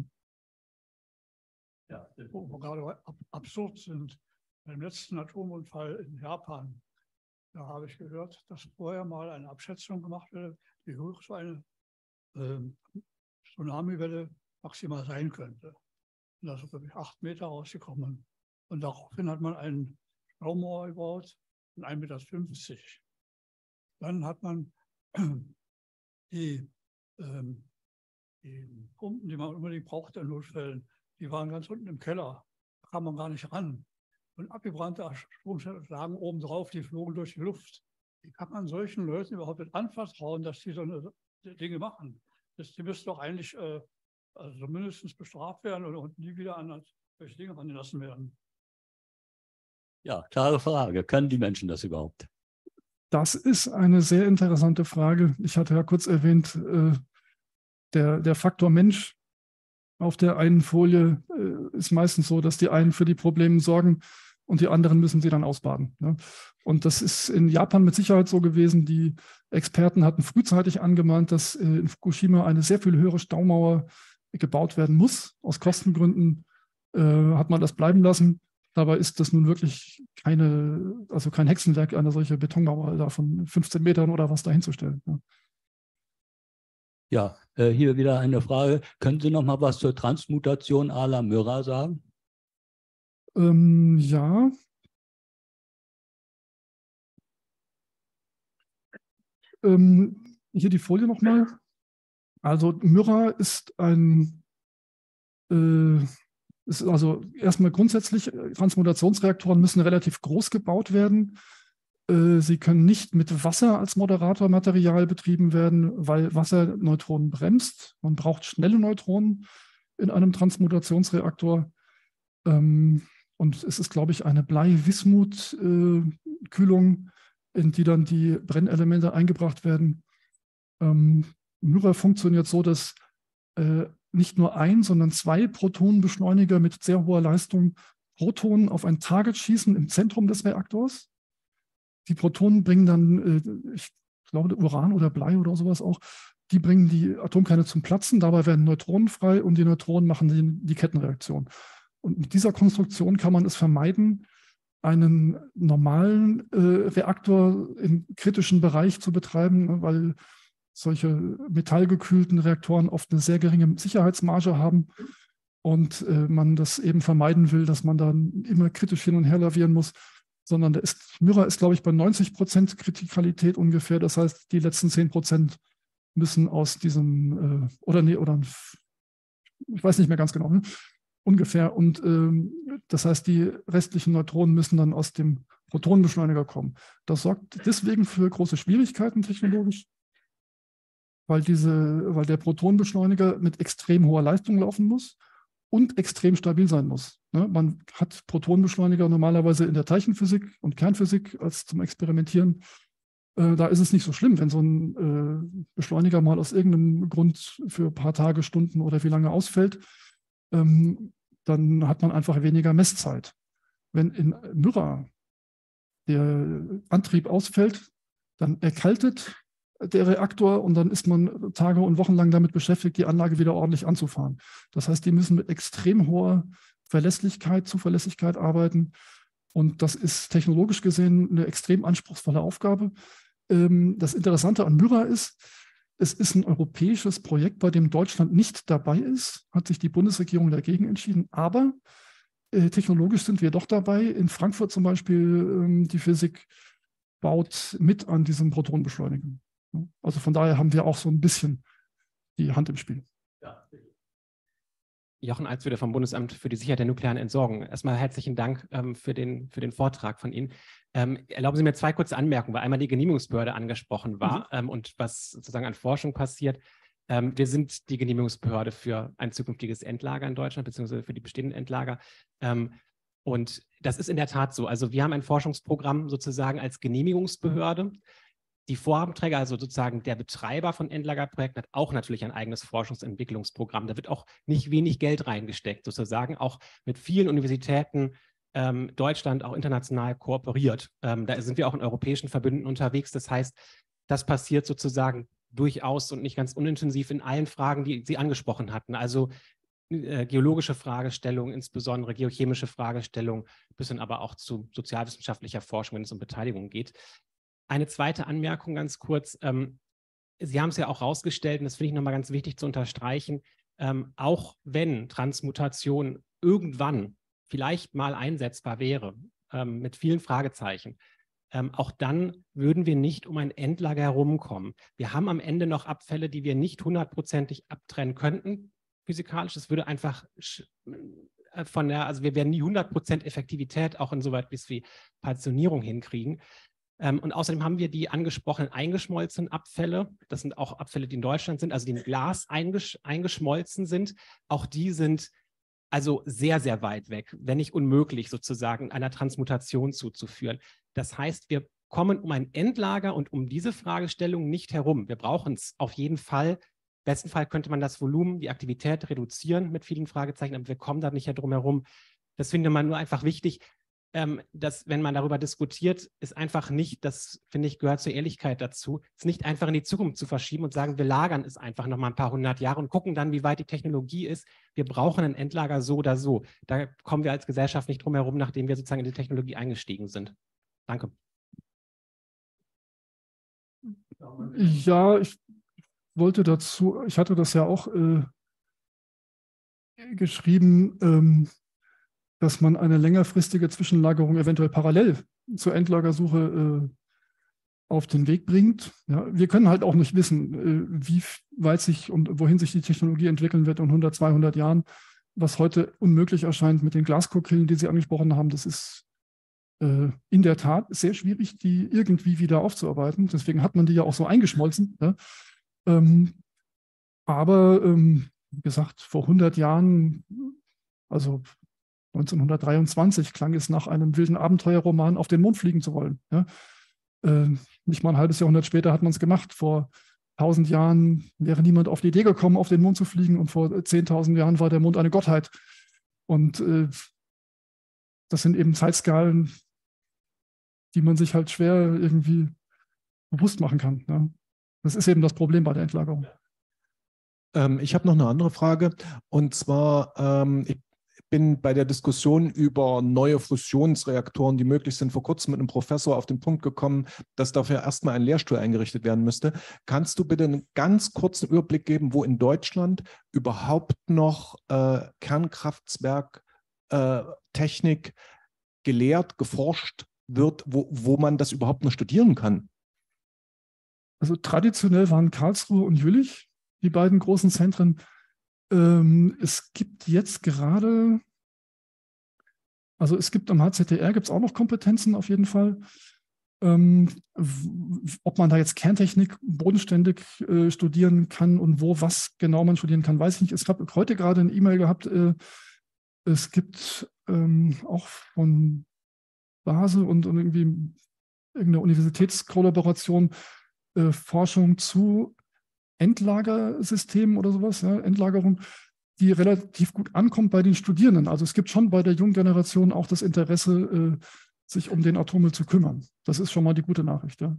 Ja, wo wir gerade ab, absurd sind. Beim letzten Atomunfall in Japan, da habe ich gehört, dass vorher mal eine Abschätzung gemacht wurde, wie hoch so eine äh, Tsunamiwelle maximal sein könnte. Und da ist wirklich acht Meter rausgekommen. Und daraufhin hat man einen Staumauer gebaut von ein Meter fünfzig. Dann hat man die, ähm, die Pumpen, die man unbedingt brauchte in Notfällen, die waren ganz unten im Keller. Da kam man gar nicht ran. Und abgebrannte Stromschächte lagen oben drauf, die flogen durch die Luft. Wie kann man solchen Leuten überhaupt nicht anvertrauen, dass sie so eine Dinge machen? Das, die müssen doch eigentlich äh, also mindestens bestraft werden und, und nie wieder an solche Dinge angelassen werden. Ja, klare Frage. Können die Menschen das überhaupt? Das ist eine sehr interessante Frage. Ich hatte ja kurz erwähnt, äh, der, der Faktor Mensch auf der einen Folie äh, ist meistens so, dass die einen für die Probleme sorgen und die anderen müssen sie dann ausbaden. Ne? Und das ist in Japan mit Sicherheit so gewesen. Die Experten hatten frühzeitig angemahnt, dass äh, in Fukushima eine sehr viel höhere Staumauer gebaut werden muss. Aus Kostengründen äh, hat man das bleiben lassen. Dabei ist das nun wirklich keine, also kein Hexenwerk, eine solche Betonmauer da von fünfzehn Metern oder was da hinzustellen. Ne? Ja, äh, hier wieder eine Frage. Können Sie noch mal was zur Transmutation à la Myrrha sagen? Ähm, ja. Ähm, hier die Folie nochmal. Also Myrrha ist ein, äh, ist also erstmal grundsätzlich, Transmutationsreaktoren müssen relativ groß gebaut werden. Äh, sie können nicht mit Wasser als Moderatormaterial betrieben werden, weil Wasser Neutronen bremst. Man braucht schnelle Neutronen in einem Transmutationsreaktor. Ähm, Und es ist, glaube ich, eine Blei-Wismut-Kühlung, in die dann die Brennelemente eingebracht werden. Ähm, Myrrha funktioniert so, dass äh, nicht nur ein, sondern zwei Protonenbeschleuniger mit sehr hoher Leistung Protonen auf ein Target schießen im Zentrum des Reaktors. Die Protonen bringen dann, äh, ich glaube, Uran oder Blei oder sowas auch, die bringen die Atomkerne zum Platzen. Dabei werden Neutronen frei und die Neutronen machen die, die Kettenreaktion. Und mit dieser Konstruktion kann man es vermeiden, einen normalen äh, Reaktor im kritischen Bereich zu betreiben, weil solche metallgekühlten Reaktoren oft eine sehr geringe Sicherheitsmarge haben und äh, man das eben vermeiden will, dass man dann immer kritisch hin und her lavieren muss, sondern der ist, Myrrha ist, glaube ich, bei neunzig Prozent Kritikalität ungefähr. Das heißt, die letzten zehn Prozent müssen aus diesem, äh, oder nee, oder ich weiß nicht mehr ganz genau, ne? Ungefähr. Und ähm, das heißt, die restlichen Neutronen müssen dann aus dem Protonenbeschleuniger kommen. Das sorgt deswegen für große Schwierigkeiten technologisch, weil, diese, weil der Protonenbeschleuniger mit extrem hoher Leistung laufen muss und extrem stabil sein muss. Ne? Man hat Protonenbeschleuniger normalerweise in der Teilchenphysik und Kernphysik als zum Experimentieren. Äh, da ist es nicht so schlimm, wenn so ein äh, Beschleuniger mal aus irgendeinem Grund für ein paar Tage, Stunden oder wie lange ausfällt. Ähm, dann hat man einfach weniger Messzeit. Wenn in Myrrha der Antrieb ausfällt, dann erkaltet der Reaktor und dann ist man Tage und Wochen lang damit beschäftigt, die Anlage wieder ordentlich anzufahren. Das heißt, die müssen mit extrem hoher Verlässlichkeit, Zuverlässigkeit arbeiten und das ist technologisch gesehen eine extrem anspruchsvolle Aufgabe. Ähm, das Interessante an Myrrha ist, es ist ein europäisches Projekt, bei dem Deutschland nicht dabei ist, hat sich die Bundesregierung dagegen entschieden, aber äh, technologisch sind wir doch dabei. In Frankfurt zum Beispiel, ähm, die Physik baut mit an diesem Protonenbeschleuniger. Also von daher haben wir auch so ein bisschen die Hand im Spiel. Ja. Jochen Alswede vom Bundesamt für die Sicherheit der nuklearen Entsorgung. Erstmal herzlichen Dank ähm, für, den, für den Vortrag von Ihnen. Ähm, erlauben Sie mir zwei kurze Anmerkungen, weil einmal die Genehmigungsbehörde angesprochen war mhm. ähm, und was sozusagen an Forschung passiert. Ähm, wir sind die Genehmigungsbehörde für ein zukünftiges Endlager in Deutschland, beziehungsweise für die bestehenden Endlager. Ähm, und das ist in der Tat so. Also wir haben ein Forschungsprogramm sozusagen als Genehmigungsbehörde. Die Vorhabenträger, also sozusagen der Betreiber von Endlagerprojekten, hat auch natürlich ein eigenes Forschungs- und Entwicklungsprogramm. Da wird auch nicht wenig Geld reingesteckt, sozusagen, auch mit vielen Universitäten ähm, Deutschland auch international kooperiert. Ähm, da sind wir auch in europäischen Verbünden unterwegs. Das heißt, das passiert sozusagen durchaus und nicht ganz unintensiv in allen Fragen, die Sie angesprochen hatten. Also äh, geologische Fragestellungen, insbesondere geochemische Fragestellungen, bis hin aber auch zu sozialwissenschaftlicher Forschung, wenn es um Beteiligung geht. Eine zweite Anmerkung ganz kurz. Ähm, Sie haben es ja auch rausgestellt, und das finde ich nochmal ganz wichtig zu unterstreichen, ähm, auch wenn Transmutation irgendwann vielleicht mal einsetzbar wäre, ähm, mit vielen Fragezeichen, ähm, auch dann würden wir nicht um ein Endlager herumkommen. Wir haben am Ende noch Abfälle, die wir nicht hundertprozentig abtrennen könnten, physikalisch. Das würde einfach von der, also wir werden nie hundert Prozent Effektivität auch insoweit bis wie Partitionierung hinkriegen. Ähm, und außerdem haben wir die angesprochenen eingeschmolzenen Abfälle. Das sind auch Abfälle, die in Deutschland sind, also die in Glas eingesch eingeschmolzen sind. Auch die sind also sehr, sehr weit weg, wenn nicht unmöglich sozusagen einer Transmutation zuzuführen. Das heißt, wir kommen um ein Endlager und um diese Fragestellung nicht herum. Wir brauchen es auf jeden Fall. Im besten Fall könnte man das Volumen, die Aktivität reduzieren mit vielen Fragezeichen, aber wir kommen da nicht drum herum. Das finde man nur einfach wichtig, ähm, dass, wenn man darüber diskutiert, ist einfach nicht, das finde ich, gehört zur Ehrlichkeit dazu, es nicht einfach in die Zukunft zu verschieben und sagen, wir lagern es einfach noch mal ein paar hundert Jahre und gucken dann, wie weit die Technologie ist. Wir brauchen ein Endlager so oder so. Da kommen wir als Gesellschaft nicht drum herum, nachdem wir sozusagen in die Technologie eingestiegen sind. Danke. Ja, ich wollte dazu, ich hatte das ja auch äh, geschrieben, ähm, dass man eine längerfristige Zwischenlagerung eventuell parallel zur Endlagersuche äh, auf den Weg bringt. Ja, wir können halt auch nicht wissen, äh, wie weit sich und wohin sich die Technologie entwickeln wird in hundert, zweihundert Jahren. Was heute unmöglich erscheint mit den Glaskokillen, die Sie angesprochen haben, das ist äh, in der Tat sehr schwierig, die irgendwie wieder aufzuarbeiten. Deswegen hat man die ja auch so eingeschmolzen. Ja? Ähm, aber, ähm, wie gesagt, vor hundert Jahren, also neunzehnhundertdreiundzwanzig, klang es nach einem wilden Abenteuerroman, auf den Mond fliegen zu wollen. Ja? Äh, nicht mal ein halbes Jahrhundert später hat man es gemacht. Vor tausend Jahren wäre niemand auf die Idee gekommen, auf den Mond zu fliegen, und vor zehntausend Jahren war der Mond eine Gottheit. Und äh, das sind eben Zeitskalen, die man sich halt schwer irgendwie bewusst machen kann. Ja? Das ist eben das Problem bei der Endlagerung. Ähm, ich habe noch eine andere Frage, und zwar, ähm, ich bin bei der Diskussion über neue Fusionsreaktoren, die möglich sind, vor kurzem mit einem Professor auf den Punkt gekommen, dass dafür erstmal ein Lehrstuhl eingerichtet werden müsste. Kannst du bitte einen ganz kurzen Überblick geben, wo in Deutschland überhaupt noch äh, Kernkraftwerktechnik äh, gelehrt, geforscht wird, wo, wo man das überhaupt noch studieren kann? Also traditionell waren Karlsruhe und Jülich die beiden großen Zentren. Ähm, es gibt jetzt gerade, also es gibt am H Z T R gibt es auch noch Kompetenzen auf jeden Fall. Ähm, ob man da jetzt Kerntechnik bodenständig äh, studieren kann und wo was genau man studieren kann, weiß ich nicht. Ich habe heute gerade eine E-Mail gehabt. Äh, es gibt ähm, auch von Basel und, und irgendwie irgendeine Universitätskollaboration äh, Forschung zu Endlagersystemen oder sowas, ja, Endlagerung, die relativ gut ankommt bei den Studierenden. Also es gibt schon bei der jungen Generation auch das Interesse, äh, sich um den Atommüll zu kümmern. Das ist schon mal die gute Nachricht. Ja,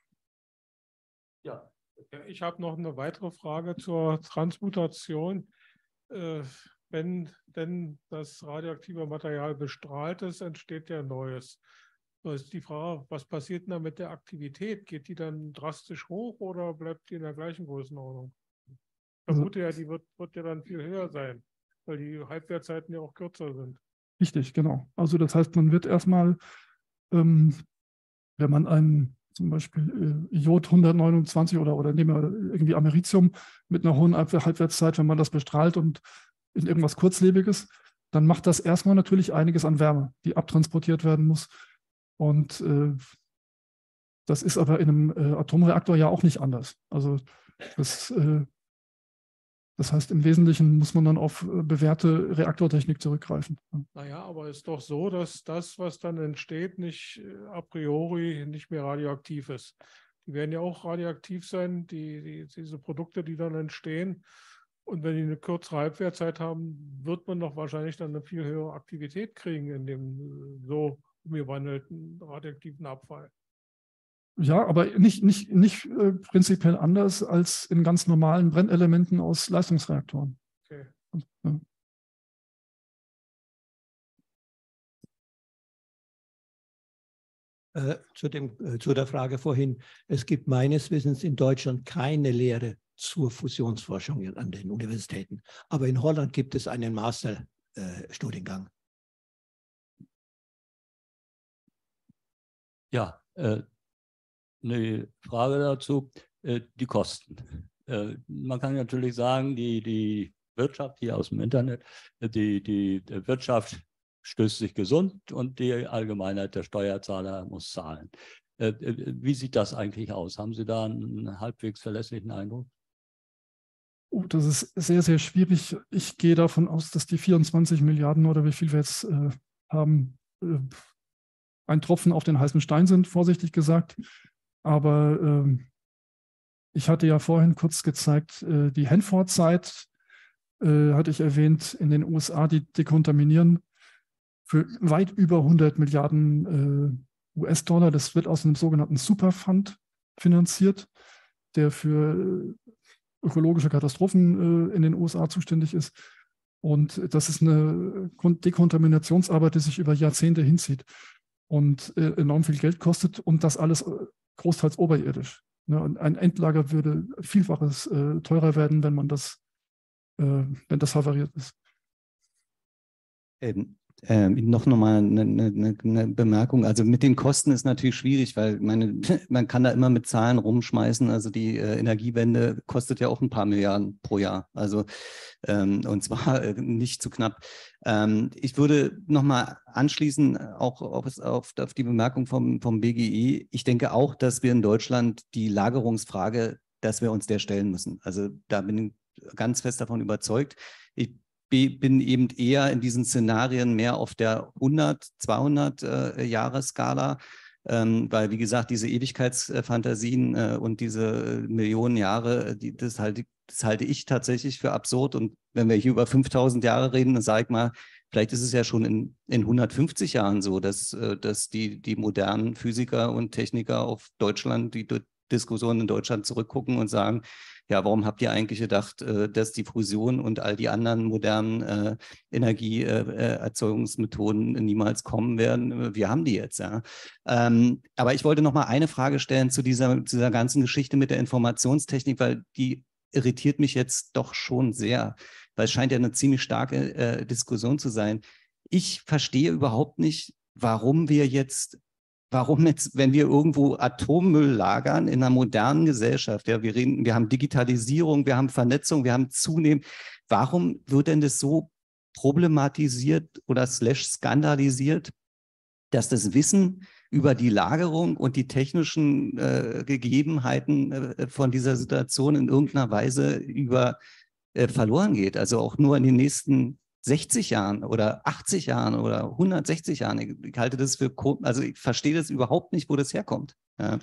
ja. Ich habe noch eine weitere Frage zur Transmutation. Äh, wenn denn das radioaktive Material bestrahlt ist, entsteht ja Neues. Da ist die Frage, was passiert denn da mit der Aktivität? Geht die dann drastisch hoch oder bleibt die in der gleichen Größenordnung? Ich vermute ja, die wird, wird ja dann viel höher sein, weil die Halbwertzeiten ja auch kürzer sind. Richtig, genau. Also das heißt, man wird erstmal, ähm, wenn man ein zum Beispiel äh, Jod hundertneunundzwanzig oder, oder nehmen wir irgendwie Americium mit einer hohen Halbwertszeit, wenn man das bestrahlt und in irgendwas Kurzlebiges, dann macht das erstmal natürlich einiges an Wärme, die abtransportiert werden muss. Und äh, das ist aber in einem äh, Atomreaktor ja auch nicht anders. Also das, äh, das heißt, im Wesentlichen muss man dann auf äh, bewährte Reaktortechnik zurückgreifen. Naja, aber es ist doch so, dass das, was dann entsteht, nicht äh, a priori nicht mehr radioaktiv ist. Die werden ja auch radioaktiv sein, die, die, diese Produkte, die dann entstehen. Und wenn die eine kürzere Halbwertzeit haben, wird man doch wahrscheinlich dann eine viel höhere Aktivität kriegen in dem äh, so umgewandelten radioaktiven Abfall. Ja, aber nicht, nicht, nicht äh, prinzipiell anders als in ganz normalen Brennelementen aus Leistungsreaktoren. Okay. Ja. Äh, zu, dem, äh, zu der Frage vorhin, es gibt meines Wissens in Deutschland keine Lehre zur Fusionsforschung an den Universitäten. Aber in Holland gibt es einen Masterstudiengang. Ja, äh, eine Frage dazu, äh, die Kosten. Äh, man kann natürlich sagen, die, die Wirtschaft hier aus dem Internet, die, die Wirtschaft stößt sich gesund und die Allgemeinheit der Steuerzahler muss zahlen. Äh, wie sieht das eigentlich aus? Haben Sie da einen halbwegs verlässlichen Eindruck? Oh, das ist sehr, sehr schwierig. Ich gehe davon aus, dass die vierundzwanzig Milliarden oder wie viel wir jetzt äh, haben, äh, ein Tropfen auf den heißen Stein sind, vorsichtig gesagt. Aber äh, ich hatte ja vorhin kurz gezeigt, äh, die Hanford-Zeit äh, hatte ich erwähnt, in den U S A, die dekontaminieren für weit über hundert Milliarden äh, U S-Dollar. Das wird aus einem sogenannten Superfund finanziert, der für ökologische Katastrophen äh, in den U S A zuständig ist. Und das ist eine Dekontaminationsarbeit, die sich über Jahrzehnte hinzieht und äh, enorm viel Geld kostet und das alles großteils oberirdisch. Ne? Und ein Endlager würde Vielfaches äh, teurer werden, wenn man das, äh, wenn das havariert ist. Ähm. Ähm, noch nochmal eine, eine, eine Bemerkung. Also mit den Kosten ist natürlich schwierig, weil meine, man kann da immer mit Zahlen rumschmeißen. Also die äh, Energiewende kostet ja auch ein paar Milliarden pro Jahr. Also ähm, und zwar äh, nicht zu knapp. Ähm, ich würde nochmal anschließen, auch auf, auf, auf die Bemerkung vom, vom B G I. Ich denke auch, dass wir in Deutschland die Lagerungsfrage, dass wir uns der stellen müssen. Also da bin ich ganz fest davon überzeugt. Ich bin eben eher in diesen Szenarien mehr auf der hundert, zweihundert äh, Jahre-Skala, ähm, weil, wie gesagt, diese Ewigkeitsfantasien äh, und diese Millionen Jahre, die, das, halte, das halte ich tatsächlich für absurd. Und wenn wir hier über fünftausend Jahre reden, dann sage ich mal, vielleicht ist es ja schon in, in hundertfünfzig Jahren so, dass, äh, dass die, die modernen Physiker und Techniker auf Deutschland, die Diskussionen in Deutschland zurückgucken und sagen, ja, warum habt ihr eigentlich gedacht, dass die Fusion und all die anderen modernen äh, Energieerzeugungsmethoden äh, niemals kommen werden? Wir haben die jetzt, ja. Ähm, aber ich wollte noch mal eine Frage stellen zu dieser, zu dieser ganzen Geschichte mit der Informationstechnik, weil die irritiert mich jetzt doch schon sehr, weil es scheint ja eine ziemlich starke äh, Diskussion zu sein. Ich verstehe überhaupt nicht, warum wir jetzt Warum jetzt, wenn wir irgendwo Atommüll lagern in einer modernen Gesellschaft, ja, wir reden, wir haben Digitalisierung, wir haben Vernetzung, wir haben zunehmend, warum wird denn das so problematisiert oder slash skandalisiert, dass das Wissen über die Lagerung und die technischen äh, Gegebenheiten äh, von dieser Situation in irgendeiner Weise über äh, verloren geht? Also auch nur in den nächsten sechzig Jahren oder achtzig Jahren oder hundertsechzig Jahren. Ich halte das für, also ich verstehe das überhaupt nicht, wo das herkommt. Ja.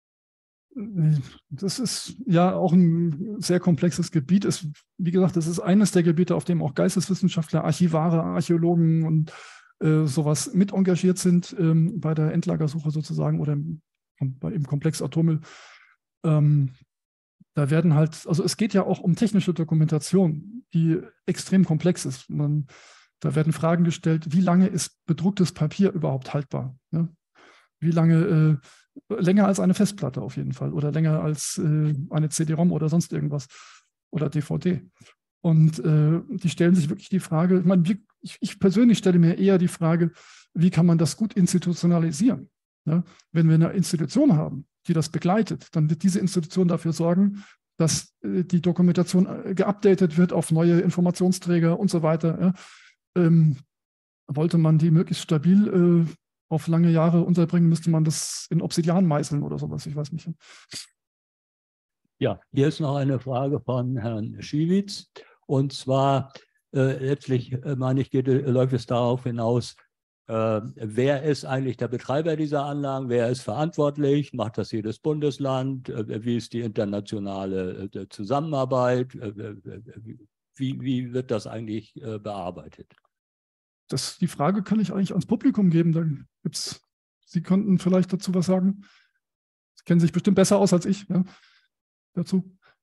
Das ist ja auch ein sehr komplexes Gebiet. Es, wie gesagt, das ist eines der Gebiete, auf dem auch Geisteswissenschaftler, Archivare, Archäologen und äh, sowas mit engagiert sind ähm, bei der Endlagersuche sozusagen oder im, im Komplex Atommüll. Ähm, Da werden halt, also es geht ja auch um technische Dokumentation, die extrem komplex ist. Man, da werden Fragen gestellt, wie lange ist bedrucktes Papier überhaupt haltbar? Ne? Wie lange, äh, länger als eine Festplatte auf jeden Fall oder länger als äh, eine C D-ROM oder sonst irgendwas oder D V D. Und äh, die stellen sich wirklich die Frage, ich, meine, ich, ich persönlich stelle mir eher die Frage, wie kann man das gut institutionalisieren? Ne? Wenn wir eine Institution haben, die das begleitet, dann wird diese Institution dafür sorgen, dass äh, die Dokumentation äh, geupdatet wird auf neue Informationsträger und so weiter. Ja. Ähm, wollte man die möglichst stabil äh, auf lange Jahre unterbringen, müsste man das in Obsidian meißeln oder sowas, ich weiß nicht. Ja, hier ist noch eine Frage von Herrn Schiewitz. Und zwar, äh, letztlich, äh, meine ich, geht, läuft es darauf hinaus, Äh, wer ist eigentlich der Betreiber dieser Anlagen? Wer ist verantwortlich? Macht das jedes Bundesland? Äh, wie ist die internationale äh, Zusammenarbeit? Äh, wie, wie wird das eigentlich äh, bearbeitet? Das, die Frage kann ich eigentlich ans Publikum geben. Da gibt's, Sie könnten vielleicht dazu was sagen. Sie kennen sich bestimmt besser aus als ich, ja, dazu.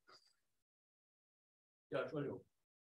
Ja, Entschuldigung.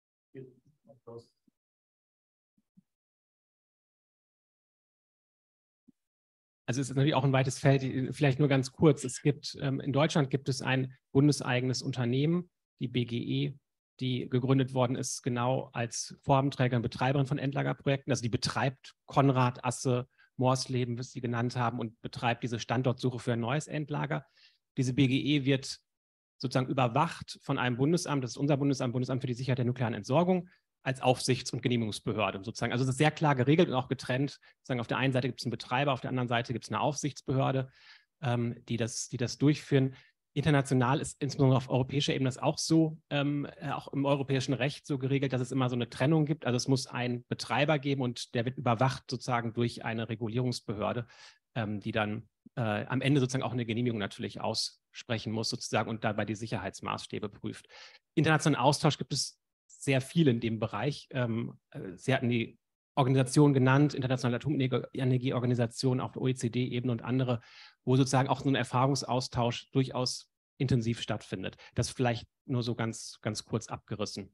Also es ist natürlich auch ein weites Feld, vielleicht nur ganz kurz. Es gibt, ähm, in Deutschland gibt es ein bundeseigenes Unternehmen, die B G E, die gegründet worden ist, genau als Vorhabenträger und Betreiberin von Endlagerprojekten. Also die betreibt Konrad, Asse Morsleben, was Sie genannt haben, und betreibt diese Standortsuche für ein neues Endlager. Diese B G E wird sozusagen überwacht von einem Bundesamt, das ist unser Bundesamt, Bundesamt für die Sicherheit der nuklearen Entsorgung, als Aufsichts- und Genehmigungsbehörde sozusagen. Also das ist sehr klar geregelt und auch getrennt. Sozusagen auf der einen Seite gibt es einen Betreiber, auf der anderen Seite gibt es eine Aufsichtsbehörde, ähm, die, das, die das durchführen. International ist insbesondere auf europäischer Ebene das auch so, ähm, auch im europäischen Recht so geregelt, dass es immer so eine Trennung gibt. Also es muss einen Betreiber geben und der wird überwacht sozusagen durch eine Regulierungsbehörde, ähm, die dann äh, am Ende sozusagen auch eine Genehmigung natürlich aussprechen muss sozusagen und dabei die Sicherheitsmaßstäbe prüft. Internationalen Austausch gibt es sehr viel in dem Bereich. Ähm, Sie hatten die Organisation genannt, Internationale Atomenergieorganisation auf der O E C D-Ebene und andere, wo sozusagen auch so ein Erfahrungsaustausch durchaus intensiv stattfindet. Das vielleicht nur so ganz, ganz kurz abgerissen.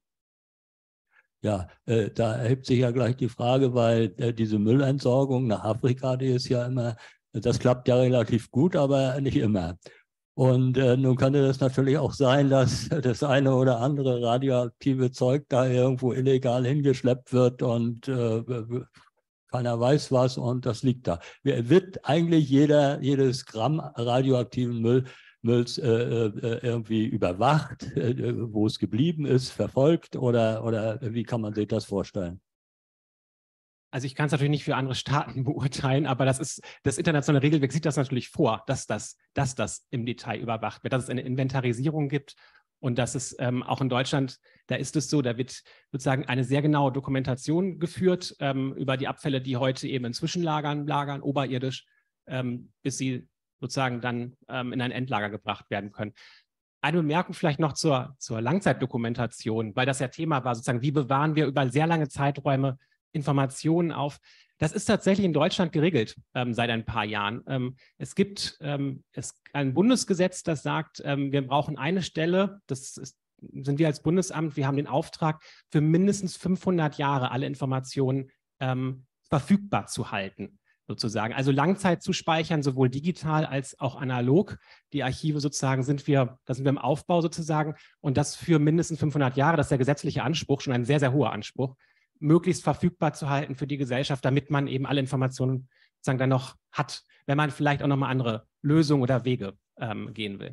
Ja, äh, da erhebt sich ja gleich die Frage, weil äh, diese Müllentsorgung nach Afrika, die ist ja immer, das klappt ja relativ gut, aber nicht immer. Und äh, nun könnte es natürlich auch sein, dass das eine oder andere radioaktive Zeug da irgendwo illegal hingeschleppt wird und äh, keiner weiß was und das liegt da. Wird eigentlich jeder, jedes Gramm radioaktiven Müll, Mülls äh, äh, irgendwie überwacht, äh, wo es geblieben ist, verfolgt oder, oder wie kann man sich das vorstellen? Also ich kann es natürlich nicht für andere Staaten beurteilen, aber das ist, das internationale Regelwerk sieht das natürlich vor, dass das, dass das im Detail überwacht wird, dass es eine Inventarisierung gibt und dass es ähm, auch in Deutschland, da ist es so, da wird sozusagen eine sehr genaue Dokumentation geführt ähm, über die Abfälle, die heute eben in Zwischenlagern lagern, oberirdisch, ähm, bis sie sozusagen dann ähm, in ein Endlager gebracht werden können. Eine Bemerkung vielleicht noch zur, zur Langzeitdokumentation, weil das ja Thema war, sozusagen, wie bewahren wir über sehr lange Zeiträume Informationen auf. Das ist tatsächlich in Deutschland geregelt ähm, seit ein paar Jahren. Ähm, es gibt ähm, es, ein Bundesgesetz, das sagt, ähm, wir brauchen eine Stelle, das ist, sind wir als Bundesamt, wir haben den Auftrag, für mindestens fünfhundert Jahre alle Informationen ähm, verfügbar zu halten, sozusagen. Also Langzeit zu speichern, sowohl digital als auch analog. Die Archive sozusagen sind wir, da sind wir im Aufbau sozusagen und das für mindestens fünfhundert Jahre, das ist der gesetzliche Anspruch, schon ein sehr, sehr hoher Anspruch, möglichst verfügbar zu halten für die Gesellschaft, damit man eben alle Informationen sozusagen dann noch hat, wenn man vielleicht auch nochmal andere Lösungen oder Wege ähm, gehen will.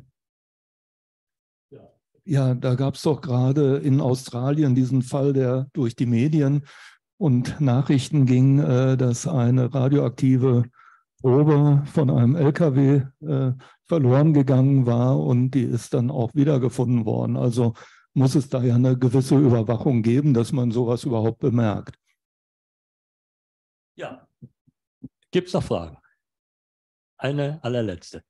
Ja, da gab es doch gerade in Australien diesen Fall, der durch die Medien und Nachrichten ging, äh, dass eine radioaktive Probe von einem L K W äh, verloren gegangen war und die ist dann auch wiedergefunden worden. Also muss es da ja eine gewisse Überwachung geben, dass man sowas überhaupt bemerkt. Ja, gibt es noch Fragen? Eine allerletzte.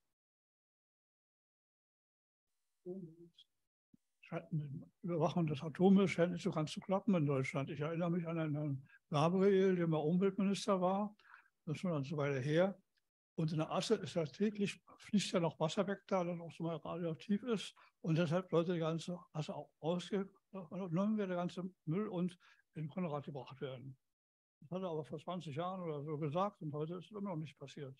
Überwachung des Atommülls scheint nicht so ganz zu klappen in Deutschland. Ich erinnere mich an einen Herrn Gabriel, der mal Umweltminister war. Das ist schon eine Weile her. Und in der Asse ist ja täglich, fließt ja noch Wasser weg, da dann auch so mal radioaktiv ist. Und deshalb sollte die ganze Asse auch ausgenommen werden, der ganze Müll und in Konrad gebracht werden. Das hat er aber vor zwanzig Jahren oder so gesagt und heute ist es immer noch nicht passiert.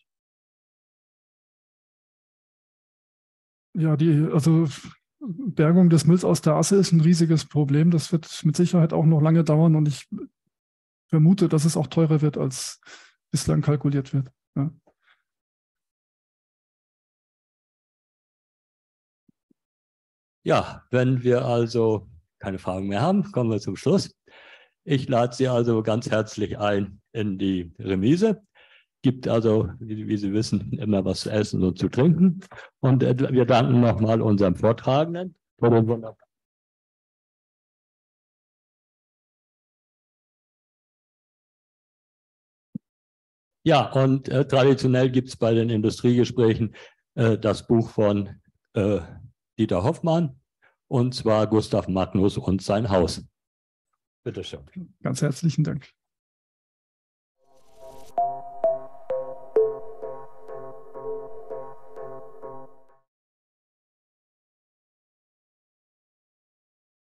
Ja, die, also Bergung des Mülls aus der Asse ist ein riesiges Problem. Das wird mit Sicherheit auch noch lange dauern und ich vermute, dass es auch teurer wird, als bislang kalkuliert wird. Ja. Ja, wenn wir also keine Fragen mehr haben, kommen wir zum Schluss. Ich lade Sie also ganz herzlich ein in die Remise. Gibt also, wie, wie Sie wissen, immer was zu essen und zu trinken. Und äh, wir danken nochmal unserem Vortragenden für den Wunder. Ja, und äh, traditionell gibt es bei den Industriegesprächen äh, das Buch von äh, Dieter Hoffmann, und zwar Gustav Magnus und sein Haus. Bitte schön. Ganz herzlichen Dank.